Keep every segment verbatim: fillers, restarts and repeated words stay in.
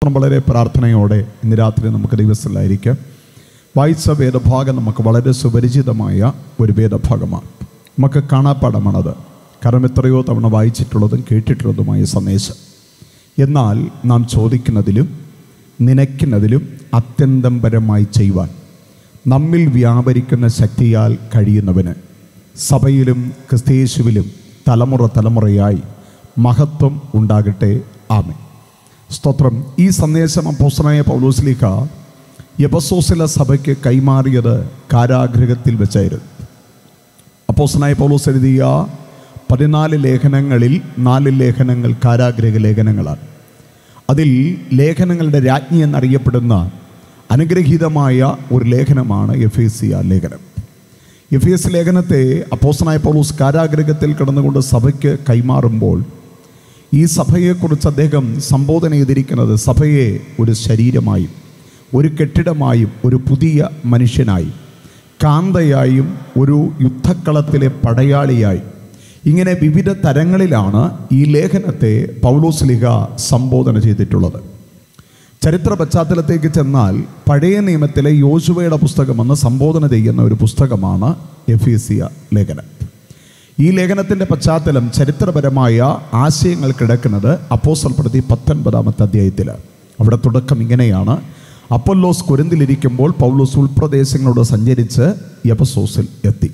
സ്തോത്രം. വളരെ പ്രാർത്ഥനയോടെ ഇന്ന് രാത്രി നമുക്ക് ദൈവസ്ഥലായിരിക്കാം. വായിച്ച വേദഭാഗം നമുക്ക് വളരെ സുപരിചിതമായ ഒരു വേദഭാഗമാണ്. നമുക്ക് കാണാപ്പാടമാണത്. കാരണം എത്രയോ തവണ വായിച്ചിട്ടുള്ളതും കേട്ടിട്ടുള്ളതുമായ സന്ദേശം. എന്നാൽ നാം ചോദിക്കുന്നതിലും നനയ്ക്കുന്നതിലും അത്യന്തം പരമായി ചെയ്യുവാൻ നമ്മിൽ വ്യാപരിക്കുന്ന ശക്തിയാൽ കഴിയുന്നവന് സഭയിലും ക്രിസ്തയേശുവിലും തലമുറ തലമുറയായി മഹത്വം ഉണ്ടാകട്ടെ. ആമേൻ. സ്തോത്രം. ഈ സന്ദേശം അപ്പോസ്തലനായ പൗലോസ്ലീഹ എഫെസോസിലെ സഭയ്ക്ക് കൈമാറിയത് കാരാഗൃഹത്തിൽ വെച്ചായിരുന്നു. അപ്പോസ്തലനായ പൗലോസ് എഴുതിയ പതിനാല് ലേഖനങ്ങളിൽ നാല് ലേഖനങ്ങൾ കാരാഗൃഹ ലേഖനങ്ങളാണ്. അതിൽ ലേഖനങ്ങളുടെ രാജ്ഞി എന്നറിയപ്പെടുന്ന അനുഗ്രഹീതമായ ഒരു ലേഖനമാണ് എഫേസ്യ ലേഖനം. എഫേസ്യ ലേഖനത്തെ അപ്പോസ്തലനായ പൗലോസ് കാരാഗൃഹത്തിൽ കിടന്നുകൊണ്ട് സഭയ്ക്ക് കൈമാറുമ്പോൾ ഈ സഭയെക്കുറിച്ച് അദ്ദേഹം സംബോധന ചെയ്തിരിക്കുന്നത് സഭയെ ഒരു ശരീരമായും ഒരു കെട്ടിടമായും ഒരു പുതിയ മനുഷ്യനായും കാന്തയായും ഒരു യുദ്ധക്കളത്തിലെ പടയാളിയായും ഇങ്ങനെ വിവിധ തരങ്ങളിലാണ് ഈ ലേഖനത്തെ പൗലോസ്ലീഹ സംബോധന ചെയ്തിട്ടുള്ളത്. ചരിത്ര പശ്ചാത്തലത്തേക്ക് ചെന്നാൽ പഴയ നിയമത്തിലെ യോശുവയുടെ പുസ്തകമെന്ന് സംബോധന ചെയ്യുന്ന ഒരു പുസ്തകമാണ് എഫേസ്യ ലേഖനം. ഈ ലേഖനത്തിൻ്റെ പശ്ചാത്തലം ചരിത്രപരമായ ആശയങ്ങൾ കിടക്കുന്നത് അപ്പോസ്തലപ്രവൃത്തി പത്തൊൻപതാമത്തെ അധ്യായത്തിലാണ്. അവിടെ തുടക്കം ഇങ്ങനെയാണ്: അപ്പൊല്ലോസ് കൊരിന്തിലിരിക്കുമ്പോൾ പൗലോസ് ഉൾപ്രദേശങ്ങളോട് സഞ്ചരിച്ച് എഫെസോസിൽ എത്തി.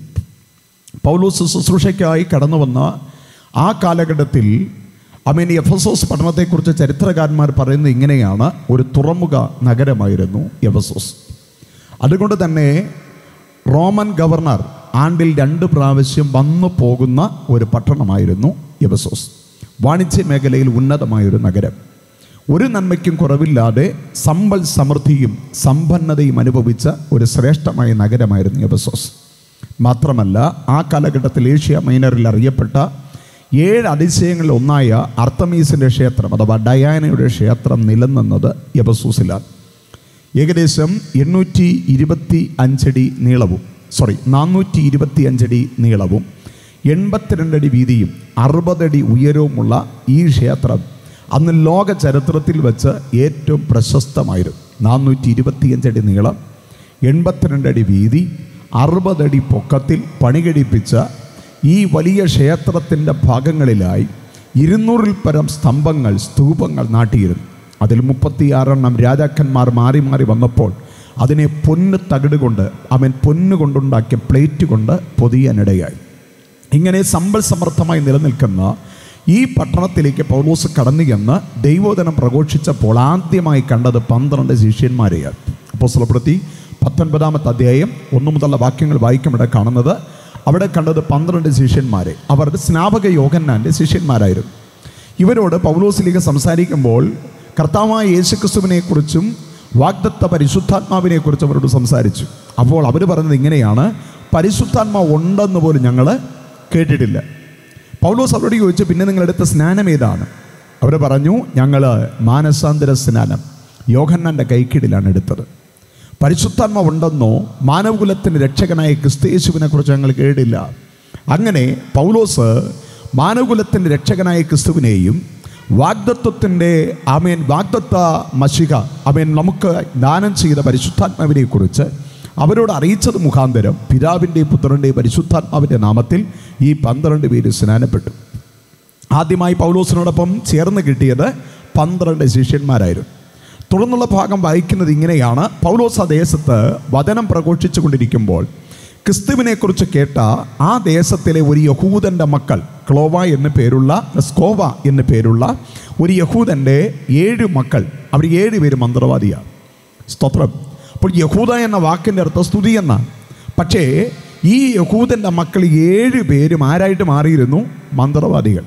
പൗലോസ് ശുശ്രൂഷയ്ക്കായി കടന്നു വന്ന ആ കാലഘട്ടത്തിൽ അമേൻ എഫെസോസ് പട്ടണത്തെക്കുറിച്ച് ചരിത്രകാരന്മാർ പറയുന്നത് ഇങ്ങനെയാണ്: ഒരു തുറമുഖ നഗരമായിരുന്നു എഫെസോസ്. അതുകൊണ്ട് തന്നെ റോമൻ ഗവർണർ ആണ്ടിൽ രണ്ട് പ്രാവശ്യം വന്നു പോകുന്ന ഒരു പട്ടണമായിരുന്നു എഫെസോസ്. വാണിജ്യ മേഖലയിൽ ഉന്നതമായൊരു നഗരം. ഒരു നന്മയ്ക്കും കുറവില്ലാതെ സമ്പൽ സമൃദ്ധിയും സമ്പന്നതയും അനുഭവിച്ച ഒരു ശ്രേഷ്ഠമായ നഗരമായിരുന്നു എഫെസോസ്. മാത്രമല്ല, ആ കാലഘട്ടത്തിൽ ഏഷ്യ മൈനറിൽ അറിയപ്പെട്ട ഏഴ് അതിശയങ്ങളിൽ ഒന്നായ അർത്തമീസിൻ്റെ ക്ഷേത്രം അഥവാ ഡയാനയുടെ ക്ഷേത്രം നിലനിന്നത് എഫെസോസിലാണ്. ഏകദേശം എണ്ണൂറ്റി ഇരുപത്തി അഞ്ചടി നീളവും സോറി നാനൂറ്റി ഇരുപത്തി അഞ്ചടി നീളവും എൺപത്തിരണ്ടടി വീതിയും അറുപതടി ഉയരവുമുള്ള ഈ ക്ഷേത്രം അന്ന് ലോക ചരിത്രത്തിൽ വെച്ച് ഏറ്റവും പ്രശസ്തമായിരുന്നു. നാനൂറ്റി ഇരുപത്തിയഞ്ചടി നീളം, എൺപത്തിരണ്ടടി വീതി, അറുപതടി പൊക്കത്തിൽ പണികഴിപ്പിച്ച ഈ വലിയ ക്ഷേത്രത്തിൻ്റെ ഭാഗങ്ങളിലായി ഇരുന്നൂറിൽ പരം സ്തംഭങ്ങൾ സ്തൂപങ്ങൾ നാട്ടിയിരുന്നു. അതിൽ മുപ്പത്തിയാറെണ്ണം രാജാക്കന്മാർ മാറി മാറി വന്നപ്പോൾ അതിനെ പൊന്ന് തകിട് കൊണ്ട് അവൻ പൊന്ന് കൊണ്ടുണ്ടാക്കിയ പ്ലേറ്റ് കൊണ്ട് പൊതിയാനിടയായി. ഇങ്ങനെ സമ്പൽ സമൃദ്ധമായി നിലനിൽക്കുന്ന ഈ പട്ടണത്തിലേക്ക് പൗലോസ് കടന്നു ചെന്ന് ദൈവവചനം പ്രഘോഷിച്ചപ്പോൾ ആദ്യമായി കണ്ടത് പന്ത്രണ്ട് ശിഷ്യന്മാരെയാണ്. അപ്പോസ്തലപ്രവൃത്തി പത്തൊൻപതാമത്തെ അധ്യായം ഒന്നു മുതലുള്ള വാക്യങ്ങൾ വായിക്കുമ്പോൾ കാണുന്നത് അവിടെ കണ്ടത് പന്ത്രണ്ട് ശിഷ്യന്മാരെ. അവർ സ്നാപക യോഹന്നാൻ്റെ ശിഷ്യന്മാരായിരുന്നു. ഇവരോട് പൗലോസ്ലീഹ സംസാരിക്കുമ്പോൾ കർത്താവായ യേശുക്രിസ്തുവിനെക്കുറിച്ചും വാഗ്ദത്ത പരിശുദ്ധാത്മാവിനെക്കുറിച്ച് അവരോട് സംസാരിച്ചു. അപ്പോൾ അവർ പറഞ്ഞത് ഇങ്ങനെയാണ്: പരിശുദ്ധാത്മാവ് ഉണ്ടെന്ന് പോലും ഞങ്ങൾ കേട്ടിട്ടില്ല. പൗലോസ് അവരോട് ചോദിച്ചു, പിന്നെ നിങ്ങളെടുത്ത സ്നാനം ഏതാണ്? അവർ പറഞ്ഞു, ഞങ്ങൾ മാനസാന്തര സ്നാനം യോഹന്നാൻ്റെ കൈക്കീഴിലാണ് എടുത്തത്. പരിശുദ്ധാത്മാവ് ഉണ്ടെന്നോ മാനവകുലത്തിൻ്റെ രക്ഷകനായ ക്രിസ്തുയേശുവിനെ കുറിച്ച് ഞങ്ങൾ കേട്ടില്ല. അങ്ങനെ പൗലോസ് മാനവകുലത്തിൻ്റെ രക്ഷകനായ ക്രിസ്തുവിനെയും വാഗ്ദത്വത്തിൻ്റെ ആമേൻ വാഗ്ദത്ത മശിഹ ആമേൻ നമുക്ക് ദാനം ചെയ്ത പരിശുദ്ധാത്മാവിനെ കുറിച്ച് അവരോട് അറിയിച്ചത് മുഖാന്തരം പിതാവിൻ്റെയും പുത്രൻ്റെയും പരിശുദ്ധാത്മാവിൻ്റെ നാമത്തിൽ ഈ പന്ത്രണ്ട് പേര് സ്നാനപ്പെട്ടു. ആദ്യമായി പൗലോസിനോടൊപ്പം ചേർന്ന് കിട്ടിയത് പന്ത്രണ്ട് ശിഷ്യന്മാരായിരുന്നു. തുടർന്നുള്ള ഭാഗം വായിക്കുന്നത് ഇങ്ങനെയാണ്: പൗലോസ് ആ ദേശത്ത് വചനം പ്രഘോഷിച്ചു കൊണ്ടിരിക്കുമ്പോൾ ക്രിസ്തുവിനെക്കുറിച്ച് കേട്ട ആ ദേശത്തിലെ ഒരു യഹൂദൻ്റെ മക്കൾ, ക്ലോവ എന്ന് പേരുള്ള സ്കോവ എന്ന് പേരുള്ള ഒരു യഹൂദൻ്റെ ഏഴ് മക്കൾ, അവർ ഏഴ് പേര് മന്ത്രവാദിയാണ്. സ്തോത്രം. അപ്പോൾ യഹൂദ എന്ന വാക്കിൻ്റെ അർത്ഥം സ്തുതി എന്നാണ്. പക്ഷേ ഈ യഹൂദൻ്റെ മക്കൾ ഏഴ് പേരും ആരായിട്ട് മാറിയിരുന്നു? മന്ത്രവാദികൾ.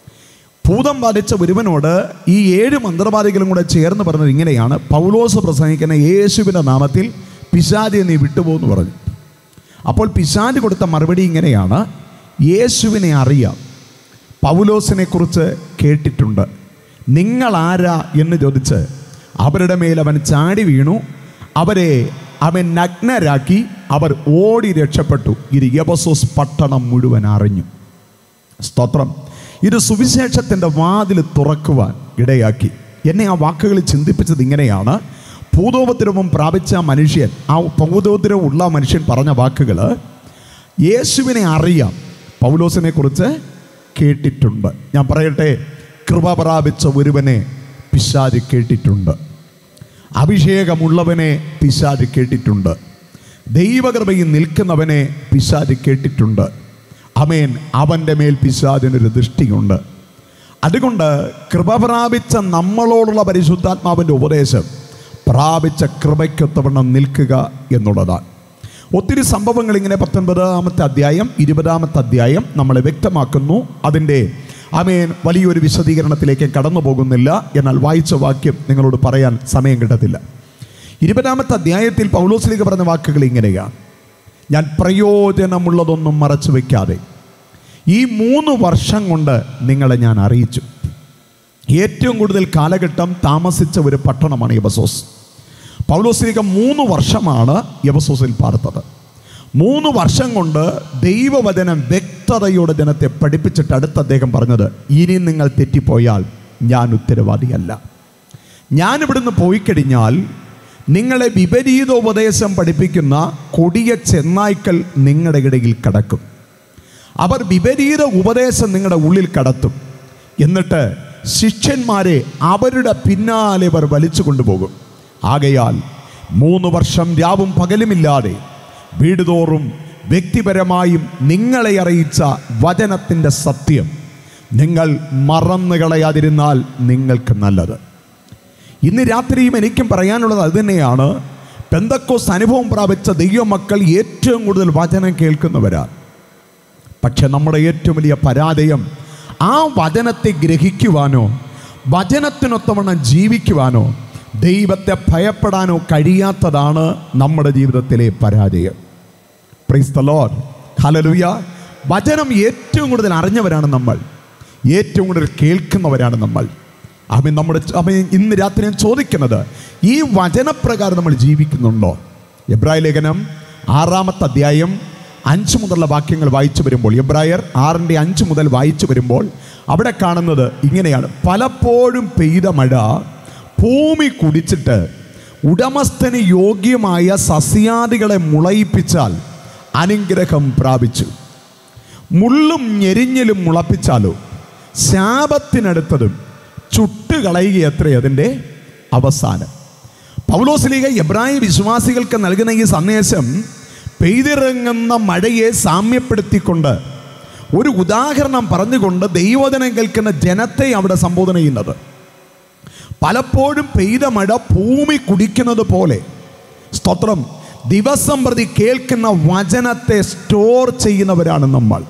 ഭൂതം ബാധിച്ച ഒരുവനോട് ഈ ഏഴ് മന്ത്രവാദികളും കൂടെ ചേർന്ന് പറഞ്ഞത് ഇങ്ങനെയാണ്: പൗലോസ് പ്രസംഗിക്കുന്ന യേശുവിൻ്റെ നാമത്തിൽ പിശാചെ നീ വിട്ടുപോകുന്നു പറഞ്ഞു. അപ്പോൾ പിശാച് കൊടുത്ത മറുപടി ഇങ്ങനെയാണ്: യേശുവിനെ അറിയാം, പൗലോസിനെ കുറിച്ച് കേട്ടിട്ടുണ്ട്, നിങ്ങൾ ആരാ എന്ന് ചോദിച്ച് അവരുടെ മേൽ അവൻ ചാടി വീണു. അവരെ അവൻ നഗ്നരാക്കി. അവർ ഓടി രക്ഷപ്പെട്ടു. ഇത് എഫെസോസ് പട്ടണം മുഴുവൻ അറിഞ്ഞു. സ്തോത്രം. ഇത് സുവിശേഷത്തിൻ്റെ വാതിൽ തുറക്കുവാൻ ഇടയാക്കി. എന്നെ ആ വാക്കുകളിൽ ചിന്തിപ്പിച്ചത് ഇങ്ങനെയാണ്. ഭൂതോപദ്രവം പ്രാപിച്ച മനുഷ്യൻ, ആ ഭൂതോപദ്രവം ഉള്ള മനുഷ്യൻ പറഞ്ഞ വാക്കുകൾ, യേശുവിനെ അറിയാം, പൗലോസിനെ കുറിച്ച് കേട്ടിട്ടുണ്ട്. ഞാൻ പറയട്ടെ, കൃപ പ്രാപിച്ച ഒരുവനെ പിശാച് കേട്ടിട്ടുണ്ട്, അഭിഷേകമുള്ളവനെ പിശാച് കേട്ടിട്ടുണ്ട്, ദൈവകൃപയിൽ നിൽക്കുന്നവനെ പിശാച് കേട്ടിട്ടുണ്ട്. ആമേൻ. അവൻ്റെ മേൽ പിശാചിനൊരു ദൃഷ്ടിയുണ്ട്. അതുകൊണ്ട് കൃപ പ്രാപിച്ച നമ്മളോടുള്ള പരിശുദ്ധാത്മാവിൻ്റെ ഉപദേശം പ്രാപിച്ച കൃപയ്ക്കൊത്തവണ്ണം നിൽക്കുക എന്നുള്ളതാണ്. ഒത്തിരി സംഭവങ്ങൾ ഇങ്ങനെ പത്തൊൻപതാമത്തെ അധ്യായം ഇരുപതാമത്തെ അധ്യായം നമ്മളെ വ്യക്തമാക്കുന്നു. അതിൻ്റെ ആമേൻ വലിയൊരു വിശദീകരണത്തിലേക്ക് കടന്നു പോകുന്നില്ല. എന്നാൽ വായിച്ച വാക്യം നിങ്ങളോട് പറയാൻ സമയം കിട്ടത്തില്ല. ഇരുപതാമത്തെ അധ്യായത്തിൽ പൗലോസ്ലീഹ പറഞ്ഞ വാക്കുകൾ ഇങ്ങനെയാണ്: ഞാൻ പ്രയോജനമുള്ളതൊന്നും മറച്ചു വയ്ക്കാതെ ഈ മൂന്ന് വർഷം കൊണ്ട് നിങ്ങളെ ഞാൻ അറിയിച്ചു. ഏറ്റവും കൂടുതൽ കാലഘട്ടം താമസിച്ച ഒരു പട്ടണമാണ് എഫെസോസ്. പൗലോസ്ലീഹ മൂന്ന് വർഷമാണ് എഫെസോസിൽ പാർത്തത്. മൂന്ന് വർഷം കൊണ്ട് ദൈവവചനം വ്യക്തതയോടെ ജനത്തെ പഠിപ്പിച്ചിട്ട് അടുത്ത് അദ്ദേഹം പറഞ്ഞത്, ഇനി നിങ്ങൾ തെറ്റിപ്പോയാൽ ഞാൻ ഉത്തരവാദിയല്ല. ഞാനിവിടുന്ന് പോയി കഴിഞ്ഞാൽ നിങ്ങളെ വിപരീത ഉപദേശം പഠിപ്പിക്കുന്ന കൊടിയ ചെന്നായ്ക്കൾ നിങ്ങളുടെ ഇടയിൽ കടക്കും. അവർ വിപരീത ഉപദേശം നിങ്ങളുടെ ഉള്ളിൽ കടത്തും. എന്നിട്ട് ശിഷ്യന്മാരെ അവരുടെ പിന്നാലെ അവർ വലിച്ചു കൊണ്ടുപോകും. ആകയാൽ മൂന്ന് വർഷം രാവും പകലുമില്ലാതെ വീടുതോറും വ്യക്തിപരമായും നിങ്ങളെ അറിയിച്ച വചനത്തിൻ്റെ സത്യം നിങ്ങൾ മറന്നു കളയാതിരുന്നാൽ നിങ്ങൾക്ക് നല്ലത്. ഇന്ന് രാത്രിയും എനിക്കും പറയാനുള്ളത് അത് തന്നെയാണ്. പെന്തക്കോസ്ത് അനുഭവം പ്രാപിച്ച ദൈവമക്കൾ ഏറ്റവും കൂടുതൽ വചനം കേൾക്കുന്നവരാണ്. പക്ഷെ നമ്മുടെ ഏറ്റവും വലിയ പരാജയം ആ വചനത്തെ ഗ്രഹിക്കുവാനോ വചനത്തിനൊത്തവണ്ണം ജീവിക്കുവാനോ ദൈവത്തെ ഭയപ്പെടാനോ കഴിയാത്തതാണ് നമ്മുടെ ജീവിതത്തിലെ പരാജയം. പ്രൈസ് ദി ലോർഡ്, ഹല്ലേലൂയ. വചനം ഏറ്റവും കൂടുതൽ അറിഞ്ഞവരാണ് നമ്മൾ, ഏറ്റവും കൂടുതൽ കേൾക്കുന്നവരാണ് നമ്മൾ. അവൻ നമ്മുടെ അവൻ ഇന്ന് രാത്രി ഞാൻ ചോദിക്കുന്നത്, ഈ വചനപ്രകാരം നമ്മൾ ജീവിക്കുന്നുണ്ടോ? എബ്രായ ലേഖനം ആറാമത്തെ അധ്യായം അഞ്ച് മുതലുള്ള വാക്യങ്ങൾ വായിച്ചു വരുമ്പോൾ, എബ്രായർ ആറിൻ്റെ അഞ്ച് മുതൽ വായിച്ചു വരുമ്പോൾ അവിടെ കാണുന്നത് ഇങ്ങനെയാണ്: പലപ്പോഴും പെയ്ത മഴ ഭൂമി കുടിച്ചിട്ട് ഉടമസ്ഥന് യോഗ്യമായ സസ്യാദികളെ മുളയിപ്പിച്ചാൽ അനുഗ്രഹം പ്രാപിച്ചു. മുള്ളും ഞെരിഞ്ഞിലും മുളപ്പിച്ചാലോ ശാപത്തിനടുത്തതും ചുട്ടുകളയുകയത്രേ അതിൻ്റെ അവസാനം. പൗലോസ്ലീഹ എബ്രായ വിശ്വാസികൾക്ക് നൽകുന്ന ഈ സന്ദേശം പെയ്തിറങ്ങുന്ന മഴയെ സാമ്യപ്പെടുത്തിക്കൊണ്ട് ഒരു ഉദാഹരണം പറഞ്ഞുകൊണ്ട് ദൈവവചനം കേൾക്കുന്ന ജനത്തെ അവിടെ സംബോധന ചെയ്യുന്നത്. പലപ്പോഴും പെയ്ത മഴ ഭൂമി കുടിക്കുന്നത് പോലെ, സ്തോത്രം, ദിവസം പ്രതി കേൾക്കുന്ന വചനത്തെ സ്റ്റോർ ചെയ്യുന്നവരാണ് നമ്മൾ.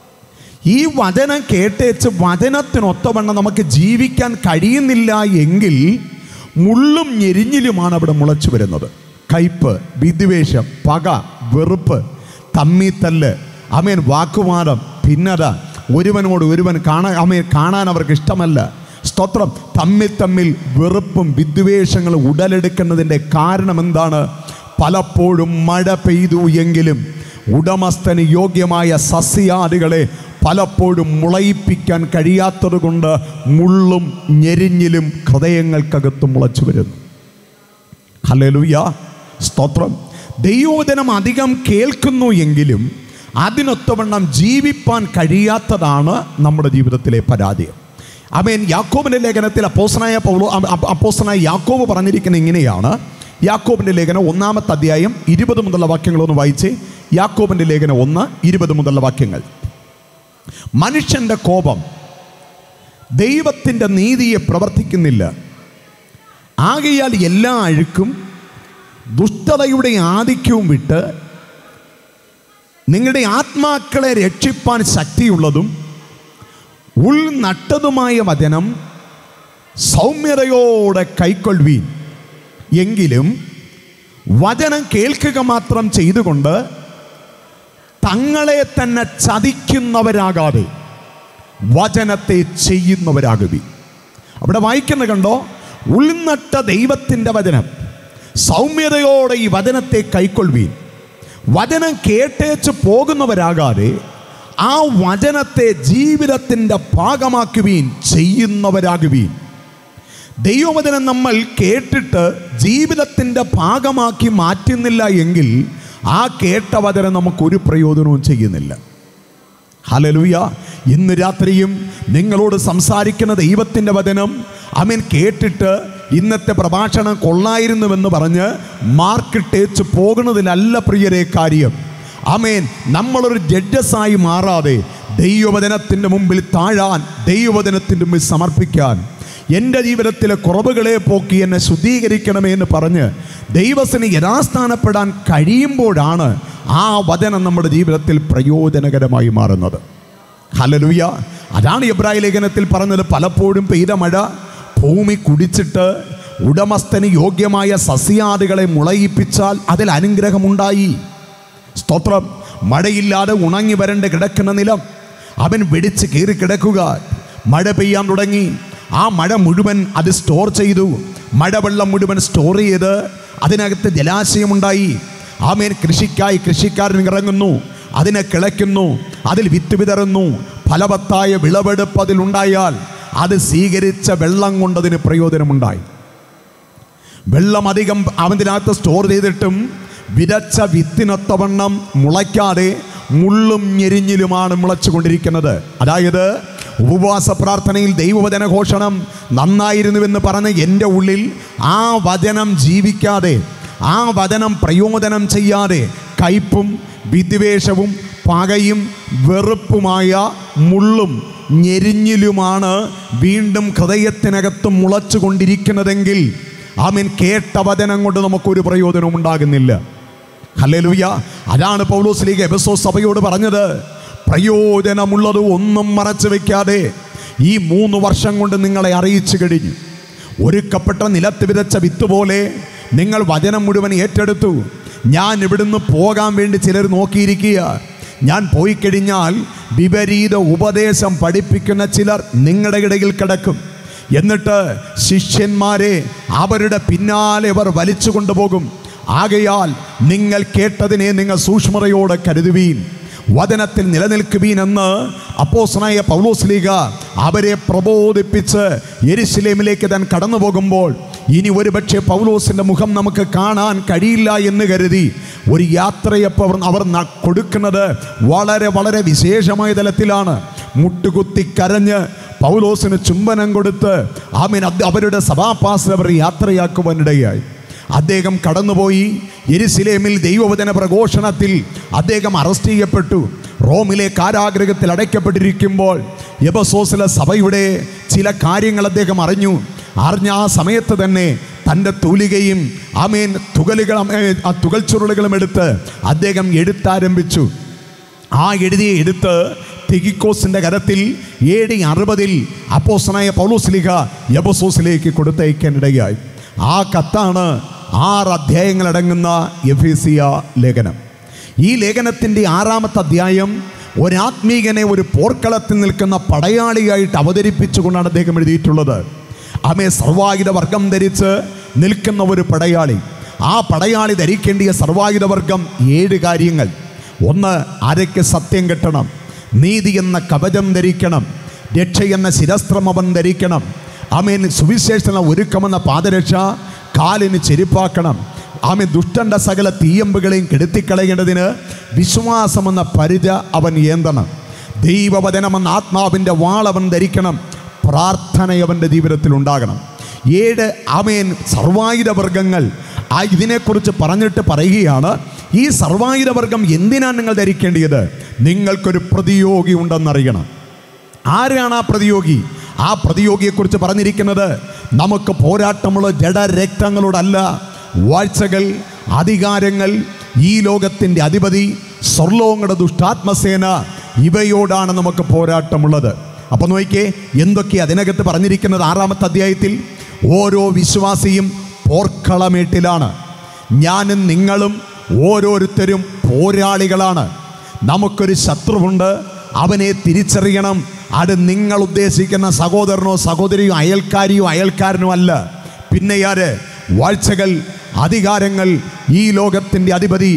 ഈ വചനം കേട്ടേച്ച് വചനത്തിനൊത്തവണ്ണം നമുക്ക് ജീവിക്കാൻ കഴിയുന്നില്ല എങ്കിൽ മുള്ളും ഞെരിഞ്ഞിലുമാണ് അവിടെ മുളച്ചു വരുന്നത്. കയ്പ്, വിദ്വേഷം, പക, വെറുപ്പ്, തമ്മിത്തല്ല്, ആമേൻ, വാക്കുവാദം, ഭിന്നത, ഒരുവനോട് ഒരുവൻ കാണാൻ ആമേൻ കാണാൻ അവർക്ക് ഇഷ്ടമല്ല. സ്തോത്രം, തമ്മിൽ തമ്മിൽ വെറുപ്പും വിദ്വേഷങ്ങളും ഉടലെടുക്കുന്നതിൻ്റെ കാരണം എന്താണ്? പലപ്പോഴും മഴ പെയ്തു എങ്കിലും ഉടമസ്ഥന് യോഗ്യമായ സസ്യാദികളെ പലപ്പോഴും മുളയിപ്പിക്കാൻ കഴിയാത്തത് കൊണ്ട് മുള്ളും ഞെരിഞ്ഞിലും ഹൃദയങ്ങൾക്കകത്ത് മുളച്ചു വരുന്നു. ഹല്ലേലൂയ, സ്തോത്രം. ദൈവവചനം അധികം കേൾക്കുന്നു എങ്കിലും അതിനൊത്തവണ്ണം ജീവിപ്പാൻ കഴിയാത്തതാണ് നമ്മുടെ ജീവിതത്തിലെ പരാജയം. ആമേൻ. യാക്കോബിൻ്റെ ലേഖനത്തിൽ അപ്പോസ്തലനായ പൗലോ അപ്പോസ്തലനായ യാക്കോബ് പറഞ്ഞിരിക്കുന്നത് ഇങ്ങനെയാണ്. യാക്കോബിൻ്റെ ലേഖനം ഒന്നാമത്തെ അധ്യായം ഇരുപത് മുതലുള്ള വാക്യങ്ങളൊന്ന് വായിച്ച്. യാക്കോബിൻ്റെ ലേഖനം ഒന്ന് ഇരുപത് മുതലുള്ള വാക്യങ്ങൾ. മനുഷ്യൻ്റെ കോപം ദൈവത്തിൻ്റെ നീതിയെ പ്രവർത്തിക്കുന്നില്ല. ആകയാൽ എല്ലാ അഴുക്കും ദുഷ്ടതയുടെ ആധിക്യവും വിട്ട് നിങ്ങളുടെ ആത്മാക്കളെ രക്ഷിപ്പാൻ ശക്തിയുള്ളതും ഉൾനട്ടതുമായ വചനം സൗമ്യതയോടെ കൈക്കൊള്ളുവീൻ. എങ്കിലും വചനം കേൾക്കുക മാത്രം ചെയ്തുകൊണ്ട് തങ്ങളെ തന്നെ ചതിക്കുന്നവരാകാതെ വചനത്തെ ചെയ്യുന്നവരാകുവീൻ. അവിടെ വായിക്കുന്ന കണ്ടോ, ഉൾനട്ട ദൈവത്തിൻ്റെ വചനം, സൗമ്യതയോടെ ഈ വചനത്തെ കൈക്കൊള്ളുവീൻ. വചനം കേട്ടേച്ച് പോകുന്നവരാകാതെ ആ വചനത്തെ ജീവിതത്തിൻ്റെ ഭാഗമാക്കുവീൻ, ചെയ്യുന്നവരാകുവീൻ. ദൈവവചനം നമ്മൾ കേട്ടിട്ട് ജീവിതത്തിൻ്റെ ഭാഗമാക്കി മാറ്റുന്നില്ല എങ്കിൽ ആ കേട്ട വചനം നമുക്കൊരു പ്രയോജനവും ചെയ്യുന്നില്ല. ഹല്ലേലൂയ. ഇന്ന് രാത്രിയും നിങ്ങളോട് സംസാരിക്കുന്ന ദൈവത്തിൻ്റെ വചനം ആമേൻ കേട്ടിട്ട് ഇന്നത്തെ പ്രഭാഷണം കൊള്ളായിരുന്നുവെന്ന് പറഞ്ഞ് മാർക്കിട്ടേച്ച് പോകുന്നതിലല്ല പ്രിയരെ കാര്യം. ആമേൻ. നമ്മളൊരു ജഡ്ജസായി മാറാതെ ദൈവവചനത്തിൻ്റെ മുമ്പിൽ താഴാൻ, ദൈവവചനത്തിൻ്റെ മുമ്പിൽ സമർപ്പിക്കാൻ, എൻ്റെ ജീവിതത്തിലെ കുറവുകളെ പോക്കി എന്നെ ശുദ്ധീകരിക്കണമേ എന്ന് പറഞ്ഞ് ദൈവത്തിന് യഥാസ്ഥാനപ്പെടാൻ കഴിയുമ്പോഴാണ് ആ വചനം നമ്മുടെ ജീവിതത്തിൽ പ്രയോജനകരമായി മാറുന്നത്. ഹല്ലേലൂയ. അതാണ് എബ്രായ ലേഖനത്തിൽ പറഞ്ഞത്, പലപ്പോഴും പെയ്ത മഴ ഭൂമി കുടിച്ചിട്ട് ഉടമസ്ഥന് യോഗ്യമായ സസ്യാദികളെ മുളയിപ്പിച്ചാൽ അതിൽ അനുഗ്രഹമുണ്ടായി. സ്തോത്രം. മഴയില്ലാതെ ഉണങ്ങി വരണ്ട് കിടക്കുന്ന നിലം അവൻ വെടിച്ച് കീറി കിടക്കുക. മഴ പെയ്യാൻ തുടങ്ങി. ആ മഴ മുഴുവൻ അത് സ്റ്റോർ ചെയ്തു. മഴവെള്ളം മുഴുവൻ സ്റ്റോർ ചെയ്ത് അതിനകത്ത് ജലാശയമുണ്ടായി. ആമേൻ. കൃഷിക്കായി കൃഷിക്കാരൻ ഇറങ്ങുന്നു, അതിനെ കിളയ്ക്കുന്നു, അതിൽ വിത്ത് വിതറുന്നു. ഫലവത്തായ വിളവെടുപ്പ് അതിലുണ്ടായാൽ അത് സ്വീകരിച്ച വെള്ളം കൊണ്ടതിന് പ്രയോജനമുണ്ടായി. വെള്ളം അധികം അവനകത്ത് സ്റ്റോർ ചെയ്തിട്ടും വിതച്ച വിത്തിനൊത്തവണ്ണം മുളയ്ക്കാതെ മുള്ളും ഞെരിഞ്ഞിലുമാണ് മുളച്ചു കൊണ്ടിരിക്കുന്നത്. അതായത് ഉപവാസ പ്രാർത്ഥനയിൽ ദൈവവചന ഘോഷണം നന്നായിരുന്നുവെന്ന് പറഞ്ഞ് എൻ്റെ ഉള്ളിൽ ആ വചനം ജീവിക്കാതെ, ആ വചനം പ്രയോജനം ചെയ്യാതെ കയ്പും വിദ്വേഷവും പകയും വെറുപ്പുമായ മുള്ളും ഞെരിഞ്ഞിലുമാണ് വീണ്ടും ഹൃദയത്തിനകത്ത് മുളച്ചു കൊണ്ടിരിക്കുന്നതെങ്കിൽ ആമേൻ കേട്ട വചനം കൊണ്ട് നമുക്കൊരു പ്രയോജനവും ഉണ്ടാകുന്നില്ല. ഹല്ലേലൂയ. അതാണ് പൗലോസ് എഫെസോസ് സഭയോട് പറഞ്ഞത്, പ്രയോജനമുള്ളത് ഒന്നും മറച്ചു വയ്ക്കാതെ ഈ മൂന്ന് വർഷം കൊണ്ട് നിങ്ങളെ അറിയിച്ചു കഴിഞ്ഞു. ഒരുക്കപ്പെട്ട നിലത്ത് വിതച്ച വിത്ത് പോലെ നിങ്ങൾ വചനം മുഴുവൻ ഏറ്റെടുത്തു. ഞാൻ ഇവിടുന്ന് പോകാൻ വേണ്ടി ചിലർ നോക്കിയിരിക്കുക. ഞാൻ പോയി കഴിഞ്ഞാൽ വിപരീത ഉപദേശം പഠിപ്പിക്കുന്ന ചിലർ നിങ്ങളുടെ ഇടയിൽ കിടക്കും. എന്നിട്ട് ശിഷ്യന്മാരെ അവരുടെ പിന്നാലെ അവർ വലിച്ചു കൊണ്ടുപോകും. ആകയാൽ നിങ്ങൾ കേട്ടതിനെ നിങ്ങൾ സൂക്ഷ്മതയോടെ കരുതുവീൻ, വചനത്തിൽ നിലനിൽക്കുവീൻ എന്ന് അപ്പോസ്തലനായ പൗലോസ് ലീഗ അവരെ പ്രബോധിപ്പിച്ച് യെരുശലേമിലേക്ക് താൻ കടന്നു പോകുമ്പോൾ ഇനി ഒരുപക്ഷെ പൗലോസിൻ്റെ മുഖം നമുക്ക് കാണാൻ കഴിയില്ല എന്ന് കരുതി ഒരു യാത്രയപ്പോൾ അവർ കൊടുക്കുന്നത് വളരെ വളരെ വിശേഷമായ തലത്തിലാണ്. മുട്ടുകുത്തി കരഞ്ഞ് പൗലോസിന് ചുംബനം കൊടുത്ത് ആമേൻ അവരുടെ സഭാപാസ് അവർ യാത്രയാക്കുവാനിടയായി. അദ്ദേഹം കടന്നുപോയി. യെരുശലേമിൽ ദൈവവചന പ്രഘോഷണത്തിൽ അദ്ദേഹം അറസ്റ്റ് ചെയ്യപ്പെട്ടു. റോമിലെ കാരാഗൃഹത്തിൽ അടയ്ക്കപ്പെട്ടിരിക്കുമ്പോൾ എഫെസോസിലെ സഭയുടെ ചില കാര്യങ്ങൾ അദ്ദേഹം അറിഞ്ഞു. അറിഞ്ഞ ആ സമയത്ത് തന്നെ തൻ്റെ തൂലികയും ആമേൻ തുകലുകൾ ആ തുകൽ ചുരുളുകളും എടുത്ത് അദ്ദേഹം എഴുത്താരംഭിച്ചു. ആ എഴുതിയ എഴുത്ത് തികിക്കോസിൻ്റെ കരത്തിൽ എ ഡി അറുപതിൽ അപ്പോസ്തലനായ പൗലോസ് ലീഗ എഫെസോസിലേക്ക് കൊടുത്തയക്കാനിടയായി. ആ കത്താണ് ആറ് അധ്യായങ്ങളടങ്ങുന്ന എഫെസിയ ലേഖനം. ഈ ലേഖനത്തിൻ്റെ ആറാമത്തെ അധ്യായം ഒരാത്മീകനെ ഒരു പോർക്കളത്തിൽ നിൽക്കുന്ന പടയാളിയായിട്ട് അവതരിപ്പിച്ചുകൊണ്ടാണ് അദ്ദേഹം എഴുതിയിട്ടുള്ളത്. ആമേ സർവായുധ വർഗം ധരിച്ച് നിൽക്കുന്ന ഒരു പടയാളി. ആ പടയാളി ധരിക്കേണ്ടിയ സർവായുധ വർഗം ഏഴ് കാര്യങ്ങൾ. ഒന്ന്, അരയ്ക്ക് സത്യം കെട്ടണം, നീതി എന്ന കവചം ധരിക്കണം, രക്ഷ എന്ന ശിരസ്ത്രം അവൻ ധരിക്കണം, ആമേൻ സുവിശേഷ ഒരുക്കമെന്ന പാദരക്ഷ കാലിന് ചെരുപ്പാക്കണം, ആമേൻ ദുഷ്ടന്റെ സകല തീയമ്പുകളെയും കെടുത്തിക്കളയേണ്ടതിന് വിശ്വാസമെന്ന പരിച അവൻ ഏന്തണം, ദൈവവചനമെന്ന ആത്മാവിൻ്റെ വാളവൻ ധരിക്കണം, പ്രാർത്ഥന അവൻ്റെ ജീവിതത്തിൽ ഉണ്ടാകണം. ഏഴ് ആമേൻ സർവായുധ വർഗങ്ങൾ. ആ ഇതിനെക്കുറിച്ച് പറഞ്ഞിട്ട് പറയുകയാണ്, ഈ സർവായുധ വർഗം എന്തിനാണ് നിങ്ങൾ ധരിക്കേണ്ടത്? നിങ്ങൾക്കൊരു പ്രതിയോഗി ഉണ്ടെന്നറിയണം. ആരാണ് ആ പ്രതിയോഗി? ആ പ്രതിയോഗിയെക്കുറിച്ച് പറഞ്ഞിരിക്കുന്നത് നമുക്ക് പോരാട്ടമുള്ള ജഡരക്തങ്ങളോടല്ല, വാഴ്ചകൾ, അധികാരങ്ങൾ, ഈ ലോകത്തിൻ്റെ അധിപതി, സ്വർലോകങ്ങളുടെ ദുഷ്ടാത്മസേന, ഇവയോടാണ് നമുക്ക് പോരാട്ടമുള്ളത്. അപ്പോൾ നോക്കിയേ എന്തൊക്കെ അതിനകത്ത് പറഞ്ഞിരിക്കുന്നത്. ആറാമത്തെ അധ്യായത്തിൽ ഓരോ വിശ്വാസിയും പോർക്കളമേട്ടിലാണ്. ഞാനും നിങ്ങളും ഓരോരുത്തരും പോരാളികളാണ്. നമുക്കൊരു ശത്രുവുണ്ട്, അവനെ തിരിച്ചറിയണം. അത് നിങ്ങൾ ഉദ്ദേശിക്കുന്ന സഹോദരനോ സഹോദരിയോ അയൽക്കാരിയോ അയൽക്കാരനോ അല്ല. പിന്നെയാര്? വാഴ്ചകൾ, അധികാരങ്ങൾ, ഈ ലോകത്തിൻ്റെ അധിപതി,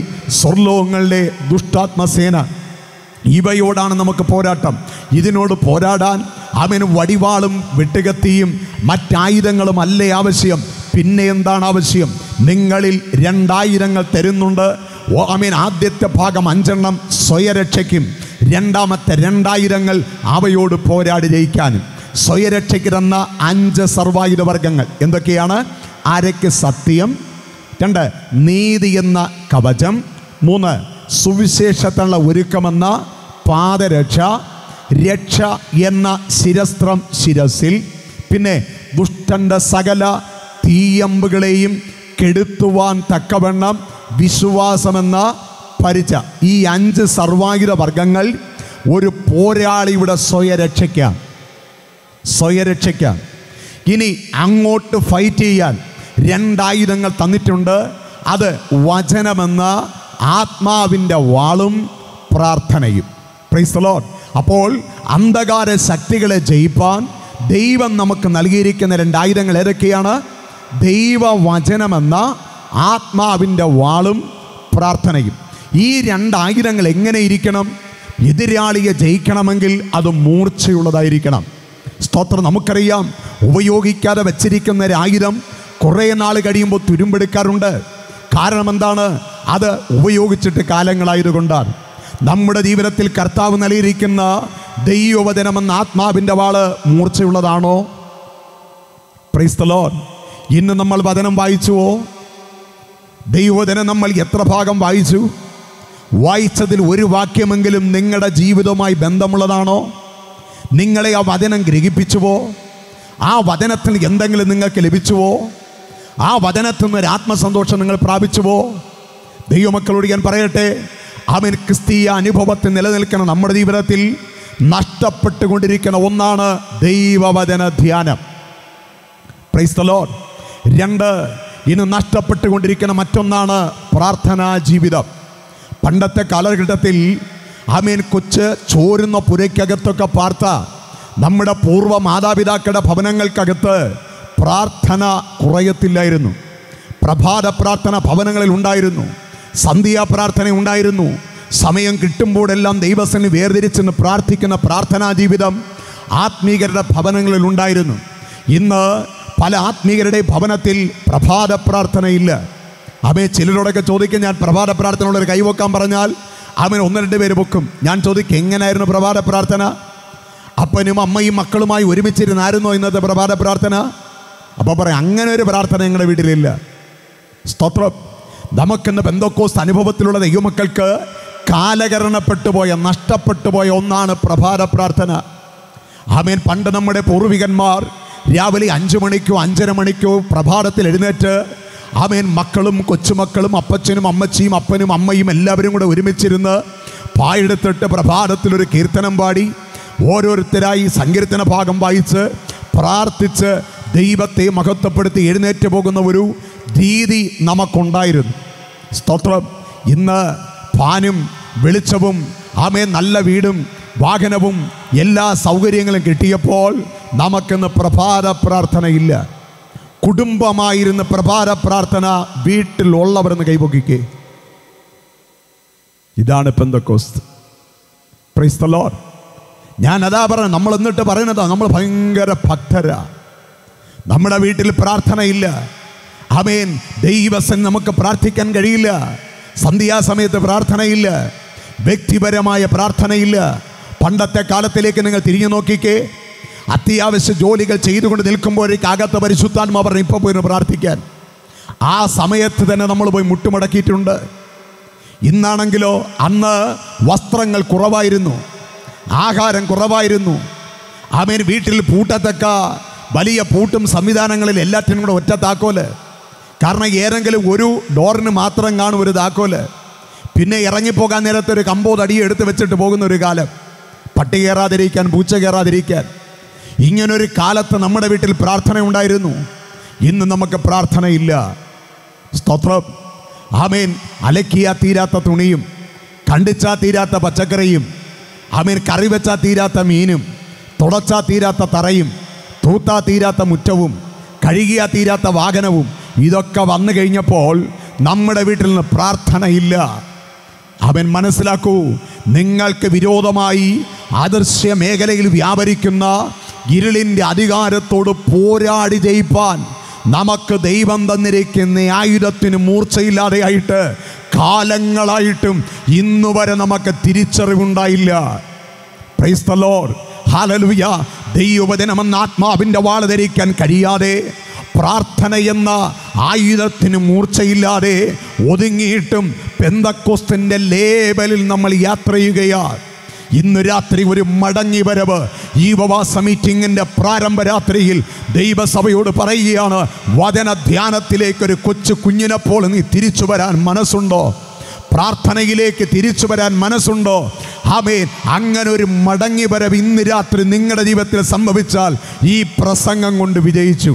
സ്വർലോകങ്ങളുടെ ദുഷ്ടാത്മസേന, ഇവയോടാണ് നമുക്ക് പോരാട്ടം. ഇതിനോട് പോരാടാൻ അവന് വടിവാളും വെട്ടുകത്തിയും മറ്റായുധങ്ങളും അല്ലേ ആവശ്യം? പിന്നെ എന്താണ് ആവശ്യം? നിങ്ങളിൽ രണ്ടായിരങ്ങൾ തരുന്നുണ്ട്. ആമേൻ. ആദ്യത്തെ ഭാഗം അഞ്ചെണ്ണം സ്വയരക്ഷയ്ക്കും, രണ്ടാമത്തെ രണ്ടായിരങ്ങൾ അവയോട് പോരാടി ജയിക്കാനും. സ്വയരക്ഷയ്ക്ക് തന്ന അഞ്ച് സർവായുധ വർഗങ്ങൾ എന്തൊക്കെയാണ്? അരയ്ക്ക് സത്യം, രണ്ട് നീതി എന്ന കവചം, മൂന്ന് സുവിശേഷത്തിനുള്ള ഒരുക്കമെന്ന പാദരക്ഷ, രക്ഷ എന്ന ശിരസ്ത്രം ശിരസിൽ, പിന്നെ ദുഷ്ടന്റെ സകല തീയമ്പുകളെയും കെടുത്തുവാൻ തക്കവണ്ണം വിശ്വാസമെന്ന പരിച. ഈ അഞ്ച് സർവായുധ വർഗങ്ങൾ ഒരു പോരാളിയുടെ സ്വയരക്ഷയ്ക്കാണ്. സ്വയരക്ഷയ്ക്കാണ്. ഇനി അങ്ങോട്ട് ഫൈറ്റ് ചെയ്യാൻ രണ്ടായുധങ്ങൾ തന്നിട്ടുണ്ട്. അത് വചനമെന്ന ആത്മാവിൻ്റെ വാളും പ്രാർത്ഥനയും. Praise the lord. അപ്പോൾ അന്ധകാര ശക്തികളെ ജയിപ്പാൻ ദൈവം നമുക്ക് നൽകിയിരിക്കുന്ന രണ്ടായുധങ്ങൾ ഏതൊക്കെയാണ്? ദൈവവചനമെന്ന ആത്മാവിൻ്റെ വാളും പ്രാർത്ഥനയും. ഈ രണ്ടായുധങ്ങൾ എങ്ങനെ ഇരിക്കണം? എതിരാളിയെ ജയിക്കണമെങ്കിൽ അത് മൂർച്ചയുള്ളതായിരിക്കണം. സ്തോത്രം. നമുക്കറിയാം, ഉപയോഗിക്കാതെ വച്ചിരിക്കുന്ന ഒരു ആയുധം കുറേ നാൾ കഴിയുമ്പോൾ തുരുമ്പെടുക്കാറുണ്ട്. കാരണം എന്താണ്? അത് ഉപയോഗിച്ചിട്ട് കാലങ്ങളായതുകൊണ്ടാണ്. നമ്മുടെ ജീവിതത്തിൽ കർത്താവ് നൽകിയിരിക്കുന്ന ദൈവവചനമെന്ന ആത്മാവിൻ്റെ വാള് മൂർച്ചയുള്ളതാണോ? Praise the lord. ഇന്ന് നമ്മൾ വചനം വായിച്ചുവോ? ദൈവവചനം നമ്മൾ എത്ര ഭാഗം വായിച്ചു? വായിച്ചതിൽ ഒരു വാക്യമെങ്കിലും നിങ്ങളുടെ ജീവിതവുമായി ബന്ധമുള്ളതാണോ? നിങ്ങളെ ആ വചനം ഗ്രഹിപ്പിച്ചുവോ? ആ വചനത്തിൽ എന്തെങ്കിലും നിങ്ങൾക്ക് ലഭിച്ചുവോ? ആ വചനത്തിൽ നിന്ന് ഒരു ആത്മസന്തോഷം നിങ്ങൾ പ്രാപിച്ചുവോ? ദൈവമക്കളോട് ഞാൻ പറയട്ടെ, അവൻ ക്രിസ്തീയ അനുഭവത്തിൽ നിലനിൽക്കണം. നമ്മുടെ ജീവിതത്തിൽ നഷ്ടപ്പെട്ടുകൊണ്ടിരിക്കുന്ന ഒന്നാണ് ദൈവവചന ധ്യാനം. Praise the lord. രണ്ട്, ഇന്ന് നഷ്ടപ്പെട്ടുകൊണ്ടിരിക്കുന്ന മറ്റൊന്നാണ് പ്രാർത്ഥനാ ജീവിതം. പണ്ടത്തെ കാലഘട്ടത്തിൽ ആമേൻ കൊച്ച് ചോരുന്ന പുരയ്ക്കകത്തൊക്കെ പാർത്ത നമ്മുടെ പൂർവ്വ മാതാപിതാക്കളുടെ ഭവനങ്ങൾക്കകത്ത് പ്രാർത്ഥന കുറയത്തില്ലായിരുന്നു. പ്രഭാത പ്രാർത്ഥന ഭവനങ്ങളിൽ ഉണ്ടായിരുന്നു. സന്ധ്യാ പ്രാർത്ഥന ഉണ്ടായിരുന്നു. സമയം കിട്ടുമ്പോഴെല്ലാം ദൈവസന്നിധി വേർതിരിച്ചെന്ന് പ്രാർത്ഥിക്കുന്ന പ്രാർത്ഥനാ ജീവിതം ആത്മീകരുടെ ഭവനങ്ങളിൽ ഉണ്ടായിരുന്നു. ഇന്ന് പല ആത്മീകരുടെ ഭവനത്തിൽ പ്രഭാത പ്രാർത്ഥനയില്ല. അവയെ ചിലരോടൊക്കെ ചോദിക്കും, ഞാൻ പ്രഭാത പ്രാർത്ഥനയുള്ളൊരു കൈവക്കാൻ പറഞ്ഞാൽ അവൻ ഒന്ന് രണ്ട് പേര് വെക്കും. ഞാൻ ചോദിക്കും, എങ്ങനെയായിരുന്നു പ്രഭാത പ്രാർത്ഥന? അപ്പനും അമ്മയും മക്കളുമായി ഒരുമിച്ചിരുന്നായിരുന്നോ ഇന്നത്തെ പ്രഭാത പ്രാർത്ഥന? അപ്പോൾ പറയാം, അങ്ങനെ ഒരു പ്രാർത്ഥന ഞങ്ങളുടെ വീട്ടിലില്ല. സ്തോത്രം. നമുക്കിന്ന് പെന്തക്കോസ്ത് അനുഭവത്തിലുള്ള ദൈവമക്കൾക്ക് കാലകരണപ്പെട്ടു പോയ, നഷ്ടപ്പെട്ടു പോയ ഒന്നാണ് പ്രഭാത പ്രാർത്ഥന. ആമേൻ. പണ്ട് നമ്മുടെ പൂർവികന്മാർ രാവിലെ അഞ്ചു മണിക്കോ അഞ്ചര മണിക്കോ പ്രഭാതത്തിൽ എഴുന്നേറ്റ് ആമേൻ മക്കളും കൊച്ചുമക്കളും അപ്പച്ചനും അമ്മച്ചിയും അപ്പനും അമ്മയും എല്ലാവരും കൂടെ ഒരുമിച്ചിരുന്ന് പായെടുത്തിട്ട് പ്രഭാതത്തിലൊരു കീർത്തനം പാടി ഓരോരുത്തരായി സങ്കീർത്തന ഭാഗം വായിച്ച് പ്രാർത്ഥിച്ച് ദൈവത്തെ മഹത്വപ്പെടുത്തി എഴുന്നേറ്റ് പോകുന്ന ഒരു രീതി നമുക്കുണ്ടായിരുന്നു. സ്തോത്രം. ഇന്ന് ഫാനും വെളിച്ചവും ആമേൻ നല്ല വീടും വാഹനവും എല്ലാ സൗകര്യങ്ങളും കിട്ടിയപ്പോൾ നമുക്കിന്ന് പ്രഭാത പ്രാർത്ഥനയില്ല. കുടുംബമായിരുന്ന പ്രഭാത പ്രാർത്ഥന വീട്ടിലുള്ളവരെന്ന് കൈപൊക്കിക്കേ. ഇതാണ് പെന്തക്കോസ്ത്. Price the Lord. ഞാൻ അതാ പറഞ്ഞത്. നമ്മൾ എന്നിട്ട് പറയുന്നതാ നമ്മൾ ഭയങ്കര ഭക്തരാ. നമ്മുടെ വീട്ടിൽ പ്രാർത്ഥനയില്ല. ആമേൻ. ദൈവസൻ നമുക്ക് പ്രാർത്ഥിക്കാൻ കഴിയില്ല. സന്ധ്യാസമയത്ത് പ്രാർത്ഥനയില്ല. വ്യക്തിപരമായ പ്രാർത്ഥനയില്ല. പണ്ടത്തെ കാലത്തിലേക്ക് നിങ്ങൾ തിരിഞ്ഞു നോക്കിക്കേ. അത്യാവശ്യ ജോലികൾ ചെയ്തുകൊണ്ട് നിൽക്കുമ്പോഴേക്ക് അകത്ത് പരിശുദ്ധാത്മാവ് പറഞ്ഞു, ഇപ്പോൾ പോയി പ്രാർത്ഥിക്കാൻ. ആ സമയത്ത് തന്നെ നമ്മൾ പോയി മുട്ടുമടക്കിയിട്ടുണ്ട്. ഇന്നാണെങ്കിലോ അന്ന് വസ്ത്രങ്ങൾ കുറവായിരുന്നു, ആഹാരം കുറവായിരുന്നു. ആമേൻ. വീട്ടിൽ പൂട്ടത്തക്ക വലിയ പൂട്ടും സംവിധാനങ്ങളിൽ എല്ലാറ്റിനും കൂടെ ഒറ്റ താക്കോല്. കാരണം ഏതെങ്കിലും ഒരു ഡോറിന് മാത്രം കാണും ഒരു താക്കോല്. പിന്നെ ഇറങ്ങിപ്പോകാൻ നേരത്തെ ഒരു കമ്പോതടി എടുത്ത് വെച്ചിട്ട് പോകുന്ന ഒരു കാലം. പട്ടി കയറാതിരിക്കാൻ, പൂച്ച കയറാതിരിക്കാൻ. ഇങ്ങനൊരു കാലത്ത് നമ്മുടെ വീട്ടിൽ പ്രാർത്ഥന ഉണ്ടായിരുന്നു. ഇന്ന് നമുക്ക് പ്രാർത്ഥനയില്ല. സ്തോത്രം. ആമേൻ. അലക്കിയാ തീരാത്ത തുണിയും കണ്ടിച്ചാ തീരാത്ത പച്ചക്കറിയും ആമേൻ കറി വെച്ചാൽ തീരാത്ത മീനും തുടച്ചാ തീരാത്ത തറയും തൂത്താ തീരാത്ത മുറ്റവും കഴുകിയാ തീരാത്ത വാഹനവും ഇതൊക്കെ വന്നു കഴിഞ്ഞപ്പോൾ നമ്മുടെ വീട്ടിൽ നിന്ന് പ്രാർത്ഥനയില്ല. അവൻ മനസ്സിലാക്കൂ, നിങ്ങൾക്ക് വിരോധമായി അദൃശ്യ മേഖലയിൽ വ്യാപരിക്കുന്ന ഇരുളിൻ്റെ അധികാരത്തോട് പോരാടി ജയിപ്പാൻ നമുക്ക് ദൈവം തന്നിരിക്കുന്ന ആയുധത്തിന് മൂർച്ചയില്ലാതെയായിട്ട് കാലങ്ങളായിട്ടും ഇന്നുവരെ നമുക്ക് തിരിച്ചറിവുണ്ടായില്ല. പ്രൈസ് ദി ലോർഡ്, ഹല്ലേലൂയ. ദൈവവചനമെന്ന ആത്മാവിൻ്റെ വാൾ ധരിക്കാൻ കഴിയാതെ, പ്രാർത്ഥന എന്ന ആയുധത്തിന് മൂർച്ചയില്ലാതെ ഒതുങ്ങിയിട്ടും പെന്തക്കോസ്തിൻ്റെ ലേബലിൽ നമ്മൾ യാത്ര ചെയ്യുകയാണ്. ഇന്ന് രാത്രി ഒരു മടങ്ങി വരവ് ഈ ഉപവാസ മീറ്റിങ്ങിൻ്റെ പ്രാരംഭ രാത്രിയിൽ ദൈവസഭയോട് പറയുകയാണ്, വചന ധ്യാനത്തിലേക്കൊരു കൊച്ചു കുഞ്ഞിനെപ്പോൾ നീ തിരിച്ചു വരാൻ മനസ്സുണ്ടോ? പ്രാർത്ഥനയിലേക്ക് തിരിച്ചു വരാൻ മനസ്സുണ്ടോ? ആമേൻ. അങ്ങനെ ഒരു മടങ്ങി വരവ് ഇന്ന് രാത്രി നിങ്ങളുടെ ജീവിതത്തിൽ സംഭവിച്ചാൽ ഈ പ്രസംഗം കൊണ്ട് വിജയിച്ചു.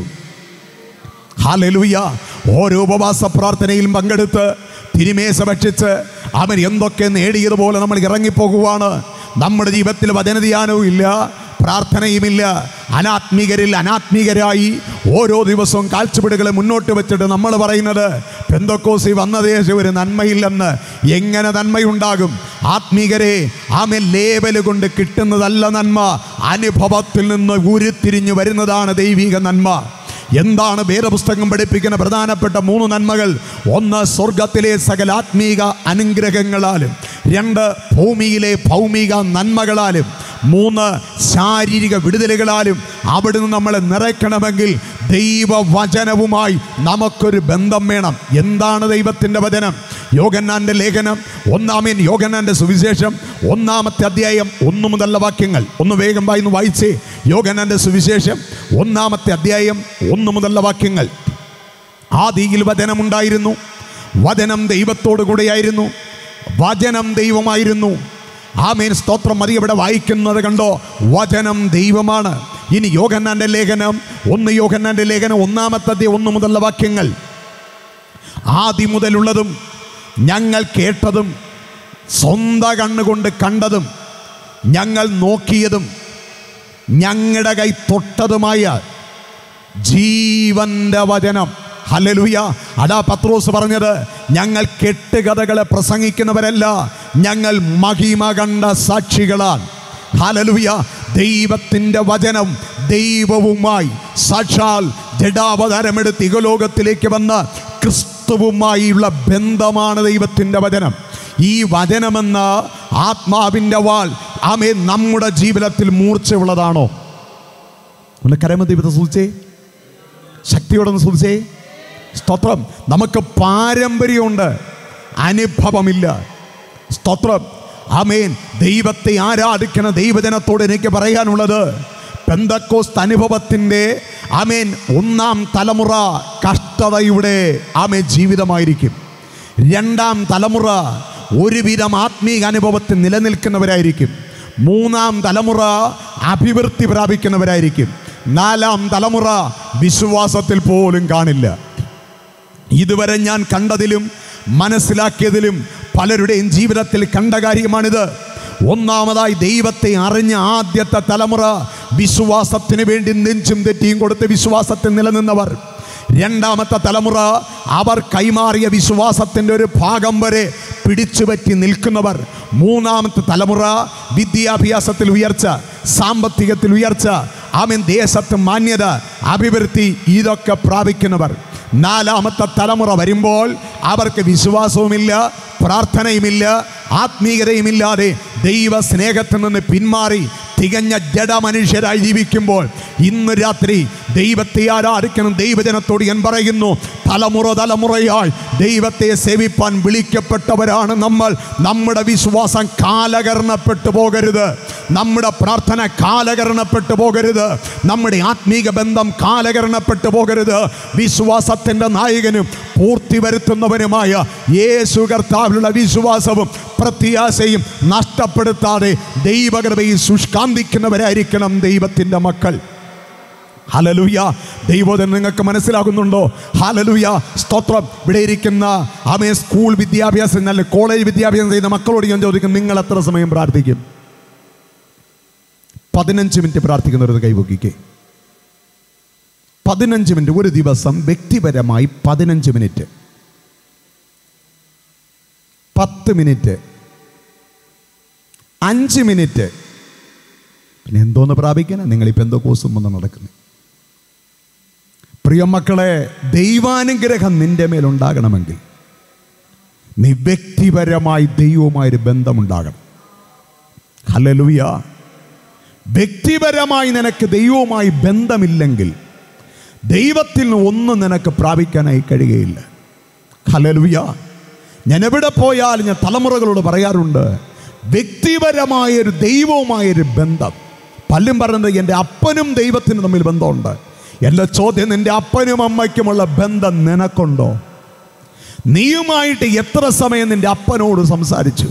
ഹല്ലേലൂയ. ഓരോ ഉപവാസ പ്രാർത്ഥനയിലും പങ്കെടുത്ത് തിരുമേശ ഭക്ഷിച്ച് അവൻ എന്തൊക്കെ നേടിയതുപോലെ നമ്മൾ ഇറങ്ങിപ്പോകുവാണ്. നമ്മുടെ ജീവിതത്തിൽ വചനധ്യാനവും ഇല്ല, പ്രാർത്ഥനയുമില്ല. അനാത്മീകരിൽ അനാത്മീകരായി ഓരോ ദിവസവും കാഴ്ചപ്പാടുകളെ മുന്നോട്ട് വെച്ചിട്ട് നമ്മൾ പറയുന്നത് പെന്തക്കോസ്തി വന്നതേശം ഒരു നന്മയില്ലെന്ന്. എങ്ങനെ നന്മയുണ്ടാകും? ആത്മീകരെ, ആമേൻ, ലേബല് കൊണ്ട് കിട്ടുന്നതല്ല നന്മ, അനുഭവത്തിൽ നിന്ന് ഉരുത്തിരിഞ്ഞു വരുന്നതാണ് ദൈവിക നന്മ. എന്താണ് വേദപുസ്തകം പഠിപ്പിക്കുന്ന പ്രധാനപ്പെട്ട മൂന്ന് നന്മകൾ? ഒന്ന്, സ്വർഗത്തിലെ സകല ആത്മീക അനുഗ്രഹങ്ങളാലും. രണ്ട്, ഭൂമിയിലെ ഭൗമിക നന്മകളാലും. മൂന്ന്, ശാരീരിക വിടുതലുകളാലും. അവിടുന്ന് നമ്മളെ നിറയ്ക്കണമെങ്കിൽ ദൈവവചനവുമായി നമുക്കൊരു ബന്ധം വേണം. എന്താണ് ദൈവത്തിൻ്റെ വചനം? യോഹന്നാന്റെ ലേഖനം ഒന്നാമൻ യോഹന്നാന്റെ സുവിശേഷം ഒന്നാമത്തെ അധ്യായം ഒന്ന് മുതലുള്ള വാക്യങ്ങൾ ഒന്ന് വേഗം വായിന്ന് വായിച്ചേ. യോഹന്നാന്റെ സുവിശേഷം ഒന്നാമത്തെ അധ്യായം ഒന്ന് മുതലുള്ള വാക്യങ്ങൾ. ആദിയിൽ വചനമുണ്ടായിരുന്നു, വചനം ദൈവത്തോടു കൂടെയായിരുന്നു, വചനം ദൈവമായിരുന്നു. ആമേൻ, സ്തോത്രം. മതി ഇവിടെ വായിക്കുന്നത് കണ്ടോ? വചനം ദൈവമാണ്. ഇനി യോഹന്നാന്റെ ലേഖനം ഒന്ന് യോഹന്നാന്റെ ലേഖനം ഒന്നാമത്തെ അധ്യായം ഒന്ന് മുതലുള്ള വാക്യങ്ങൾ. ആദി മുതലുള്ളതും ഞങ്ങൾ കേട്ടതും സ്വന്തം കണ്ണുകൊണ്ട് കണ്ടതും ഞങ്ങൾ നോക്കിയതും ഞങ്ങളുടെ കൈ തൊട്ടതുമായ ജീവന്റെ വചനം. ഹല്ലേലൂയ. അതാ പത്രോസ് പറഞ്ഞത്, ഞങ്ങൾ കെട്ടുകഥകളെ പ്രസംഗിക്കുന്നവരല്ല, ഞങ്ങൾ മഹിമ കണ്ട സാക്ഷികളാണ്. ഹല്ലേലൂയ. ദൈവത്തിൻ്റെ വചനം ദൈവവുമായി സാക്ഷാൽ ജഡാവതാരമെടുത്ത് ഇഹലോകത്തിലേക്ക് വന്ന ക്രിസ്തുവുമായുള്ള ബന്ധമാണ് ദൈവത്തിൻ്റെ വചനം. ഈ വചനമെന്ന ആത്മാവിൻ്റെ വാൾ ആമേ നമ്മുടെ ജീവിതത്തിൽ മൂർച്ചയുള്ളതാണോ? ഒന്ന് കരമ ദൈവത്തെ സൂചിച്ചേ, ശക്തിയോടൊന്ന് സൂചിച്ചേ. സ്തോത്രം. നമുക്ക് പാരമ്പര്യമുണ്ട്, അനുഭവമില്ല. സ്തോത്രം. ആമേൻ. ദൈവത്തെ ആരാധിക്കുന്ന ദൈവജനത്തോട് എനിക്ക് പറയാനുള്ളത്, പെന്തക്കോസ്ത് അനുഭവത്തിൻ്റെ ആമേൻ ഒന്നാം തലമുറ കഷ്ടതയുടെ ആമേൻ ജീവിതമായിരിക്കും. രണ്ടാം തലമുറ ഒരുവിധം ആത്മീക അനുഭവത്തിൽ നിലനിൽക്കുന്നവരായിരിക്കും. മൂന്നാം തലമുറ അഭിവൃദ്ധി പ്രാപിക്കുന്നവരായിരിക്കും. നാലാം തലമുറ വിശ്വാസത്തിൽ പോലും കാണില്ല. ഇതുവരെ ഞാൻ കണ്ടതിലും മനസ്സിലാക്കിയതിലും പലരുടെയും ജീവിതത്തിൽ കണ്ട കാര്യമാണിത്. ഒന്നാമതായി ദൈവത്തെ അറിഞ്ഞ ആദ്യത്തെ തലമുറ വിശ്വാസത്തിന് വേണ്ടി നെഞ്ചും തെറ്റിയും കൊടുത്ത് വിശ്വാസത്തിൽ നിലനിന്നവർ. രണ്ടാമത്തെ തലമുറ അവർ കൈമാറിയ വിശ്വാസത്തിൻ്റെ ഒരു ഭാഗം വരെ പിടിച്ചുപറ്റി നിൽക്കുന്നവർ. മൂന്നാമത്തെ തലമുറ വിദ്യാഭ്യാസത്തിൽ ഉയർച്ച, സാമ്പത്തികത്തിൽ ഉയർച്ച, ആമേൻ, ദേശത്ത് മാന്യത, അഭിവൃദ്ധി, ഇതൊക്കെ പ്രാപിക്കുന്നവർ. നാലാമത്തെ തലമുറ വരുമ്പോൾ അവർക്ക് വിശ്വാസവുമില്ല, പ്രാർത്ഥനയുമില്ല, ആത്മീയതയുമില്ലാതെ ദൈവ സ്നേഹത്തിൽ നിന്ന് പിന്മാറി തികഞ്ഞ ജഡമനുഷ്യരായി ജീവിക്കുമ്പോൾ ഇന്ന് രാത്രി ദൈവത്തെ ആരാധിക്കണം ദൈവജനത്തോട് ഞാൻ പറയുന്നു, തലമുറ തലമുറയായി ദൈവത്തെ സേവിപ്പാൻ വിളിക്കപ്പെട്ടവരാണ് നമ്മൾ. നമ്മുടെ വിശ്വാസം കാലകരണപ്പെട്ടു പോകരുത്, നമ്മുടെ പ്രാർത്ഥന കാലകരണപ്പെട്ടു പോകരുത്, നമ്മുടെ ആത്മീക ബന്ധം കാലകരണപ്പെട്ടു പോകരുത്. വിശ്വാസത്തിൻ്റെ നായകനും പൂർത്തി വരുത്തുന്നവനുമായ യേശു കർത്താവിലുള്ള വിശ്വാസവും പ്രത്യാശയും നഷ്ടപ്പെടുത്താതെ ദൈവകൃപയിൽ ശുഷ്കാന്തിക്കുന്നവരായിരിക്കണം ദൈവത്തിൻ്റെ മക്കൾ. ഹല്ലേലൂയ. ദൈവോധനം നിങ്ങൾക്ക് മനസ്സിലാകുന്നുണ്ടോ? ഹല്ലേലൂയ. സ്തോത്രം. ഇവിടെ ഇരിക്കുന്ന ആമേ സ്കൂൾ വിദ്യാഭ്യാസം നല്ല കോളേജ് വിദ്യാഭ്യാസം ചെയ്യുന്ന മക്കളോട് ഞാൻ ചോദിക്കും, നിങ്ങൾ എത്ര സമയം പ്രാർത്ഥിക്കും? പതിനഞ്ച് മിനിറ്റ് പ്രാർത്ഥിക്കുന്നവരത് കൈവക്കിക്കേ. പതിനഞ്ച് മിനിറ്റ് ഒരു ദിവസം വ്യക്തിപരമായി പതിനഞ്ച് മിനിറ്റ്, പത്ത് മിനിറ്റ്, അഞ്ച് മിനിറ്റ്, പിന്നെ എന്തോന്ന് പ്രാപിക്കാനാ നിങ്ങളിപ്പോൾ എന്തോ കോസും വന്ന് നടക്കുന്നത്? പ്രിയ മക്കളെ, ദൈവാനുഗ്രഹം നിന്റെ മേലുണ്ടാകണമെങ്കിൽ നീ വ്യക്തിപരമായി ദൈവവുമായൊരു ബന്ധമുണ്ടാകണം. ഹല്ലേലൂയ. വ്യക്തിപരമായി നിനക്ക് ദൈവവുമായി ബന്ധമില്ലെങ്കിൽ ദൈവത്തിൽ നിന്ന് ഒന്നും നിനക്ക് പ്രാപിക്കാനായി കഴിയുകയില്ല. ഹല്ലേലൂയ. ഞാൻ എവിടെ പോയാലും ഞാൻ തലമുറകളോട് പറയാറുണ്ട്, വ്യക്തിപരമായൊരു ദൈവവുമായൊരു ബന്ധം. പലരും പറയുന്നത് എൻ്റെ അപ്പനും ദൈവത്തിനും തമ്മിൽ ബന്ധമുണ്ട്. എൻ്റെ ചോദ്യം, നിൻ്റെ അപ്പനും അമ്മയ്ക്കുമുള്ള ബന്ധം നിനക്കുണ്ടോ? നീയുമായിട്ട് എത്ര സമയം നിൻ്റെ അപ്പനോട് സംസാരിച്ചു?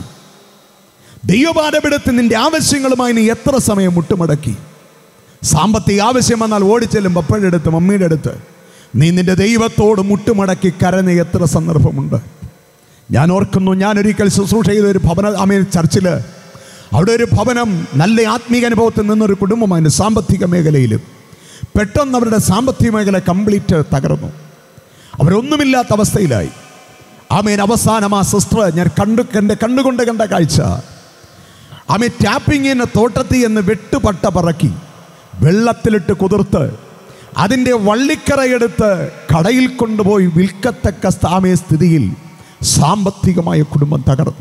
ദൈവപാഠപീഠത്തിൽ നിൻ്റെ ആവശ്യങ്ങളുമായി നീ എത്ര സമയം മുട്ടുമടക്കി? സാമ്പത്തിക ആവശ്യം വന്നാൽ ഓടിച്ചെല്ലും പപ്പയുടെ അടുത്ത്, മമ്മിയുടെ അടുത്ത്. നീ നിൻ്റെ ദൈവത്തോട് മുട്ടുമടക്കി കരഞ്ഞ എത്ര സന്ദർഭമുണ്ട്? ഞാൻ ഓർക്കുന്നു, ഞാനൊരിക്കൽ ശുശ്രൂഷ ചെയ്ത ഒരു ഭവന അമീൻ ചർച്ചിൽ, അവിടെ ഒരു ഭവനം നല്ല ആത്മീക അനുഭവത്തിൽ നിന്നൊരു കുടുംബമാണ്. സാമ്പത്തിക മേഖലയിലും പെട്ടെന്ന് അവരുടെ സാമ്പത്തിക മേഖല കംപ്ലീറ്റ് തകർന്നു. അവരൊന്നുമില്ലാത്ത അവസ്ഥയിലായി. ആമേൻ. അവസാനം ആ സിസ്റ്റർ, ഞാൻ കണ്ടു എൻ്റെ കണ്ടുകൊണ്ട് കണ്ട കാഴ്ച, ആമേൻ, ടാപ്പിങ്ങിന് തോട്ടത്തിൽ എന്ന് വെട്ടുപട്ട പറക്കി വെള്ളത്തിലിട്ട് കുതിർത്ത് അതിൻ്റെ വള്ളിക്കറയെടുത്ത് കടയിൽ കൊണ്ടുപോയി വിൽക്കത്തക്ക സ്ഥാമയ സ്ഥിതിയിൽ സാമ്പത്തികമായ കുടുംബം തകർന്നു.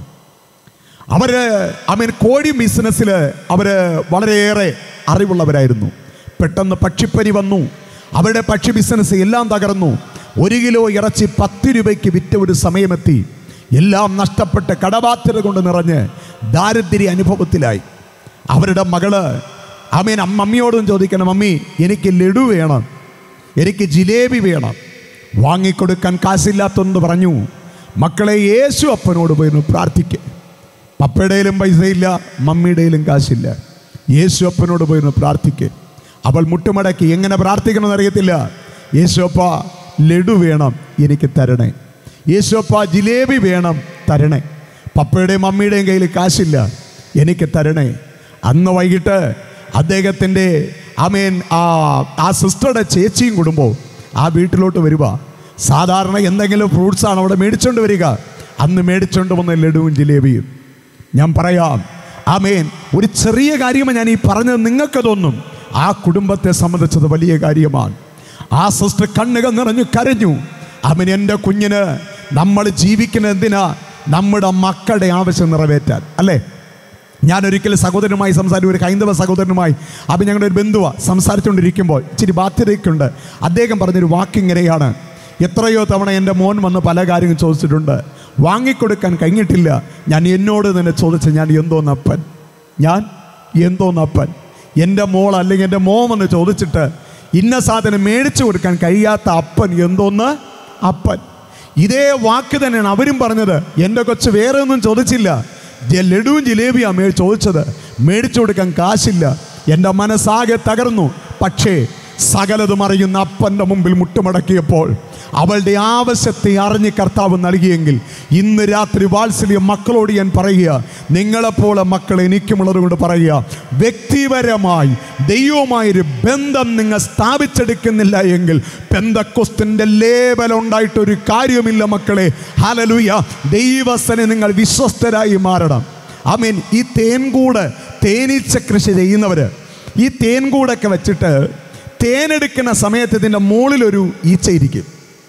അവർ ആമേൻ കോഴി ബിസിനസ്സിൽ അവർ വളരെയേറെ അറിവുള്ളവരായിരുന്നു. പെട്ടെന്ന് പക്ഷിപ്പനി വന്നു. അവരുടെ പക്ഷി ബിസിനസ് എല്ലാം തകർന്നു. ഒരു കിലോ ഇറച്ചി പത്ത് രൂപയ്ക്ക് വിറ്റ ഒരു സമയമെത്തി. എല്ലാം നഷ്ടപ്പെട്ട് കടബാധ്യത കൊണ്ട് നിറഞ്ഞ് ദാരിദ്ര്യ അനുഭവത്തിലായി. അവരുടെ മകള് ആമേൻ മമ്മിയോടും ചോദിക്കണം, മമ്മി എനിക്ക് ലഡു വേണം, എനിക്ക് ജിലേബി വേണം. വാങ്ങിക്കൊടുക്കാൻ കാശില്ലാത്തെന്ന് പറഞ്ഞു. മക്കളെ, യേശു അപ്പനോട് പോയിരുന്നു പ്രാർത്ഥിക്കുക. പപ്പയുടെയിലും പൈസയില്ല, മമ്മിയുടെയിലും കാശില്ല. യേശു അപ്പനോട് പോയിരുന്നു പ്രാർത്ഥിക്കുക. അവൾ മുട്ടുമടക്കി. എങ്ങനെ പ്രാർത്ഥിക്കണമെന്ന് അറിയത്തില്ല. യേശുപ്പ ലഡു വേണം, എനിക്ക് തരണേ. യേശുപ്പ ജിലേബി വേണം, തരണേ. പപ്പയുടെയും മമ്മിയുടെയും കയ്യിൽ കാശില്ല, എനിക്ക് തരണേ. അന്ന് വൈകിട്ട് അദ്ദേഹത്തിൻ്റെ ആമേൻ ആ ആ സിസ്റ്ററുടെ ചേച്ചിയും കുടുംബവും ആ വീട്ടിലോട്ട് വരിക. സാധാരണ എന്തെങ്കിലും ഫ്രൂട്ട്സാണ് അവിടെ മേടിച്ചുകൊണ്ട് വരിക. അന്ന് മേടിച്ചുകൊണ്ട് വന്ന ലഡുവും ജിലേബിയും. ഞാൻ പറയാം, ആമേൻ, ഒരു ചെറിയ കാര്യമാണ് ഞാൻ ഈ പറഞ്ഞത്. നിങ്ങൾക്ക് തോന്നും ആ കുടുംബത്തെ സംബന്ധിച്ചത് വലിയ കാര്യമാണ്. ആ സിസ്റ്റർ കണ്ണുകൾ നിറഞ്ഞു കരഞ്ഞു. ആമേൻ, എൻ്റെ കുഞ്ഞിന് നമ്മൾ ജീവിക്കുന്നത് എന്തിനാ? നമ്മുടെ മക്കളുടെ ആവശ്യം നിറവേറ്റാൻ അല്ലേ? ഞാനൊരിക്കലും സഹോദരനുമായി സംസാരിക്കും, ഒരു ഹൈന്ദവ സഹോദരനുമായി. അപ്പം ഞങ്ങളുടെ ഒരു ബന്ധുവാണ്. സംസാരിച്ചുകൊണ്ടിരിക്കുമ്പോൾ ഇച്ചിരി ബാധ്യതയൊക്കെയുണ്ട്. അദ്ദേഹം പറഞ്ഞൊരു വാക്കിങ്ങനെയാണ്, എത്രയോ തവണ എൻ്റെ മോൻ വന്ന് പല കാര്യങ്ങളും ചോദിച്ചിട്ടുണ്ട്, വാങ്ങിക്കൊടുക്കാൻ കഴിഞ്ഞിട്ടില്ല. ഞാൻ എന്നോട് തന്നെ ചോദിച്ച, ഞാൻ എന്തോന്നപ്പൻ, ഞാൻ എന്തോന്നപ്പൻ. എൻ്റെ മോൾ അല്ലെങ്കിൽ എൻ്റെ മോൻ വന്ന് ചോദിച്ചിട്ട് ഇന്ന സാധനം മേടിച്ചു കൊടുക്കാൻ കഴിയാത്ത അപ്പൻ എന്തോന്ന് അപ്പൻ. ഇതേ വാക്ക് തന്നെയാണ് അവരും പറഞ്ഞത്. എൻ്റെ കൊച്ച് വേറെ ഒന്നും ചോദിച്ചില്ല, ലഡുവും ജിലേബിയാണ് മേ ചോദിച്ചത്, മേടിച്ചു കൊടുക്കാൻ കാശില്ല. എൻ്റെ മനസ്സാകെ തകർന്നു. പക്ഷേ സകലതും അറിയുന്ന അപ്പൻ്റെ മുമ്പിൽ മുട്ടുമടക്കിയപ്പോൾ അവളുടെ ആവശ്യത്തെ അറിഞ്ഞ് കർത്താവ് നൽകിയെങ്കിൽ ഇന്ന് രാത്രി വാത്സല്യ മക്കളോട് ഞാൻ പറയുക, നിങ്ങളെപ്പോലെ മക്കൾ എനിക്കുമുള്ളത് കൊണ്ട് പറയുക, വ്യക്തിപരമായി ദൈവവുമായൊരു ബന്ധം നിങ്ങൾ സ്ഥാപിച്ചെടുക്കുന്നില്ല എങ്കിൽ പെന്തക്കോസ്തിൻ്റെ ലേബലുണ്ടായിട്ടൊരു കാര്യമില്ല മക്കളെ. ഹല്ലേലൂയ. ദൈവസനെ നിങ്ങൾ വിശ്വസ്തരായി മാറണം. ആമേൻ. ഈ തേൻകൂട് തേനീച്ച കൃഷി ചെയ്യുന്നവർ ഈ തേൻകൂടൊക്കെ വെച്ചിട്ട് തേനെടുക്കുന്ന സമയത്ത് ഇതിൻ്റെ മുകളിലൊരു ഈച്ച ഇരിക്കും.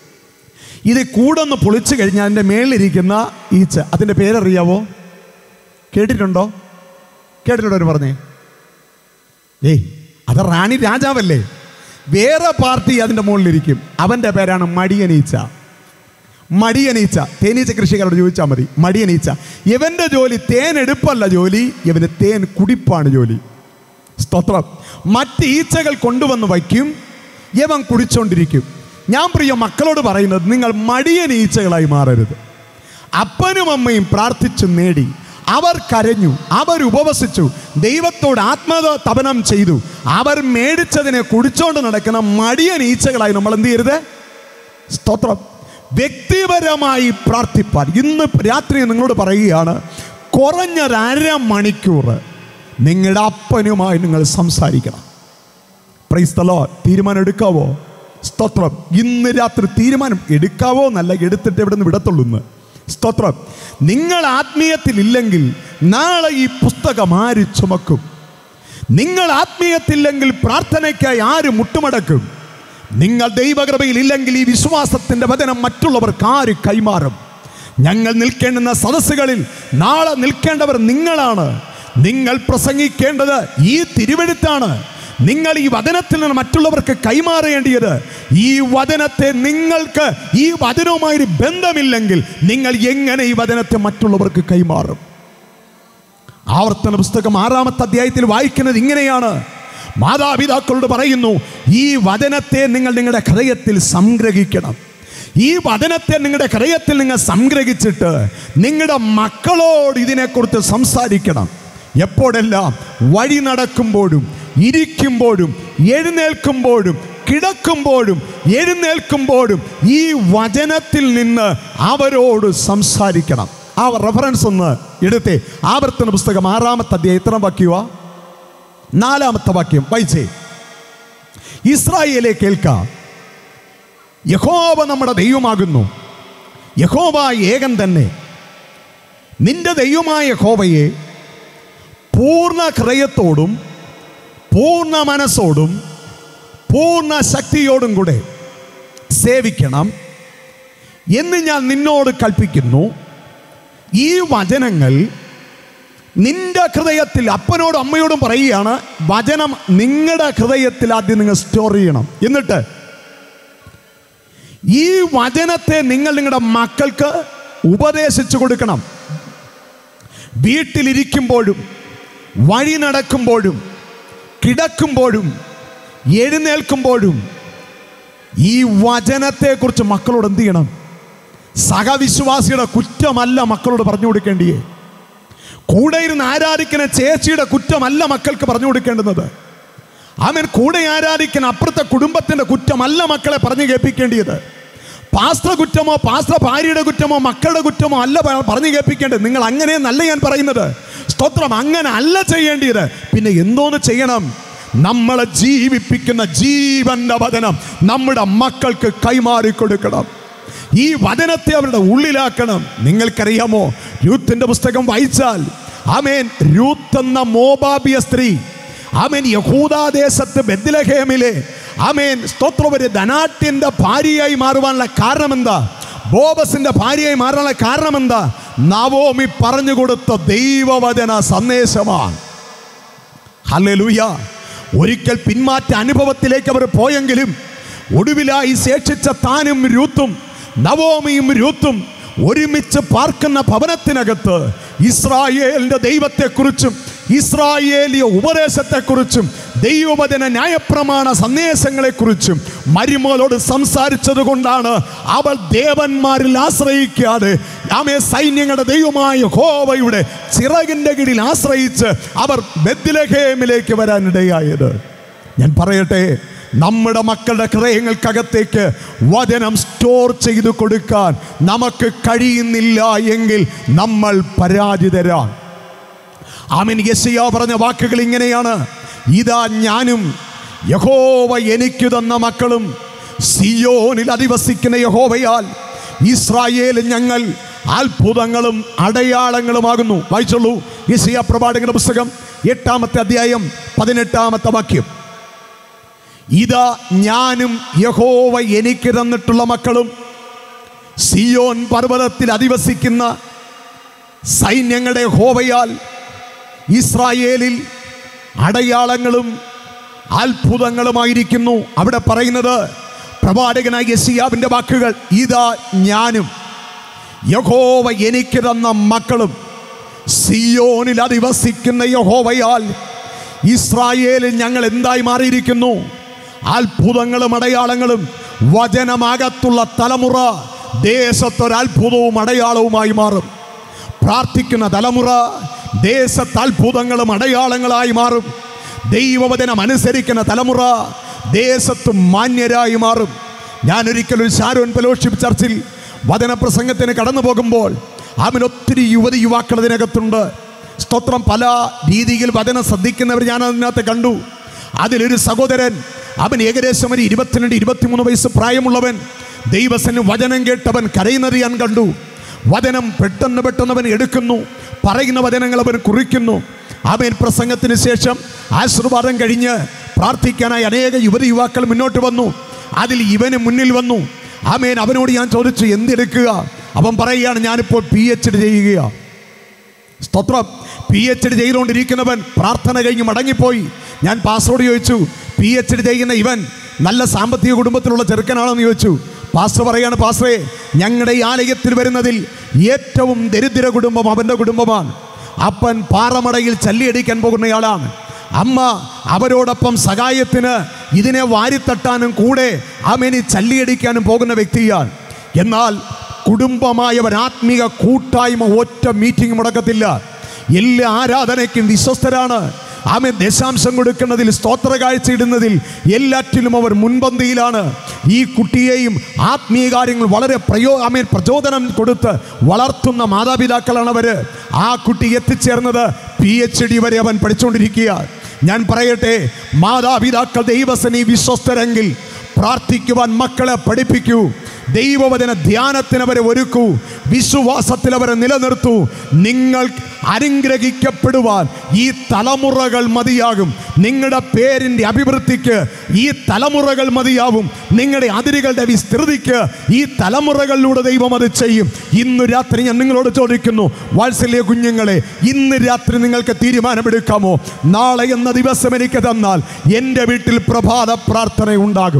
ഇത് കൂടൊന്ന് പൊളിച്ചു കഴിഞ്ഞാൽ അതിൻ്റെ മേളിലിരിക്കുന്ന ഈച്ച, അതിൻ്റെ പേരറിയാവോ? കേട്ടിട്ടുണ്ടോ? കേട്ടിട്ടുണ്ടോ എന്ന് പറഞ്ഞേ? ഏയ്, അത് റാണി രാജാവല്ലേ. വേറെ പാർട്ടി അതിൻ്റെ മുകളിലിരിക്കും. അവൻ്റെ പേരാണ് മടിയനീച്ച. മടിയനീച്ച. തേനീച്ച കൃഷിക്കാരോട് ചോദിച്ചാൽ മതി. മടിയനീച്ച. ഇവൻ്റെ ജോലി തേനെടുപ്പല്ല ജോലി, ഇവന് തേൻ കുടിപ്പാണ് ജോലി. സ്തോത്രം. മറ്റ് ഈച്ചകൾ കൊണ്ടുവന്ന് വയ്ക്കും, ഇവൻ കുടിച്ചോണ്ടിരിക്കും. ഞാൻ പ്രിയ മക്കളോട് പറയുന്നത്, നിങ്ങൾ മടിയൻ ഈച്ചകളായി മാറരുത്. അപ്പനും അമ്മയും പ്രാർത്ഥിച്ചു നേടി, അവർ കരഞ്ഞു, അവർ ഉപവസിച്ചു, ദൈവത്തോട് ആത്മതപനം ചെയ്തു, അവർ മേടിച്ചതിനെ കുടിച്ചോണ്ട് നടക്കുന്ന മടിയൻ ഈച്ചകളായി നമ്മൾ എന്ത് ചെയ്യരുത്? സ്തോത്രം. വ്യക്തിപരമായി പ്രാർത്ഥിപ്പാൻ ഇന്ന് രാത്രി നിങ്ങളോട് പറയുകയാണ്, കുറഞ്ഞൊരു അരമണിക്കൂർ നിങ്ങളുടെ അപ്പനുമായി നിങ്ങൾ സംസാരിക്കണം. Praise the lord. തീരുമാനം എടുക്കാവോ? സ്തോത്രം. ഇന്ന് രാത്രി തീരുമാനം എടുക്കാവോ എന്നല്ല, എടുത്തിട്ട് എവിടെ നിന്ന് വിടത്തുള്ളൂ ഇന്ന്. സ്തോത്രം. നിങ്ങൾ ആത്മീയത്തിൽ ഇല്ലെങ്കിൽ നാളെ ഈ പുസ്തകം ആര് ചുമക്കും? നിങ്ങൾ ആത്മീയത്തില്ലെങ്കിൽ പ്രാർത്ഥനയ്ക്കായി ആര് മുട്ടുമടക്കും? നിങ്ങൾ ദൈവകൃപയിൽ ഇല്ലെങ്കിൽ ഈ വിശ്വാസത്തിൻ്റെ വചനം മറ്റുള്ളവർക്ക് ആര് കൈമാറും? ഞങ്ങൾ നിൽക്കേണ്ടുന്ന സദസ്സുകളിൽ നാളെ നിൽക്കേണ്ടവർ നിങ്ങളാണ്. നിങ്ങൾ പ്രസംഗിക്കേണ്ടത് ഈ തിരുവെഴുത്താണ്. നിങ്ങൾ ഈ വചനത്തിൽ നിന്ന് മറ്റുള്ളവർക്ക് കൈമാറേണ്ടിയത്. ഈ വചനത്തെ നിങ്ങൾക്ക് ഈ വചനവുമായി ബന്ധമില്ലെങ്കിൽ നിങ്ങൾ എങ്ങനെ ഈ വചനത്തെ മറ്റുള്ളവർക്ക് കൈമാറും? ആവർത്തന പുസ്തകം ആറാമത്തെ അധ്യായത്തിൽ വായിക്കുന്നത് ഇങ്ങനെയാണ്. മാതാപിതാക്കളോട് പറയുന്നു, ഈ വചനത്തെ നിങ്ങൾ നിങ്ങളുടെ ഹൃദയത്തിൽ സംഗ്രഹിക്കണം. ഈ വചനത്തെ നിങ്ങളുടെ ഹൃദയത്തിൽ നിങ്ങൾ സംഗ്രഹിച്ചിട്ട് നിങ്ങളുടെ മക്കളോട് ഇതിനെക്കുറിച്ച് സംസാരിക്കണം. എപ്പോഴെല്ലാം വഴി നടക്കുമ്പോഴും ഇരിക്കുമ്പോഴും എഴുന്നേൽക്കുമ്പോഴും കിടക്കുമ്പോഴും എഴുന്നേൽക്കുമ്പോഴും ഈ വചനത്തിൽ നിന്ന് അവരോട് സംസാരിക്കണം. ആ റെഫറൻസ് ഒന്ന് എടുത്തേ. ആവർത്തന പുസ്തകം ആറാമത്തെ അധ്യായം എത്ര വാക്യവാ? നാലാമത്തെ വാക്യം വായിച്ചേ. ഇസ്രായേലെ കേൾക്കാം, യഹോവ നമ്മുടെ ദൈവമാകുന്നു, യഹോവ ഏകൻ തന്നെ. നിന്റെ ദൈവമായ യഹോവയെ പൂർണ്ണ ഹൃദയത്തോടും പൂർണ്ണ മനസ്സോടും പൂർണ്ണ ശക്തിയോടും കൂടെ സേവിക്കണം എന്ന് ഞാൻ നിന്നോട് കൽപ്പിക്കുന്നു. ഈ വചനങ്ങൾ നിന്റെ ഹൃദയത്തിൽ, അപ്പനോടും അമ്മയോടും പറയുകയാണ്, വചനം നിങ്ങളുടെ ഹൃദയത്തിൽ ആദ്യം നിങ്ങൾ സ്റ്റോർ ചെയ്യണം. എന്നിട്ട് ഈ വചനത്തെ നിങ്ങൾ നിങ്ങളുടെ മക്കൾക്ക് ഉപദേശിച്ചു കൊടുക്കണം. വീട്ടിലിരിക്കുമ്പോഴും വഴി നടക്കുമ്പോഴും കിടക്കുമ്പോഴും എഴുന്നേൽക്കുമ്പോഴും ഈ വചനത്തെക്കുറിച്ച് മക്കളോട് എന്ത് ചെയ്യണം? സഹവിശ്വാസിയുടെ കുറ്റമല്ല മക്കളോട് പറഞ്ഞു കൊടുക്കേണ്ടിയേ. കൂടെ ഇരുന്ന് ആരാധിക്കുന്ന ചേച്ചിയുടെ കുറ്റമല്ല മക്കൾക്ക് പറഞ്ഞു കൊടുക്കേണ്ടുന്നത്. അവൻ കൂടെ ആരാധിക്കുന്ന അപ്പുറത്തെ കുടുംബത്തിൻ്റെ കുറ്റമല്ല മക്കളെ പറഞ്ഞു കേൾപ്പിക്കേണ്ടിയത്. പാസ്റ്റർ കുറ്റമോ പാസ്റ്റർ ഭാര്യയുടെ കുറ്റമോ മക്കളുടെ കുറ്റമോ അല്ല പറഞ്ഞു കേൾപ്പിക്കേണ്ടത്. നിങ്ങൾ അങ്ങനെയെന്നല്ല ഞാൻ പറയുന്നത്. സ്തോത്രം, അങ്ങനെ അല്ല ചെയ്യേണ്ടത്. പിന്നെ എന്തോന്ന് ചെയ്യണം? നമ്മളെ ജീവിപ്പിക്കുന്ന ജീവന്റെ വചനം നമ്മുടെ മക്കൾക്ക് കൈമാറി കൊടുക്കണം. ഈ വചനത്തെ അവരുടെ ഉള്ളിലാക്കണം. നിങ്ങൾക്കറിയാമോ, രൂത്തിന്റെ പുസ്തകം വായിച്ചാൽ ആമേൻ, രൂത്ത് എന്ന മോബാബിയ സ്ത്രീ ആമേൻ യഹൂദാദേശത്ത് ബെത്ലഹേമിലെ ആമേൻ സ്തോത്രം ഒരു ധനാട്യന്റെ ഭാര്യയായി മാറുവാനുള്ള കാരണം എന്താ? ബോബസിന്റെ ഭാര്യയായി മാറാനുള്ള കാരണം എന്താ? നവോമി പറഞ്ഞു കൊടുത്ത ദൈവവചന സന്ദേശമാണ്. ഹല്ലേലൂയ. ഒരിക്കൽ പിന്മാറ്റ അനുഭവത്തിലേക്ക് അവർ പോയെങ്കിലും ഒടുവിലായി ശേഷിച്ച താനും രൂത്തും നവോമിയും രൂത്തും ഒരുമിച്ച് പാർക്കുന്ന ഭവനത്തിനകത്ത് ഇസ്രായേലിന്റെ ദൈവത്തെക്കുറിച്ചും ഇസ്രായേലിയ ഉപദേശത്തെക്കുറിച്ചും ദൈവവചന ന്യായപ്രമാണ സന്ദേശങ്ങളെക്കുറിച്ചും മരുമകളോട് സംസാരിച്ചത് കൊണ്ടാണ് അവൾ ദേവന്മാരിൽ ആശ്രയിക്കാതെ ആമേ സൈന്യങ്ങളുടെ ദൈവമായ യഹോവയുടെ ചിറകിൻ്റെ കീഴിൽ ആശ്രയിച്ച് അവർ ബെത്ലഹേമിലേക്ക് വരാനിടയായത്. ഞാൻ പറയട്ടെ, നമ്മുടെ മക്കളുടെ ഹൃദയങ്ങൾക്കകത്തേക്ക് വചനം സ്റ്റോർ ചെയ്തു കൊടുക്കാൻ നമുക്ക് കഴിയുന്നില്ല എങ്കിൽ നമ്മൾ പരാജിതരാണ്. ആമേൻ. യെശയ്യാ പറഞ്ഞ വാക്കുകൾ ഇങ്ങനെയാണ്: ഇതാ ഞാനും യഹോവ എനിക്ക് തന്ന മക്കളും സിയോനിൽ അധിവസിക്കുന്ന യഹോവയാൽ ഇസ്രായേൽ ഞങ്ങൾ അത്ഭുതങ്ങളും അടയാളങ്ങളുമാകുന്നു. വായിച്ചോളൂ, യെശയ്യാ പ്രവാചകന്റെ പുസ്തകം എട്ടാമത്തെ അധ്യായം പതിനെട്ടാമത്തെ വാക്യം. ഇതാ ഞാനും യഹോവ എനിക്ക് തന്നിട്ടുള്ള മക്കളും സിയോൻ പർവ്വതത്തിൽ അധിവസിക്കുന്ന സൈന്യങ്ങളുടെ യഹോവയാൽ ഇസ്രായേലിൽ അടയാളങ്ങളും അത്ഭുതങ്ങളുമായിരിക്കുന്നു. അവിടെ പറയുന്നത് പ്രവാചകനായ യെശയ്യാവിൻ്റെ വാക്കുകൾ. ഇതാ ഞാനും യഹോവ എനിക്ക് തന്ന മക്കളും സിയോനിൽ അധിവസിക്കുന്ന യഹോവയാൽ ഇസ്രായേലിൽ ഞങ്ങൾ എന്തായി മാറിയിരിക്കുന്നു? അത്ഭുതങ്ങളും അടയാളങ്ങളും. വചനമാകത്തുള്ള തലമുറ ദേശത്തൊരത്ഭുതവും അടയാളവുമായി മാറും. പ്രാർത്ഥിക്കുന്ന തലമുറ ദേശത്ത് അത്ഭുതങ്ങളും അടയാളങ്ങളായി മാറും. ദൈവവചനം അനുസരിക്കുന്ന തലമുറ ദേശത്ത് മാന്യരായി മാറും. ഞാനൊരിക്കലും ഷാരോൺ ഫെലോഷിപ്പ് ചർച്ചിൽ വചനപ്രസംഗത്തിന് കടന്നു പോകുമ്പോൾ അവനൊത്തിരി യുവതി യുവാക്കൾ അതിനകത്തുണ്ട്. സ്തോത്രം, പല രീതിയിൽ വചനം ശ്രദ്ധിക്കുന്നവർ ഞാൻ അതിനകത്ത് കണ്ടു. അതിലൊരു സഹോദരൻ, അവൻ ഏകദേശം ഒരു ഇരുപത്തിരണ്ട് ഇരുപത്തിമൂന്ന് വയസ്സ് പ്രായമുള്ളവൻ, ദൈവസന് വചനം കേട്ടവൻ കരയുന്നത് ഞാൻ കണ്ടു. വചനം പെട്ടെന്ന് പെട്ടെന്ന് അവൻ എടുക്കുന്നു, പറയുന്ന വചനങ്ങൾ അവൻ കുറിക്കുന്നു. ആമേൻ. പ്രസംഗത്തിന് ശേഷം ആശീർവാദം കഴിഞ്ഞ് പ്രാർത്ഥിക്കാനായി അനേക യുവതി യുവാക്കൾ മുന്നോട്ട് വന്നു. അതിൽ ഇവന് മുന്നിൽ വന്നു. ആമേൻ. അവനോട് ഞാൻ ചോദിച്ചു, എന്തെടുക്കുക? അവൻ പറയുകയാണ്, ഞാനിപ്പോൾ പി എച്ച് ഡി ചെയ്യുകയാണ്. സ്തോത്രം. പി എച്ച് ഡി ചെയ്തുകൊണ്ടിരിക്കുന്നവൻ പ്രാർത്ഥന കഴിഞ്ഞ് മടങ്ങിപ്പോയി. ഞാൻ പാസ്റ്ററോട് ചോദിച്ചു, പി എച്ച് ഡി ചെയ്യുന്ന ഇവൻ നല്ല സാമ്പത്തിക കുടുംബത്തിലുള്ള ചെറുക്കനാണെന്ന് ചോദിച്ചു. പാസ്റ്റർ പറയാണ്, പാസ്റ്ററെ, ഞങ്ങളുടെ ഈ ആലയത്തിൽ വരുന്നതിൽ ഏറ്റവും ദരിദ്ര കുടുംബം അവൻ്റെ കുടുംബമാണ്. അപ്പൻ പാറമടയിൽ ചല്ലിയടിക്കാൻ പോകുന്നയാളാണ്. അമ്മ അവരോടൊപ്പം സഹായത്തിന് ഇതിനെ വാരിത്തട്ടാനും കൂടെ ആമേനി ചല്ലിയടിക്കാനും പോകുന്ന വ്യക്തിയാണ്. എന്നാൽ കുടുംബമായവൻ ആത്മീക കൂട്ടായ്മ ഒറ്റ മീറ്റിംഗ് മുടക്കത്തില്ല. എല്ലാ ആരാധനയ്ക്കും വിശ്വസ്തരാണ്. ആമേൻ. ദശാംശം കൊടുക്കുന്നതിൽ, സ്തോത്ര കാഴ്ച ഇടുന്നതിൽ, എല്ലാറ്റിലും അവർ മുൻപന്തിയിലാണ്. ഈ കുട്ടിയെയും ആത്മീയ കാര്യങ്ങൾ വളരെ പ്രയോ ആമേൻ പ്രചോദനം കൊടുത്ത് വളർത്തുന്ന മാതാപിതാക്കളാണ് അവർ. ആ കുട്ടി എത്തിച്ചേർന്നത് പി എച്ച് ഡി വരെ അവൻ പഠിച്ചുകൊണ്ടിരിക്കുക. ഞാൻ പറയട്ടെ, മാതാപിതാക്കൾ ദൈവസനി വിശ്വസ്തരെങ്കിൽ പ്രാർത്ഥിക്കുവാൻ മക്കളെ പഠിപ്പിക്കൂ. ദൈവവചന ധ്യാനത്തിന് അവരെ ഒരുക്കൂ. വിശ്വാസത്തിൽ അവരെ നിലനിർത്തൂ. നിങ്ങൾ അനുഗ്രഹിക്കപ്പെടുവാൻ ഈ തലമുറകൾ മതിയാകും. നിങ്ങളുടെ പേരിൻ്റെ അഭിവൃദ്ധിക്ക് ഈ തലമുറകൾ മതിയാവും. നിങ്ങളുടെ അതിരുകളുടെ വിസ്തൃതിക്ക് ഈ തലമുറകളിലൂടെ ദൈവം അത് ചെയ്യും. ഇന്ന് രാത്രി ഞാൻ നിങ്ങളോട് ചോദിക്കുന്നു, വാത്സല്യ കുഞ്ഞുങ്ങളെ, ഇന്ന് രാത്രി നിങ്ങൾക്ക് തീരുമാനമെടുക്കാമോ? നാളെ എന്ന ദിവസം എനിക്ക് തന്നാൽ എൻ്റെ വീട്ടിൽ പ്രഭാത പ്രാർത്ഥന ഉണ്ടാകും.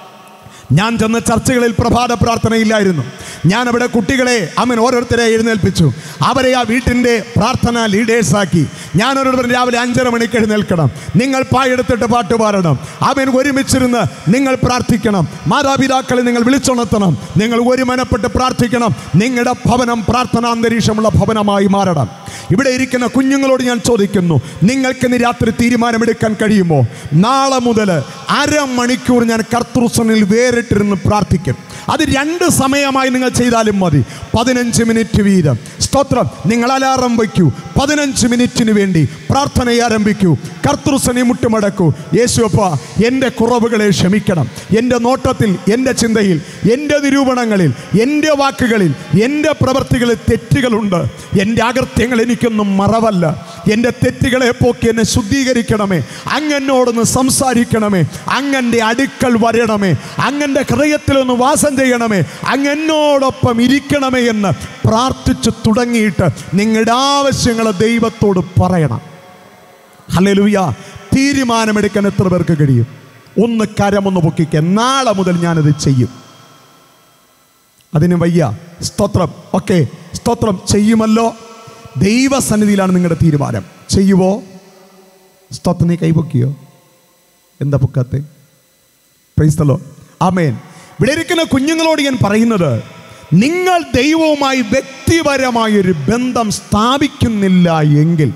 ഞാൻ ചെന്ന ചർച്ചകളിൽ പ്രഭാത പ്രാർത്ഥനയില്ലായിരുന്നു. ഞാനവിടെ കുട്ടികളെ അമ്മൻ ഓരോരുത്തരെ എഴുന്നേൽപ്പിച്ചു. അവരെ ആ വീട്ടിൻ്റെ പ്രാർത്ഥന ലീഡേഴ്സാക്കി. ഞാൻ ഓരോരുത്തരും രാവിലെ അഞ്ചര മണിക്ക് എഴുന്നേൽക്കണം. നിങ്ങൾ പായെടുത്തിട്ട് പാട്ട് പാടണം. അവൻ ഒരുമിച്ചിരുന്ന് നിങ്ങൾ പ്രാർത്ഥിക്കണം. മാതാപിതാക്കളെ നിങ്ങൾ വിളിച്ചുണർത്തണം. നിങ്ങൾ ഒരുമനപ്പെട്ട് പ്രാർത്ഥിക്കണം. നിങ്ങളുടെ ഭവനം പ്രാർത്ഥനാന്തരീക്ഷമുള്ള ഭവനമായി മാറണം. ഇവിടെ ഇരിക്കുന്ന കുഞ്ഞുങ്ങളോട് ഞാൻ ചോദിക്കുന്നു, നിങ്ങൾക്കിന്ന് രാത്രി തീരുമാനമെടുക്കാൻ കഴിയുമോ? നാളെ മുതൽ അരമണിക്കൂർ ഞാൻ കർത്തൃസനിൽ വേറിട്ടിരുന്ന് പ്രാർത്ഥിക്കും. അത് രണ്ട് സമയമായി നിങ്ങൾ ചെയ്താലും മതി. പതിനഞ്ച് മിനിറ്റ് വീതം. സ്തോത്രം. നിങ്ങൾ അലാറം വയ്ക്കൂ. പതിനഞ്ച് മിനിറ്റിന് വേണ്ടി പ്രാർത്ഥന ആരംഭിക്കൂ. കർത്തൃസനി മുട്ടുമടക്കൂ. യേശുവപ്പ, എൻ്റെ കുറവുകളെ ക്ഷമിക്കണം. എൻ്റെ നോട്ടത്തിൽ, എൻ്റെ ചിന്തയിൽ, എൻ്റെ നിരൂപണങ്ങളിൽ, എൻ്റെ വാക്കുകളിൽ, എൻ്റെ പ്രവൃത്തികളിൽ തെറ്റുകളുണ്ട്. എൻ്റെ അകൃത്യങ്ങൾ എനിക്കൊന്നും മറവല്ല. എൻ്റെ തെറ്റുകളെ പോക്കി എന്നെ ശുദ്ധീകരിക്കണമേ. അങ്ങനോടൊന്ന് സംസാരിക്കണമേ. അങ്ങൻ്റെ അടുക്കൽ വരണമേ. അങ്ങൻ്റെ ഹൃദയത്തിലൊന്ന് വാസം ചെയ്യണമേ. അങ്ങനോടൊപ്പം ഇരിക്കണമേ എന്ന് പ്രാർത്ഥിച്ചു തുടങ്ങിയിട്ട് നിങ്ങളുടെ ആവശ്യങ്ങൾ ദൈവത്തോട് പറയണം. ഹല്ലേലൂയ. തീരുമാനമെടുക്കാൻ എത്ര പേർക്ക് കഴിയും? ഒന്ന് കരമൊന്ന് പൊക്കിക്കുക. നാളെ മുതൽ ഞാനത് ചെയ്യും. അതിന് വയ്യ. സ്തോത്രം. ഓക്കെ, സ്തോത്രം. ചെയ്യുമല്ലോ. ദൈവസന്നിധിയിലാണ് നിങ്ങളുടെ തീരുമാനം. ചെയ്യുവോ? സ്തോത്രം. നീ കൈപൊക്കിയോ? എന്താ പൊക്കാത്തെ? Praise the lord. ആമേൻ. ഇവിടെ ഇരിക്കുന്ന കുഞ്ഞുങ്ങളോട് ഞാൻ പറയുന്നത്, നിങ്ങൾ ദൈവവുമായി വ്യക്തിപരമായൊരു ബന്ധം സ്ഥാപിക്കുന്നില്ല എങ്കിൽ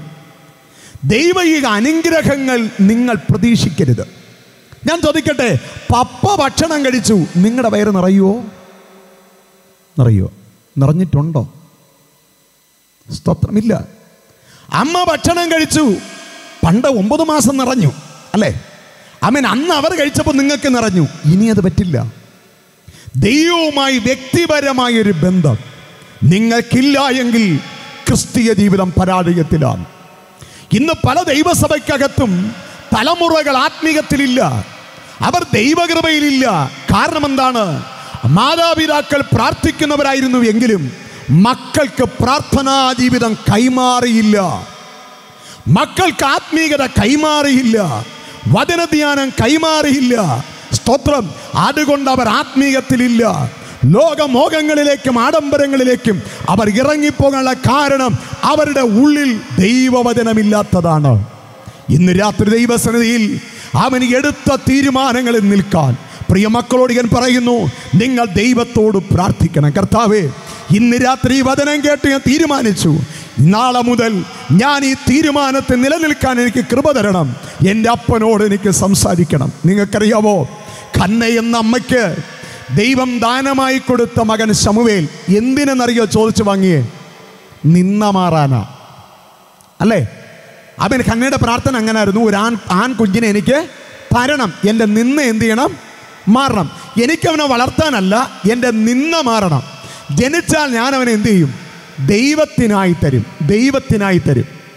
ദൈവിക അനുഗ്രഹങ്ങൾ നിങ്ങൾ പ്രതീക്ഷിക്കരുത്. ഞാൻ ചോദിക്കട്ടെ, പപ്പ ഭക്ഷണം കഴിച്ചു, നിങ്ങളുടെ വയറ് നിറയുമോ? നിറയുമോ? നിറഞ്ഞിട്ടുണ്ടോ? സ്തോത്രമില്ല. അമ്മ ഭക്ഷണം കഴിച്ചു, പണ്ട് ഒമ്പത് മാസം നിറഞ്ഞു അല്ലേ? ആമേൻ. അന്ന് അവർ കഴിച്ചപ്പോൾ നിങ്ങൾക്ക് നിറഞ്ഞു. ഇനി അത് പറ്റില്ല. ദൈവവുമായി വ്യക്തിപരമായൊരു ബന്ധം നിങ്ങൾക്കില്ല എങ്കിൽ ക്രിസ്തീയ ജീവിതം പരാജയത്തിലാണ്. ഇന്ന് പല ദൈവസഭയ്ക്കകത്തും തലമുറകൾ ആത്മീയത്തിലില്ല. അവർ ദൈവകൃപയിലില്ല. കാരണം എന്താണ്? മാതാപിതാക്കൾ പ്രാർത്ഥിക്കുന്നവരായിരുന്നു എങ്കിലും മക്കൾക്ക് പ്രാർത്ഥനാ ജീവിതം കൈമാറിയില്ല. മക്കൾക്ക് ആത്മീയത കൈമാറിയില്ല. വചനധ്യാനം കൈമാറിയില്ല. സ്തോത്രം. അതുകൊണ്ട് അവർ ആത്മീയത്തിലില്ല. ലോകമോഹങ്ങളിലേക്കും ആഡംബരങ്ങളിലേക്കും അവർ ഇറങ്ങിപ്പോകാനുള്ള കാരണം അവരുടെ ഉള്ളിൽ ദൈവവചനമില്ലാത്തതാണ്. ഇന്ന് രാത്രി ദൈവസന്നിധിയിൽ അവൻ എടുത്ത തീരുമാനങ്ങളിൽ നിൽക്കാൻ പ്രിയ മക്കളോട് ഞാൻ പറയുന്നു, നിങ്ങൾ ദൈവത്തോട് പ്രാർത്ഥിക്കണം. കർത്താവേ, ഇന്ന് രാത്രി വചനം കേട്ട് ഞാൻ തീരുമാനിച്ചു, നാളെ മുതൽ ഞാൻ ഈ തീരുമാനത്തിൽ നിലനിൽക്കാൻ എനിക്ക് കൃപ തരണം. എൻ്റെ അപ്പനോട് എനിക്ക് സംസാരിക്കണം. നിങ്ങൾക്കറിയാവോ, ഖന്ന എന്ന അമ്മയ്ക്ക് ദൈവം ദാനമായി കൊടുത്ത മകൻ ശമൂവേൽ എന്തിനെന്നറിയോ ചോദിച്ചു വാങ്ങിയേ? നിന്ന മാറാനാ അല്ലേ? അവൻ ഖന്നയുടെ പ്രാർത്ഥന അങ്ങനെ ആയിരുന്നു, ഒരു ആൺ ആൺ കുഞ്ഞിനെ എനിക്ക് തരണം. എൻ്റെ നിന്ന എന്ത് ചെയ്യണം? മാറണം. എനിക്കവനെ വളർത്താനല്ല, എൻ്റെ നിന്ന മാറണം. ജനിച്ചാൽ ഞാൻ അവനെ എന്ത് ചെയ്യും? ദൈവത്തിനായി തരും. ദൈവത്തിനായി തരും.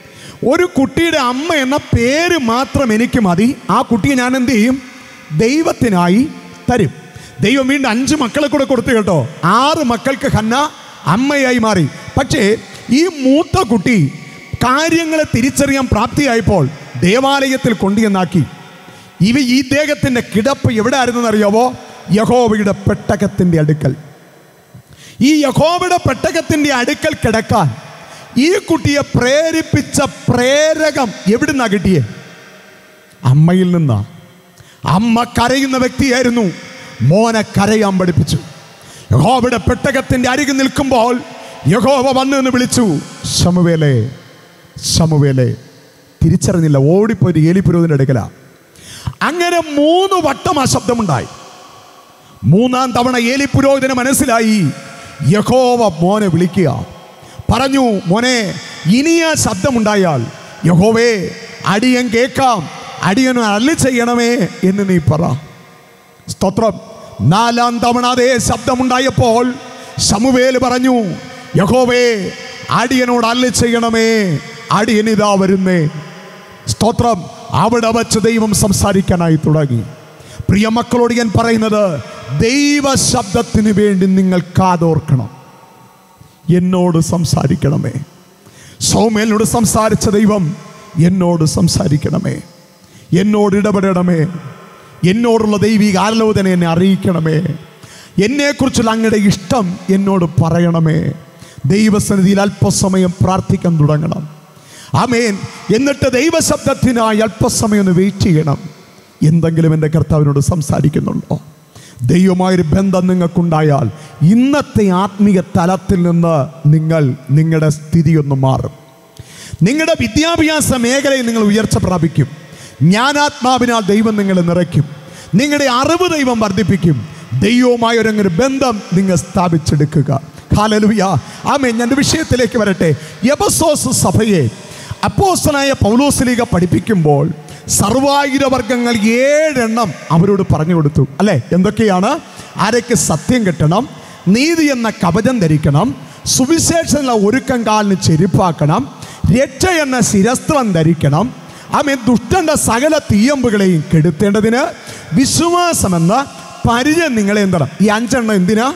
ഒരു കുട്ടിയുടെ അമ്മ എന്ന പേര് മാത്രം എനിക്ക് മതി, ആ കുട്ടിയെ ഞാൻ എന്ത് ചെയ്യും? ദൈവത്തിനായി തരും. ദൈവം വീണ്ടും അഞ്ച് മക്കളെ കൂടെ കൊടുത്തു കേട്ടോ. ആറ് മക്കൾക്ക് ഹന്ന അമ്മയായി മാറി. പക്ഷേ ഈ മൂത്ത കുട്ടി കാര്യങ്ങളെ തിരിച്ചറിയാൻ പ്രാപ്തിയായപ്പോൾ ദേവാലയത്തിൽ കൊണ്ടുവന്നാക്കി. ഇവ ഈ ഇദ്ദേഹത്തിൻ്റെ കിടപ്പ് എവിടെ ആയിരുന്നെന്ന് അറിയാവോ? യഹോവയുടെ പെട്ടകത്തിൻ്റെ അടുക്കൽ. ഈ യഹോവയുടെ പെട്ടകത്തിൻ്റെ അടുക്കൽ കിടക്കാൻ ഈ കുട്ടിയെ പ്രേരിപ്പിച്ച പ്രേരകം എവിടുന്നാ കിട്ടിയേ? അമ്മയിൽ നിന്നാ. അമ്മ കരയുന്ന വ്യക്തിയായിരുന്നു, മോനെ കരയാൻ പഠിപ്പിച്ചു. യഹോവയുടെ പെട്ടകത്തിൻ്റെ അരികിൽ നിൽക്കുമ്പോൾ യഹോവ വന്നു എന്ന് വിളിച്ചു, ശമൂവേലേ ശമൂവേലേ. തിരിച്ചറിഞ്ഞില്ല, ഓടിപ്പോയി ഏലി പുരോഹിതന്റെ അടുക്കലാ. അങ്ങനെ മൂന്ന് വട്ടം ആ ശബ്ദമുണ്ടായി. മൂന്നാം തവണ ഏലി പുരോഹിതന് മനസ്സിലായി യഹോവ മോനെ വിളിക്കുക. പറഞ്ഞു, മോനെ ഇനി ആ ശബ്ദമുണ്ടായാൽ യഹോവേ അടിയൻ കേൾക്കാം, അടിയൻ അരുളി ചെയ്യണമേ എന്ന് നീ പറ. സ്തോത്രം. നാലാം തവണ അതേ ശബ്ദമുണ്ടായപ്പോൾ ശമൂവേൽ പറഞ്ഞു, യഹോവേ അടിയനോട് അരുളി ചെയ്യണമേ, അടിയൻ ഇതാ വരുന്നേ. സ്തോത്രം. അവിടെ വച്ച് ദൈവം സംസാരിക്കാനായി തുടങ്ങി. പ്രിയ മക്കളോട് ഞാൻ പറയുന്നത്, ദൈവ ശബ്ദത്തിന് വേണ്ടി നിങ്ങൾ കാതോർക്കണം. എന്നോട് സംസാരിക്കണമേ. സൗമ്യനോട് സംസാരിച്ച ദൈവം എന്നോട് സംസാരിക്കണമേ, എന്നോട് ഇടപെടണമേ, എന്നോടുള്ള ദൈവിക ആലോചന എന്നെ അറിയിക്കണമേ, എന്നെക്കുറിച്ചുള്ള അങ്ങയുടെ ഇഷ്ടം എന്നോട് പറയണമേ. ദൈവസന്നിധിയിൽ അല്പസമയം പ്രാർത്ഥിക്കാൻ തുടങ്ങണം. ആമേൻ. എന്നിട്ട് ദൈവശബ്ദത്തിനായി അല്പസമയം ഒന്ന് വെയിറ്റ് ചെയ്യണം. എന്തെങ്കിലും എൻ്റെ കർത്താവിനോട് സംസാരിക്കുന്നുണ്ടോ? ദൈവമായൊരു ബന്ധം നിങ്ങൾക്കുണ്ടായാൽ ഇന്നത്തെ ആത്മീയ തലത്തിൽ നിന്ന് നിങ്ങൾ നിങ്ങളുടെ സ്ഥിതിയൊന്ന് മാറും. നിങ്ങളുടെ വിദ്യാഭ്യാസ മേഖലയിൽ നിങ്ങൾ ഉയർച്ച പ്രാപിക്കും. ജ്ഞാനാത്മാവിനാൽ ദൈവം നിങ്ങളെ നിറയ്ക്കും. നിങ്ങളുടെ അറിവ് ദൈവം വർദ്ധിപ്പിക്കും. ദൈവവുമായൊരങ്ങനെ ബന്ധം നിങ്ങൾ സ്ഥാപിച്ചെടുക്കുക. ഹല്ലേലൂയ. ആമേൻ. ഞാൻ വിഷയത്തിലേക്ക് വരട്ടെ. എഫെസോസ് സഭയെ അപ്പോസ്തലനായ പൗലോസ്ലീഹ പഠിപ്പിക്കുമ്പോൾ സർവായുധവർഗങ്ങൾ ഏഴെണ്ണം അവരോട് പറഞ്ഞു കൊടുത്തു, അല്ലേ? എന്തൊക്കെയാണ്? ആരൊക്കെ സത്യം കെട്ടണം, നീതി എന്ന കവചം ധരിക്കണം, സുവിശേഷമുള്ള ഒരുക്കം കാലിന് ചെരുപ്പാക്കണം, രക്ഷ എന്ന ശിരസ്ത്രം ധരിക്കണം, ആമേൻ, ദുഷ്ടന്റെ സകല തീയമ്പുകളെയും കെടുത്തേണ്ടതിന് വിശ്വാസമെന്ന പരിചയം നിങ്ങളെ എന്താണ്? ഈ അഞ്ചെണ്ണം എന്തിനാ?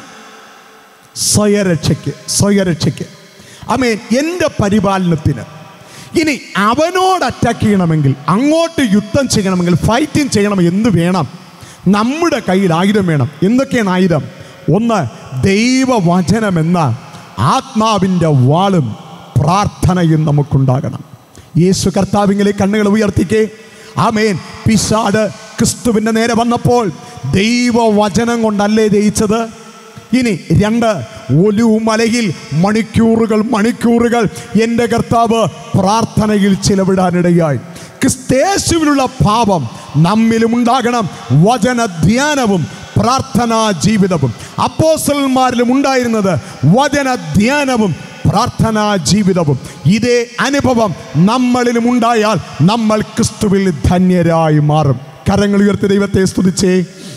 സ്വയരക്ഷയ്ക്ക്. സ്വയരക്ഷയ്ക്ക്. ആമേൻ. എൻ്റെ പരിപാലനത്തിന്. ഇനി അവനോട് അറ്റാക്ക് ചെയ്യണമെങ്കിൽ, അങ്ങോട്ട് യുദ്ധം ചെയ്യണമെങ്കിൽ, ഫൈറ്റിംഗ് ചെയ്യണം, എന്ത് വേണം? നമ്മുടെ കയ്യിൽ ആയുധം വേണം. എന്തൊക്കെയാണ് ആയുധം? ഒന്ന്, ദൈവവചനമെന്ന ആത്മാവിൻ്റെ വാളും പ്രാർത്ഥനയും നമുക്കുണ്ടാകണം. യേശു കർത്താവിലെ കണ്ണുകൾ ഉയർത്തിക്കേ. ആമേൻ. പിശാച് ക്രിസ്തുവിൻ്റെ നേരെ വന്നപ്പോൾ ദൈവവചനം കൊണ്ടല്ലേ ജയിച്ചത്? ഇനി രണ്ട്, ഒലിവുമലയിൽ മണിക്കൂറുകൾ മണിക്കൂറുകൾ എൻ്റെ കർത്താവ് പ്രാർത്ഥനയിൽ ചിലവിടാനിടയായി. ക്രിസ്തേശുവിലുള്ള ഭാവം നമ്മിലും ഉണ്ടാകണം. വചന ധ്യാനവും പ്രാർത്ഥനാ ജീവിതവും. അപ്പോസ്തലന്മാരിലും ഉണ്ടായിരുന്നത് വചന ധ്യാനവും പ്രാർത്ഥനാ ജീവിതവും. ഇതേ അനുഭവം നമ്മളിലും ഉണ്ടായാൽ നമ്മൾ ക്രിസ്തുവിൽ ധന്യരായി മാറും. കരങ്ങൾ ഉയർത്തി ദൈവത്തെ സ്തുതിച്ചേ.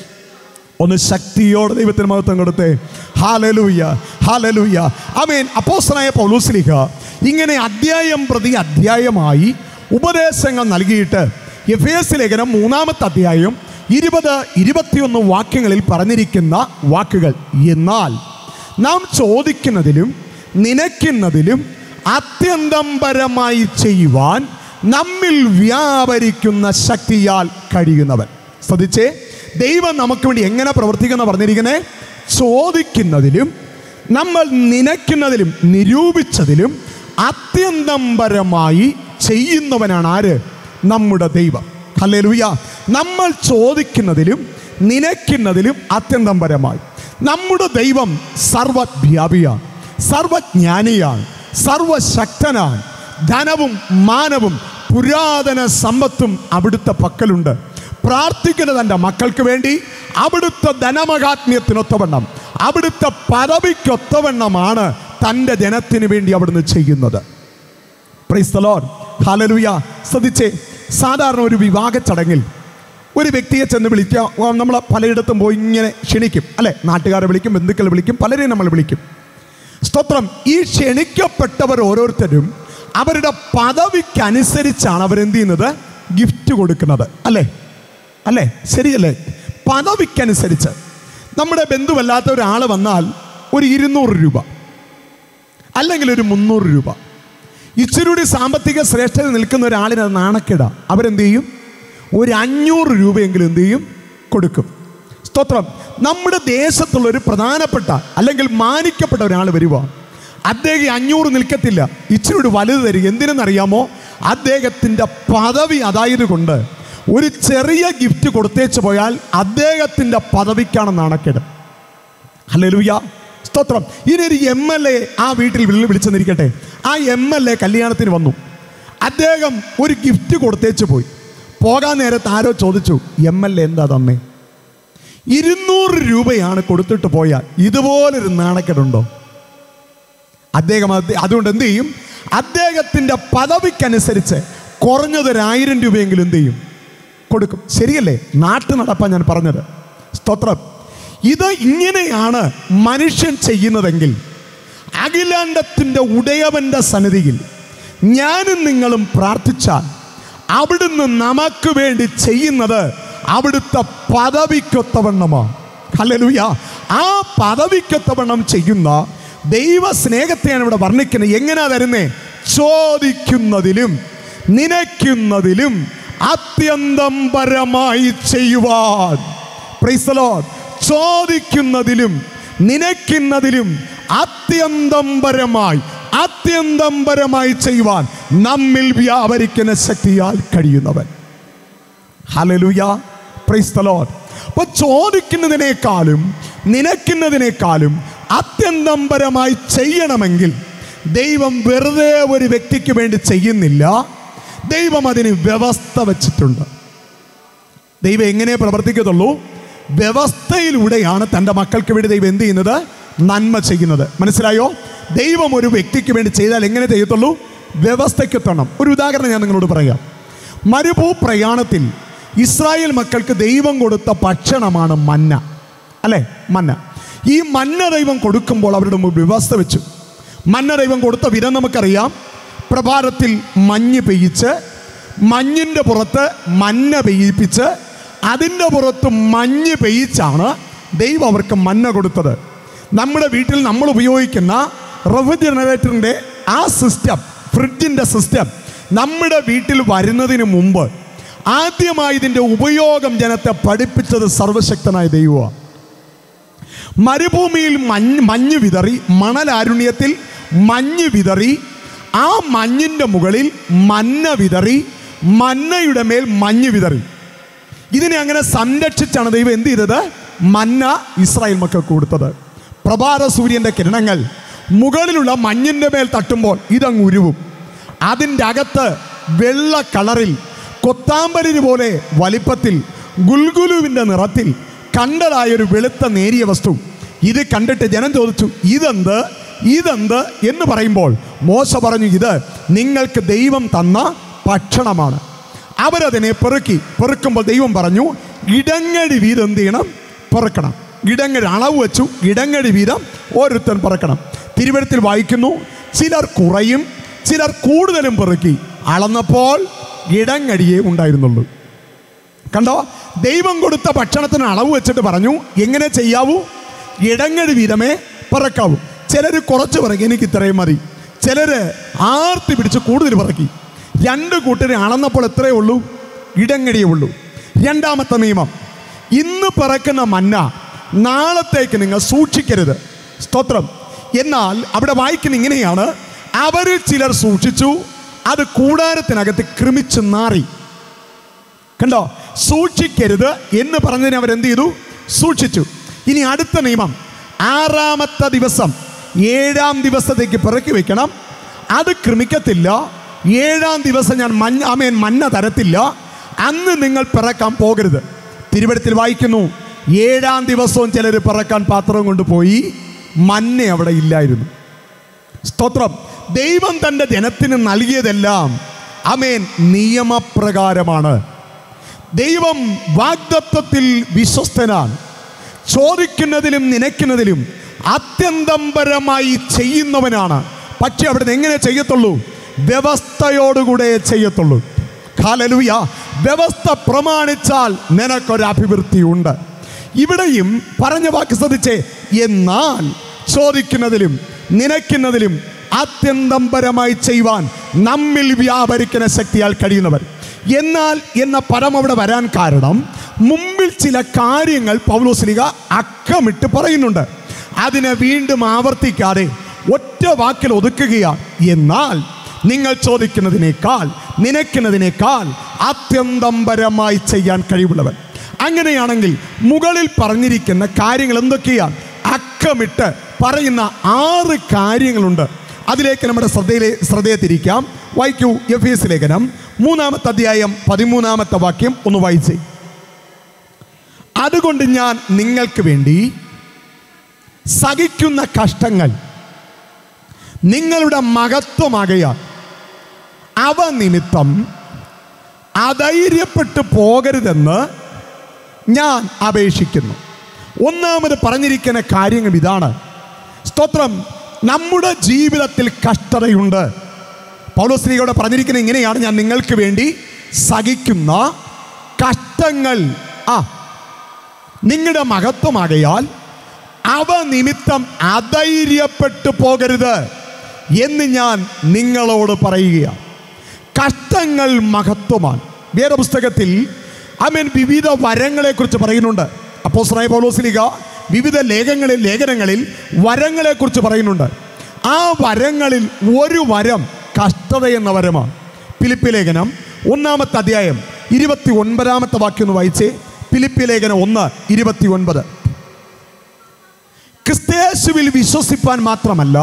ഒന്ന് ശക്തിയോടെ ദൈവത്തിന് മഹത്വം കൊടുത്തേ. ഹല്ലേലൂയ, ഹല്ലേലൂയ. ആമേൻ. അപ്പോസ്തലനായ പൗലോസ്ലീഹ ഇങ്ങനെ അധ്യായം പ്രതി അധ്യായമായി ഉപദേശങ്ങൾ നൽകിയിട്ട് എഫേസ്യ ലേഖനം മൂന്നാമത്തെ അധ്യായം ഇരുപത് ഇരുപത്തിയൊന്ന് വാക്യങ്ങളിൽ പറഞ്ഞിരിക്കുന്ന വാക്കുകൾ, എന്നാൽ നാം ചോദിക്കുന്നതിലും നനയ്ക്കുന്നതിലും അത്യന്തം പരമായി ചെയ്യുവാൻ നമ്മിൽ വ്യാപരിക്കുന്ന ശക്തിയാൽ കഴിയുന്നവൻ. ശ്രദ്ധിച്ചേ, ദൈവം നമുക്ക് വേണ്ടി എങ്ങനെ പ്രവർത്തിക്കുന്ന പറഞ്ഞിരിക്കുന്നേ? ചോദിക്കുന്നതിലും നമ്മൾ നനയ്ക്കുന്നതിലും നിരൂപിച്ചതിലും അത്യന്തം പരമായി ചെയ്യുന്നവനാണ് ആര്? നമ്മുടെ ദൈവം. ഹല്ലേലൂയ. നമ്മൾ ചോദിക്കുന്നതിലും നനയ്ക്കുന്നതിലും അത്യന്തം പരമായി. നമ്മുടെ ദൈവം സർവ്വവ്യാപിയാണ്, സർവജ്ഞാനിയാണ്, സർവശക്തനാണ്. ധനവും മാനവും പുരാതന സമ്പത്തും അവിടുത്തെ പക്കലുണ്ട്. പ്രാർത്ഥിക്കുന്ന തൻ്റെ മക്കൾക്ക് വേണ്ടി അവിടുത്തെ ധനമഹാത്മ്യത്തിനൊത്തവണ്ണം, അവിടുത്തെ പദവിക്കൊത്തവണ്ണമാണ് തൻ്റെ ജനത്തിന് വേണ്ടി അവിടുന്ന് ചെയ്യുന്നത്. Praise the lord. ഹല്ലേലൂയ. ശ്രദ്ധിച്ചേ, സാധാരണ ഒരു വിവാഹ ചടങ്ങിൽ ഒരു വ്യക്തിയെ ചെന്ന് വിളിക്കുക. നമ്മൾ പലയിടത്തും പോയി ഇങ്ങനെ ക്ഷണിക്കും, അല്ലേ? നാട്ടുകാരെ വിളിക്കും, ബന്ധുക്കളെ വിളിക്കും, പലരെയും നമ്മൾ വിളിക്കും. സ്തോത്രം. ഈ ക്ഷണിക്കപ്പെട്ടവർ ഓരോരുത്തരും അവരുടെ പദവിക്കനുസരിച്ചാണ് അവരെന്ത് ചെയ്യുന്നത്? ഗിഫ്റ്റ് കൊടുക്കുന്നത്. അല്ലേ അല്ലേ ശരിയല്ലേ? പദവിക്കനുസരിച്ച്. നമ്മുടെ ബന്ധുവല്ലാത്ത ഒരാൾ വന്നാൽ ഒരു ഇരുന്നൂറ് രൂപ അല്ലെങ്കിൽ ഒരു മുന്നൂറ് രൂപ. ഇച്ചിരി സാമ്പത്തിക ശ്രേഷ്ഠത നിൽക്കുന്ന ഒരാളിന് അത് നാണക്കേടാ. അവരെന്ത് ചെയ്യും? ഒരു അഞ്ഞൂറ് രൂപയെങ്കിലും എന്ത് ചെയ്യും? കൊടുക്കും. സ്തോത്രം. നമ്മുടെ ദേശത്തുള്ള ഒരു പ്രധാനപ്പെട്ട അല്ലെങ്കിൽ മാനിക്കപ്പെട്ട ഒരാൾ വരുക, അദ്ദേഹം അഞ്ഞൂറ് നിൽക്കത്തില്ല, ഇച്ചിരി വലുത് തരിക. എന്തിനെന്നറിയാമോ? അദ്ദേഹത്തിൻ്റെ പദവി അതായത് കൊണ്ട് ഒരു ചെറിയ ഗിഫ്റ്റ് കൊടുത്തേച്ച് പോയാൽ അദ്ദേഹത്തിൻ്റെ പദവിക്കാണ് നാണക്കേട്. ഹല്ലേലൂയ, സ്തോത്രം. ഇനി ഒരു എം എൽ എ ആ വീട്ടിൽ വിളിച്ചെന്നിരിക്കട്ടെ. ആ എം എൽ എ കല്യാണത്തിന് വന്നു. അദ്ദേഹം ഒരു ഗിഫ്റ്റ് കൊടുത്തേച്ച് പോയി. പോകാൻ നേരത്ത് ആരോ ചോദിച്ചു, എം എൽ എ എന്താ തന്നേ? ഇരുന്നൂറ് രൂപയാണ് കൊടുത്തിട്ട് പോയാൽ ഇതുപോലൊരു നാണക്കേടുണ്ടോ? അദ്ദേഹം അതുകൊണ്ട് എന്ത് ചെയ്യും? അദ്ദേഹത്തിൻ്റെ പദവിക്കനുസരിച്ച് കുറഞ്ഞതൊരായിരം രൂപയെങ്കിലും എന്ത് ചെയ്യും? കൊടുക്കും. ശരിയല്ലേ? നാട്ടു നടപ്പാൻ ഞാൻ പറഞ്ഞത്. സ്തോത്രം. ഇത് ഇങ്ങനെയാണ് മനുഷ്യൻ ചെയ്യുന്നതെങ്കിൽ അഖിലാണ്ടത്തിൻ്റെ ഉടയവൻ്റെ സന്നിധിയിൽ ഞാനും നിങ്ങളും പ്രാർത്ഥിച്ചാൽ അവിടുന്ന് നമുക്ക് വേണ്ടി ചെയ്യുന്നത് അവിടുത്തെ പദവിക്കൊത്തവണ്ണമാണ്. ഹല്ലേലൂയ. ആ പദവിക്കൊത്തവണ്ണം ചെയ്യുന്ന ദൈവ സ്നേഹത്തെയാണ് ഇവിടെ വർണ്ണിക്കുന്നത്. എങ്ങനെയാ തരുന്നേ? ചോദിക്കുന്നതിലും നനയ്ക്കുന്നതിലും അത്യന്തം പരമായി ചെയ്യുവാൻ. Praise the lord. ചോദിക്കുന്നതിലും നനയ്ക്കുന്നതിലും അത്യന്തം പരമായി അത്യന്തം പരമായി ചെയ്യുവാൻ നമ്മിൽ വ്യാപരിക്കുന്ന ശക്തിയാൽ കഴിയുന്നവൻ. Hallelujah, praise the lord. അപ്പോൾ ചോദിക്കുന്നതിനേക്കാളും നനയ്ക്കുന്നതിനേക്കാളും അത്യന്തം പരമായി ചെയ്യണമെങ്കിൽ ദൈവം വെറുതെ ഒരു വ്യക്തിക്ക് വേണ്ടി ചെയ്യുന്നില്ല. ദൈവം അതിന് വ്യവസ്ഥ വച്ചിട്ടുണ്ട്. ദൈവം എങ്ങനെ പ്രവർത്തിക്കത്തുള്ളൂ? വ്യവസ്ഥയിലൂടെയാണ് തൻ്റെ മക്കൾക്ക് വേണ്ടി ദൈവം എന്ത് ചെയ്യുന്നത്? നന്മ ചെയ്യുന്നത്. മനസ്സിലായോ? ദൈവം ഒരു വ്യക്തിക്ക് വേണ്ടി ചെയ്താൽ എങ്ങനെ ചെയ്യത്തുള്ളൂ? വ്യവസ്ഥയ്ക്കെത്തണം. ഒരു ഉദാഹരണം ഞാൻ നിങ്ങളോട് പറയാം. മരുഭൂ പ്രയാണത്തിൽ ഇസ്രായേൽ മക്കൾക്ക് ദൈവം കൊടുത്ത ഭക്ഷണമാണ് മന്ന. അല്ലേ? മന്ന. ഈ മന്ന ദൈവം കൊടുക്കുമ്പോൾ അവരുടെ മുമ്പ് വ്യവസ്ഥ വെച്ചു. മന്ന ദൈവം കൊടുത്ത വിധം നമുക്കറിയാം. പ്രഭാതത്തിൽ മഞ്ഞ് പെയ്യിച്ച് മഞ്ഞിൻ്റെ പുറത്ത് മന്ന പെയ്യിപ്പിച്ച് അതിൻ്റെ പുറത്ത് മഞ്ഞ് പെയ്യിച്ചാണ് ദൈവം അവർക്ക് മന്ന കൊടുത്തത്. നമ്മുടെ വീട്ടിൽ നമ്മൾ ഉപയോഗിക്കുന്ന റെഫ്രിജറേറ്ററിൻ്റെ ആ സിസ്റ്റം, ഫ്രിഡ്ജിൻ്റെ സിസ്റ്റം നമ്മുടെ വീട്ടിൽ വരുന്നതിന് മുമ്പ് ആദ്യമായി ഇതിൻ്റെ ഉപയോഗം ജനത്തെ പഠിപ്പിച്ചത് സർവശക്തനായ ദൈവമാണ്. മരുഭൂമിയിൽ മഞ്ഞ് മഞ്ഞ് വിതറി, മണലാരുണ്യത്തിൽ മഞ്ഞ് വിതറി, ആ മഞ്ഞിൻ്റെ മുകളിൽ മന്ന വിതറി, മന്നയുടെ മേൽ മഞ്ഞ് വിതറി. ഇതിനെ അങ്ങനെ സംരക്ഷിച്ചാണ് ദൈവം എന്ത് ചെയ്തത്? മന്ന ഇസ്രായേൽ മക്കൾക്ക് കൊടുത്തത്. പ്രഭാത സൂര്യൻ്റെ കിരണങ്ങൾ മുകളിലുള്ള മഞ്ഞിൻ്റെ മേൽ തട്ടുമ്പോൾ ഇതങ്ങ് ഉരുവും. അതിൻ്റെ അകത്ത് വെള്ള കളറിൽ കൊത്താമ്പലിന് പോലെ വലിപ്പത്തിൽ ഗുൽഗുലുവിൻ്റെ നിറത്തിൽ കണ്ടതായൊരു വെളുത്ത നേരിയ വസ്തു. ഇത് കണ്ടിട്ട് ജനം ചോദിച്ചു, ഇതെന്ത് ഇതെന്ത് എന്ന് പറയുമ്പോൾ മോശ പറഞ്ഞു, ഇത് നിങ്ങൾക്ക് ദൈവം തന്ന ഭക്ഷണമാണ്. അവരതിനെ പെറുക്കി. പെറുക്കുമ്പോൾ ദൈവം പറഞ്ഞു, ഇടങ്ങഴി വീതം എന്ത് ചെയ്യണം? പെറുക്കണം. ഇടങ്ങഴി അളവ് വെച്ചു. ഇടങ്ങഴി വീതം ഓരോരുത്തൻ പെറുക്കണം. തിരുവഴുത്തിൽ വായിക്കുന്നു, ചിലർ കുറയും ചിലർ കൂടുതലും പെറുക്കി. അളന്നപ്പോൾ ഇടങ്ങഴിയേ ഉണ്ടായിരുന്നുള്ളൂ. കണ്ടോ? ദൈവം കൊടുത്ത ഭക്ഷണത്തിന് അളവ് വെച്ചിട്ട് പറഞ്ഞു, എങ്ങനെ ചെയ്യാവൂ? ഇടങ്ങഴി വീതമേ പെറുക്കാവൂ. ചിലർ കുറച്ച് പറക്കി, എനിക്ക് ഇത്രയും മതി. ചിലർ ആർത്തി പിടിച്ച് കൂടുതൽ പറക്കി. രണ്ട് കൂട്ടരെ അളന്നപ്പോൾ എത്രയേ ഉള്ളൂ? ഇടങ്ങഴിയേ ഉള്ളൂ. രണ്ടാമത്തെ നിയമം, ഇന്ന് പിറക്കുന്ന മന്ന നാളത്തേക്ക് നിങ്ങൾ സൂക്ഷിക്കരുത്. സ്തോത്രം. എന്നാൽ അവിടെ വായിക്കുന്ന ഇങ്ങനെയാണ്, അവരിൽ ചിലർ സൂക്ഷിച്ചു, അത് കൂടാരത്തിനകത്ത് ക്രമിച്ച് നാറി. കണ്ടോ? സൂക്ഷിക്കരുത് എന്ന് പറഞ്ഞതിന് അവരെന്ത് ചെയ്തു? സൂക്ഷിച്ചു. ഇനി അടുത്ത നിയമം, ആറാമത്തെ ദിവസം ഏഴാം ദിവസത്തേക്ക് പിറക്കി വെക്കണം. അത് ക്രമിക്കത്തില്ല. ഏഴാം ദിവസം ഞാൻ മഞ്ഞ ആമേൻ മന്ന തരത്തില്ല. അന്ന് നിങ്ങൾ പിറക്കാൻ പോകരുത്. തിരുവഴുത്തിൽ വായിക്കുന്നു, ഏഴാം ദിവസവും ചിലർ പിറക്കാൻ പാത്രം കൊണ്ടുപോയി. മന്ന അവിടെ ഇല്ലായിരുന്നു. സ്തോത്രം. ദൈവം തൻ്റെ ജനത്തിന് നൽകിയതെല്ലാം ആമേൻ നിയമപ്രകാരമാണ്. ദൈവം വാഗ്ദത്തത്തിൽ വിശ്വസ്തനാണ്. ചോദിക്കുന്നതിലും നനയ്ക്കുന്നതിലും അത്യന്തം പരമായി ചെയ്യുന്നവനാണ്. പക്ഷെ അവിടുന്ന് എങ്ങനെ ചെയ്യത്തുള്ളൂ? വ്യവസ്ഥയോടുകൂടെ ചെയ്യത്തുള്ളൂ. ഹല്ലേലൂയ. വ്യവസ്ഥ പ്രമാണിച്ചാൽ നിനക്കൊരു അഭിവൃദ്ധിയുണ്ട്. ഇവിടെയും പറഞ്ഞ വാക്ക് ശ്രദ്ധിച്ചേ. എന്നാൽ ചോദിക്കുന്നതിലും നിനക്കുന്നതിലും അത്യന്തം പരമായി ചെയ്യുവാൻ നമ്മിൽ വ്യാപരിക്കുന്ന ശക്തിയാൽ കഴിയുന്നവർ. എന്നാൽ എന്ന പദം അവിടെ വരാൻ കാരണം മുമ്പിൽ ചില കാര്യങ്ങൾ പൗലോസ്ലീഹ അക്കമിട്ട് പറയുന്നുണ്ട്. അതിനെ വീണ്ടും ആവർത്തിക്കാതെ ഒറ്റ വാക്കിൽ ഒതുക്കുകയാണ്. എന്നാൽ നിങ്ങൾ ചോദിക്കുന്നതിനേക്കാൾ നിനക്കുന്നതിനേക്കാൾ അത്യന്തം പരമായി ചെയ്യാൻ കഴിവുള്ളവൻ. അങ്ങനെയാണെങ്കിൽ മുകളിൽ പറഞ്ഞിരിക്കുന്ന കാര്യങ്ങൾ എന്തൊക്കെയാണ്? അക്കമിട്ട് പറയുന്ന ആറ് കാര്യങ്ങളുണ്ട്. അതിലേക്ക് നമ്മുടെ ശ്രദ്ധയിലെ ശ്രദ്ധയെ തിരിക്കാം. വായിക്കൂ. എഫേസ്യ ലേഖനം മൂന്നാമത്തെ അധ്യായം പതിമൂന്നാമത്തെ വാക്യം ഒന്ന് വായിച്ചേ. അതുകൊണ്ട് ഞാൻ നിങ്ങൾക്ക് വേണ്ടി സഹിക്കുന്ന കഷ്ടങ്ങൾ നിങ്ങളുടെ മഹത്വമാകയാൽ അവ നിമിത്തം അധൈര്യപ്പെട്ടു പോകരുതെന്ന് ഞാൻ അപേക്ഷിക്കുന്നു. ഒന്നാമത് പറഞ്ഞിരിക്കുന്ന കാര്യങ്ങൾ ഇതാണ്. സ്തോത്രം. നമ്മുടെ ജീവിതത്തിൽ കഷ്ടതയുണ്ട്. പൗലോസ്ലീഹയോട് പറഞ്ഞിരിക്കുന്നത് ഇങ്ങനെയാണ്: ഞാൻ നിങ്ങൾക്ക് വേണ്ടി സഹിക്കുന്ന കഷ്ടങ്ങൾ ആ നിങ്ങളുടെ മഹത്വമാകയാൽ അവ നിമിത്തം അധൈര്യപ്പെട്ടു പോകരുത് എന്ന് ഞാൻ നിങ്ങളോട് പറയുകയാണ്. കഷ്ടങ്ങൾ മഹത്വമാണ്. വേദപുസ്തകത്തിൽ ആമേൻ വിവിധ വരങ്ങളെക്കുറിച്ച് പറയുന്നുണ്ട്. അപ്പോസ്തലനായ പൗലോസ്ലീഹ വിവിധ ലേഖനങ്ങളിൽ ലേഖനങ്ങളിൽ വരങ്ങളെക്കുറിച്ച് പറയുന്നുണ്ട്. ആ വരങ്ങളിൽ ഒരു വരം കഷ്ടത എന്ന വരമാണ്. ഫിലിപ്പി ലേഖനം ഒന്നാമത്തെ അധ്യായം ഇരുപത്തി ഒൻപതാമത്തെ വാക്യം ഒന്ന് വായിച്ചേ. ഫിലിപ്പി ലേഖനം ഒന്ന് ഇരുപത്തി ഒൻപത്. ക്രിസ്തയേശുവിൽ വിശ്വസിപ്പാൻ മാത്രമല്ല,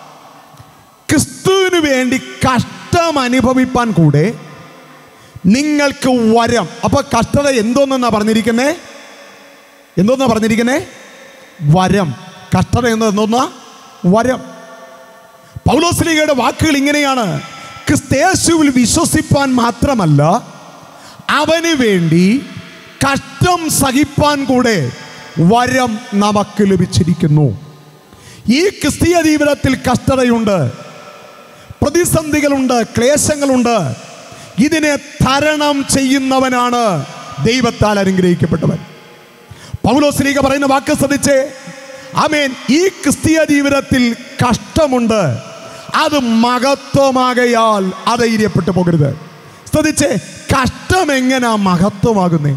ക്രിസ്തുവിന് വേണ്ടി കഷ്ടം അനുഭവിപ്പാൻ കൂടെ നിങ്ങൾക്ക് വരം. അപ്പൊ കഷ്ടത എന്തോന്നാ പറഞ്ഞിരിക്കുന്നേ? എന്തോന്നാ പറഞ്ഞിരിക്കുന്നേ? വരം. കഷ്ടത എന്ന് എന്തോന്നാ? വരം. പൗലോസ്ലീഹയുടെ വാക്കുകൾ ഇങ്ങനെയാണ്: ക്രിസ്തയേശുവിൽ വിശ്വസിപ്പാൻ മാത്രമല്ല, അവന് വേണ്ടി കഷ്ടം സഹിപ്പാൻ കൂടെ വരം നമുക്ക് ലഭിച്ചിരിക്കുന്നു. ഈ ക്രിസ്തീയ ജീവിതത്തിൽ കഷ്ടതയുണ്ട്, പ്രതിസന്ധികളുണ്ട്, ക്ലേശങ്ങളുണ്ട്. ഇതിനെ തരണം ചെയ്യുന്നവനാണ് ദൈവത്താൽ അനുഗ്രഹിക്കപ്പെട്ടവൻ. പൗലോസ്ലീഹ പറയുന്ന വാക്ക് ശ്രദ്ധിച്ചേ. ആമേൻ. ഈ ക്രിസ്തീയ ജീവിതത്തിൽ കഷ്ടമുണ്ട്, അത് മഹത്വമാകയാൽ അധൈര്യപ്പെട്ടു പോകരുത്. ശ്രദ്ധിച്ചേ. കഷ്ടം എങ്ങനാ മഹത്വമാകുന്നേ?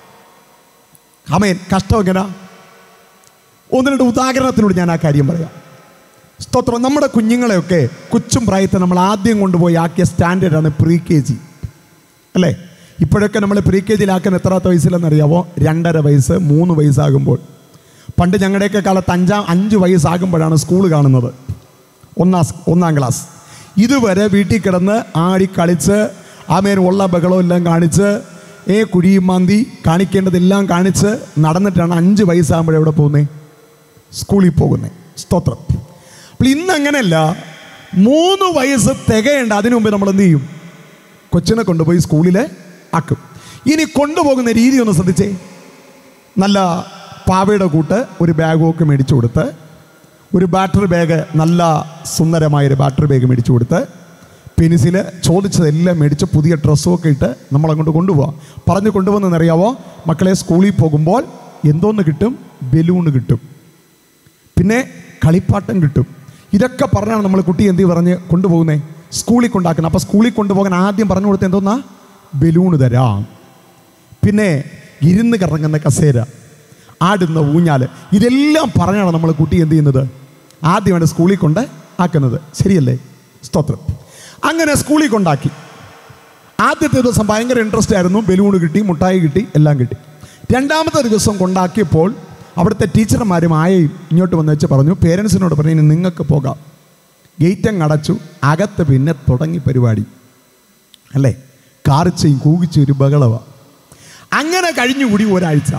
ആമേൻ. കഷ്ടം എങ്ങനാ? ഒന്ന് രണ്ട് ഉദാഹരണത്തിലൂടെ ഞാൻ ആ കാര്യം പറയാം. സ്തോത്രം. നമ്മുടെ കുഞ്ഞുങ്ങളെയൊക്കെ കൊച്ചും പ്രായത്തിൽ നമ്മൾ ആദ്യം കൊണ്ടുപോയി ആക്കിയ സ്റ്റാൻഡേർഡാണ് പ്രീ കെ ജി അല്ലേ? ഇപ്പോഴൊക്കെ നമ്മൾ പ്രീ കെ ജിയിലാക്കാൻ എത്രാത്ത വയസ്സിലെന്നറിയാവോ? രണ്ടര വയസ്സ് മൂന്ന് വയസ്സാകുമ്പോൾ. പണ്ട് ഞങ്ങളുടെയൊക്കെ കാലത്ത് അഞ്ചാം അഞ്ച് വയസ്സാകുമ്പോഴാണ് സ്കൂൾ കാണുന്നത്. ഒന്നാം ഒന്നാം ക്ലാസ്. ഇതുവരെ വീട്ടിൽ കിടന്ന് ആടി കളിച്ച് ആമേൻ ഉള്ള ബഹളം എല്ലാം കാണിച്ച് ഏ കുഴിയും മാന്തി കാണിക്കേണ്ടതെല്ലാം കാണിച്ച് നടന്നിട്ടാണ് അഞ്ച് വയസ്സാകുമ്പോൾ എവിടെ പോകുന്നത്? സ്കൂളിൽ പോകുന്നത്. സ്തോത്രം. അപ്പോൾ ഇന്ന് അങ്ങനെയല്ല. മൂന്ന് വയസ്സ് തികയേണ്ട അതിനു മുമ്പ് നമ്മൾ എന്ത് ചെയ്യും? കൊച്ചിനെ കൊണ്ടുപോയി സ്കൂളിൽ ആക്കും. ഇനി കൊണ്ടുപോകുന്ന രീതി ഒന്ന് ശ്രദ്ധിച്ചേ. നല്ല പാവയുടെ കൂട്ട് ഒരു ബാഗും ഒക്കെ മേടിച്ചു കൊടുത്ത്, ഒരു ബാറ്ററി ബാഗ്, നല്ല സുന്ദരമായൊരു ബാറ്ററി ബാഗ് മേടിച്ചു കൊടുത്ത്, പെൻസിൽ ചോദിച്ചതെല്ലാം മേടിച്ച് പുതിയ ഡ്രസ്സും ഒക്കെ ഇട്ട് നമ്മളങ്ങോട്ട് കൊണ്ടുപോകാം. പറഞ്ഞ് കൊണ്ടുപോകുന്നതെന്നറിയാവോ? മക്കളെ സ്കൂളിൽ പോകുമ്പോൾ എന്തോന്ന് കിട്ടും? ബലൂണ് കിട്ടും, പിന്നെ കളിപ്പാട്ടം കിട്ടും. ഇതൊക്കെ പറഞ്ഞാണ് നമ്മൾ കുട്ടി എന്ത് പറഞ്ഞ് കൊണ്ടുപോകുന്നത്? സ്കൂളിൽ കൊണ്ടാക്കണം. അപ്പോൾ സ്കൂളിൽ കൊണ്ടുപോകാൻ ആദ്യം പറഞ്ഞു കൊടുത്ത് എന്തോന്നാ? ബലൂണ് തരാം, പിന്നെ ഇരുന്ന് കറങ്ങുന്ന കസേര, ആടുന്ന ഊഞ്ഞാൽ, ഇതെല്ലാം പറഞ്ഞാണ് നമ്മൾ കുട്ടി എന്ത് ചെയ്യുന്നത്? ആദ്യമാണ് സ്കൂളിൽ കൊണ്ട് ആക്കുന്നത്. ശരിയല്ലേ? സ്തോത്രം. അങ്ങനെ സ്കൂളിൽ കൊണ്ടാക്കി. ആദ്യത്തെ ദിവസം ഭയങ്കര ഇൻട്രസ്റ്റ് ആയിരുന്നു. ബലൂണ് കിട്ടി, മുട്ടായി കിട്ടി, എല്ലാം കിട്ടി. രണ്ടാമത്തെ ദിവസം കൊണ്ടാക്കിയപ്പോൾ അവിടുത്തെ ടീച്ചർമാരും ആയയും ഇങ്ങോട്ട് വന്ന് വെച്ച് പറഞ്ഞു, പേരൻസിനോട് പറഞ്ഞു, ഇനി നിങ്ങൾക്ക് പോകാം. ഗേറ്റങ്ങ് അടച്ചു. അകത്ത് പിന്നെ തുടങ്ങി പരിപാടി അല്ലേ? കാർച്ചയും കൂകിച്ചും ഒരു ബഹളമാണ്. അങ്ങനെ കഴിഞ്ഞുകൂടി ഒരാഴ്ച.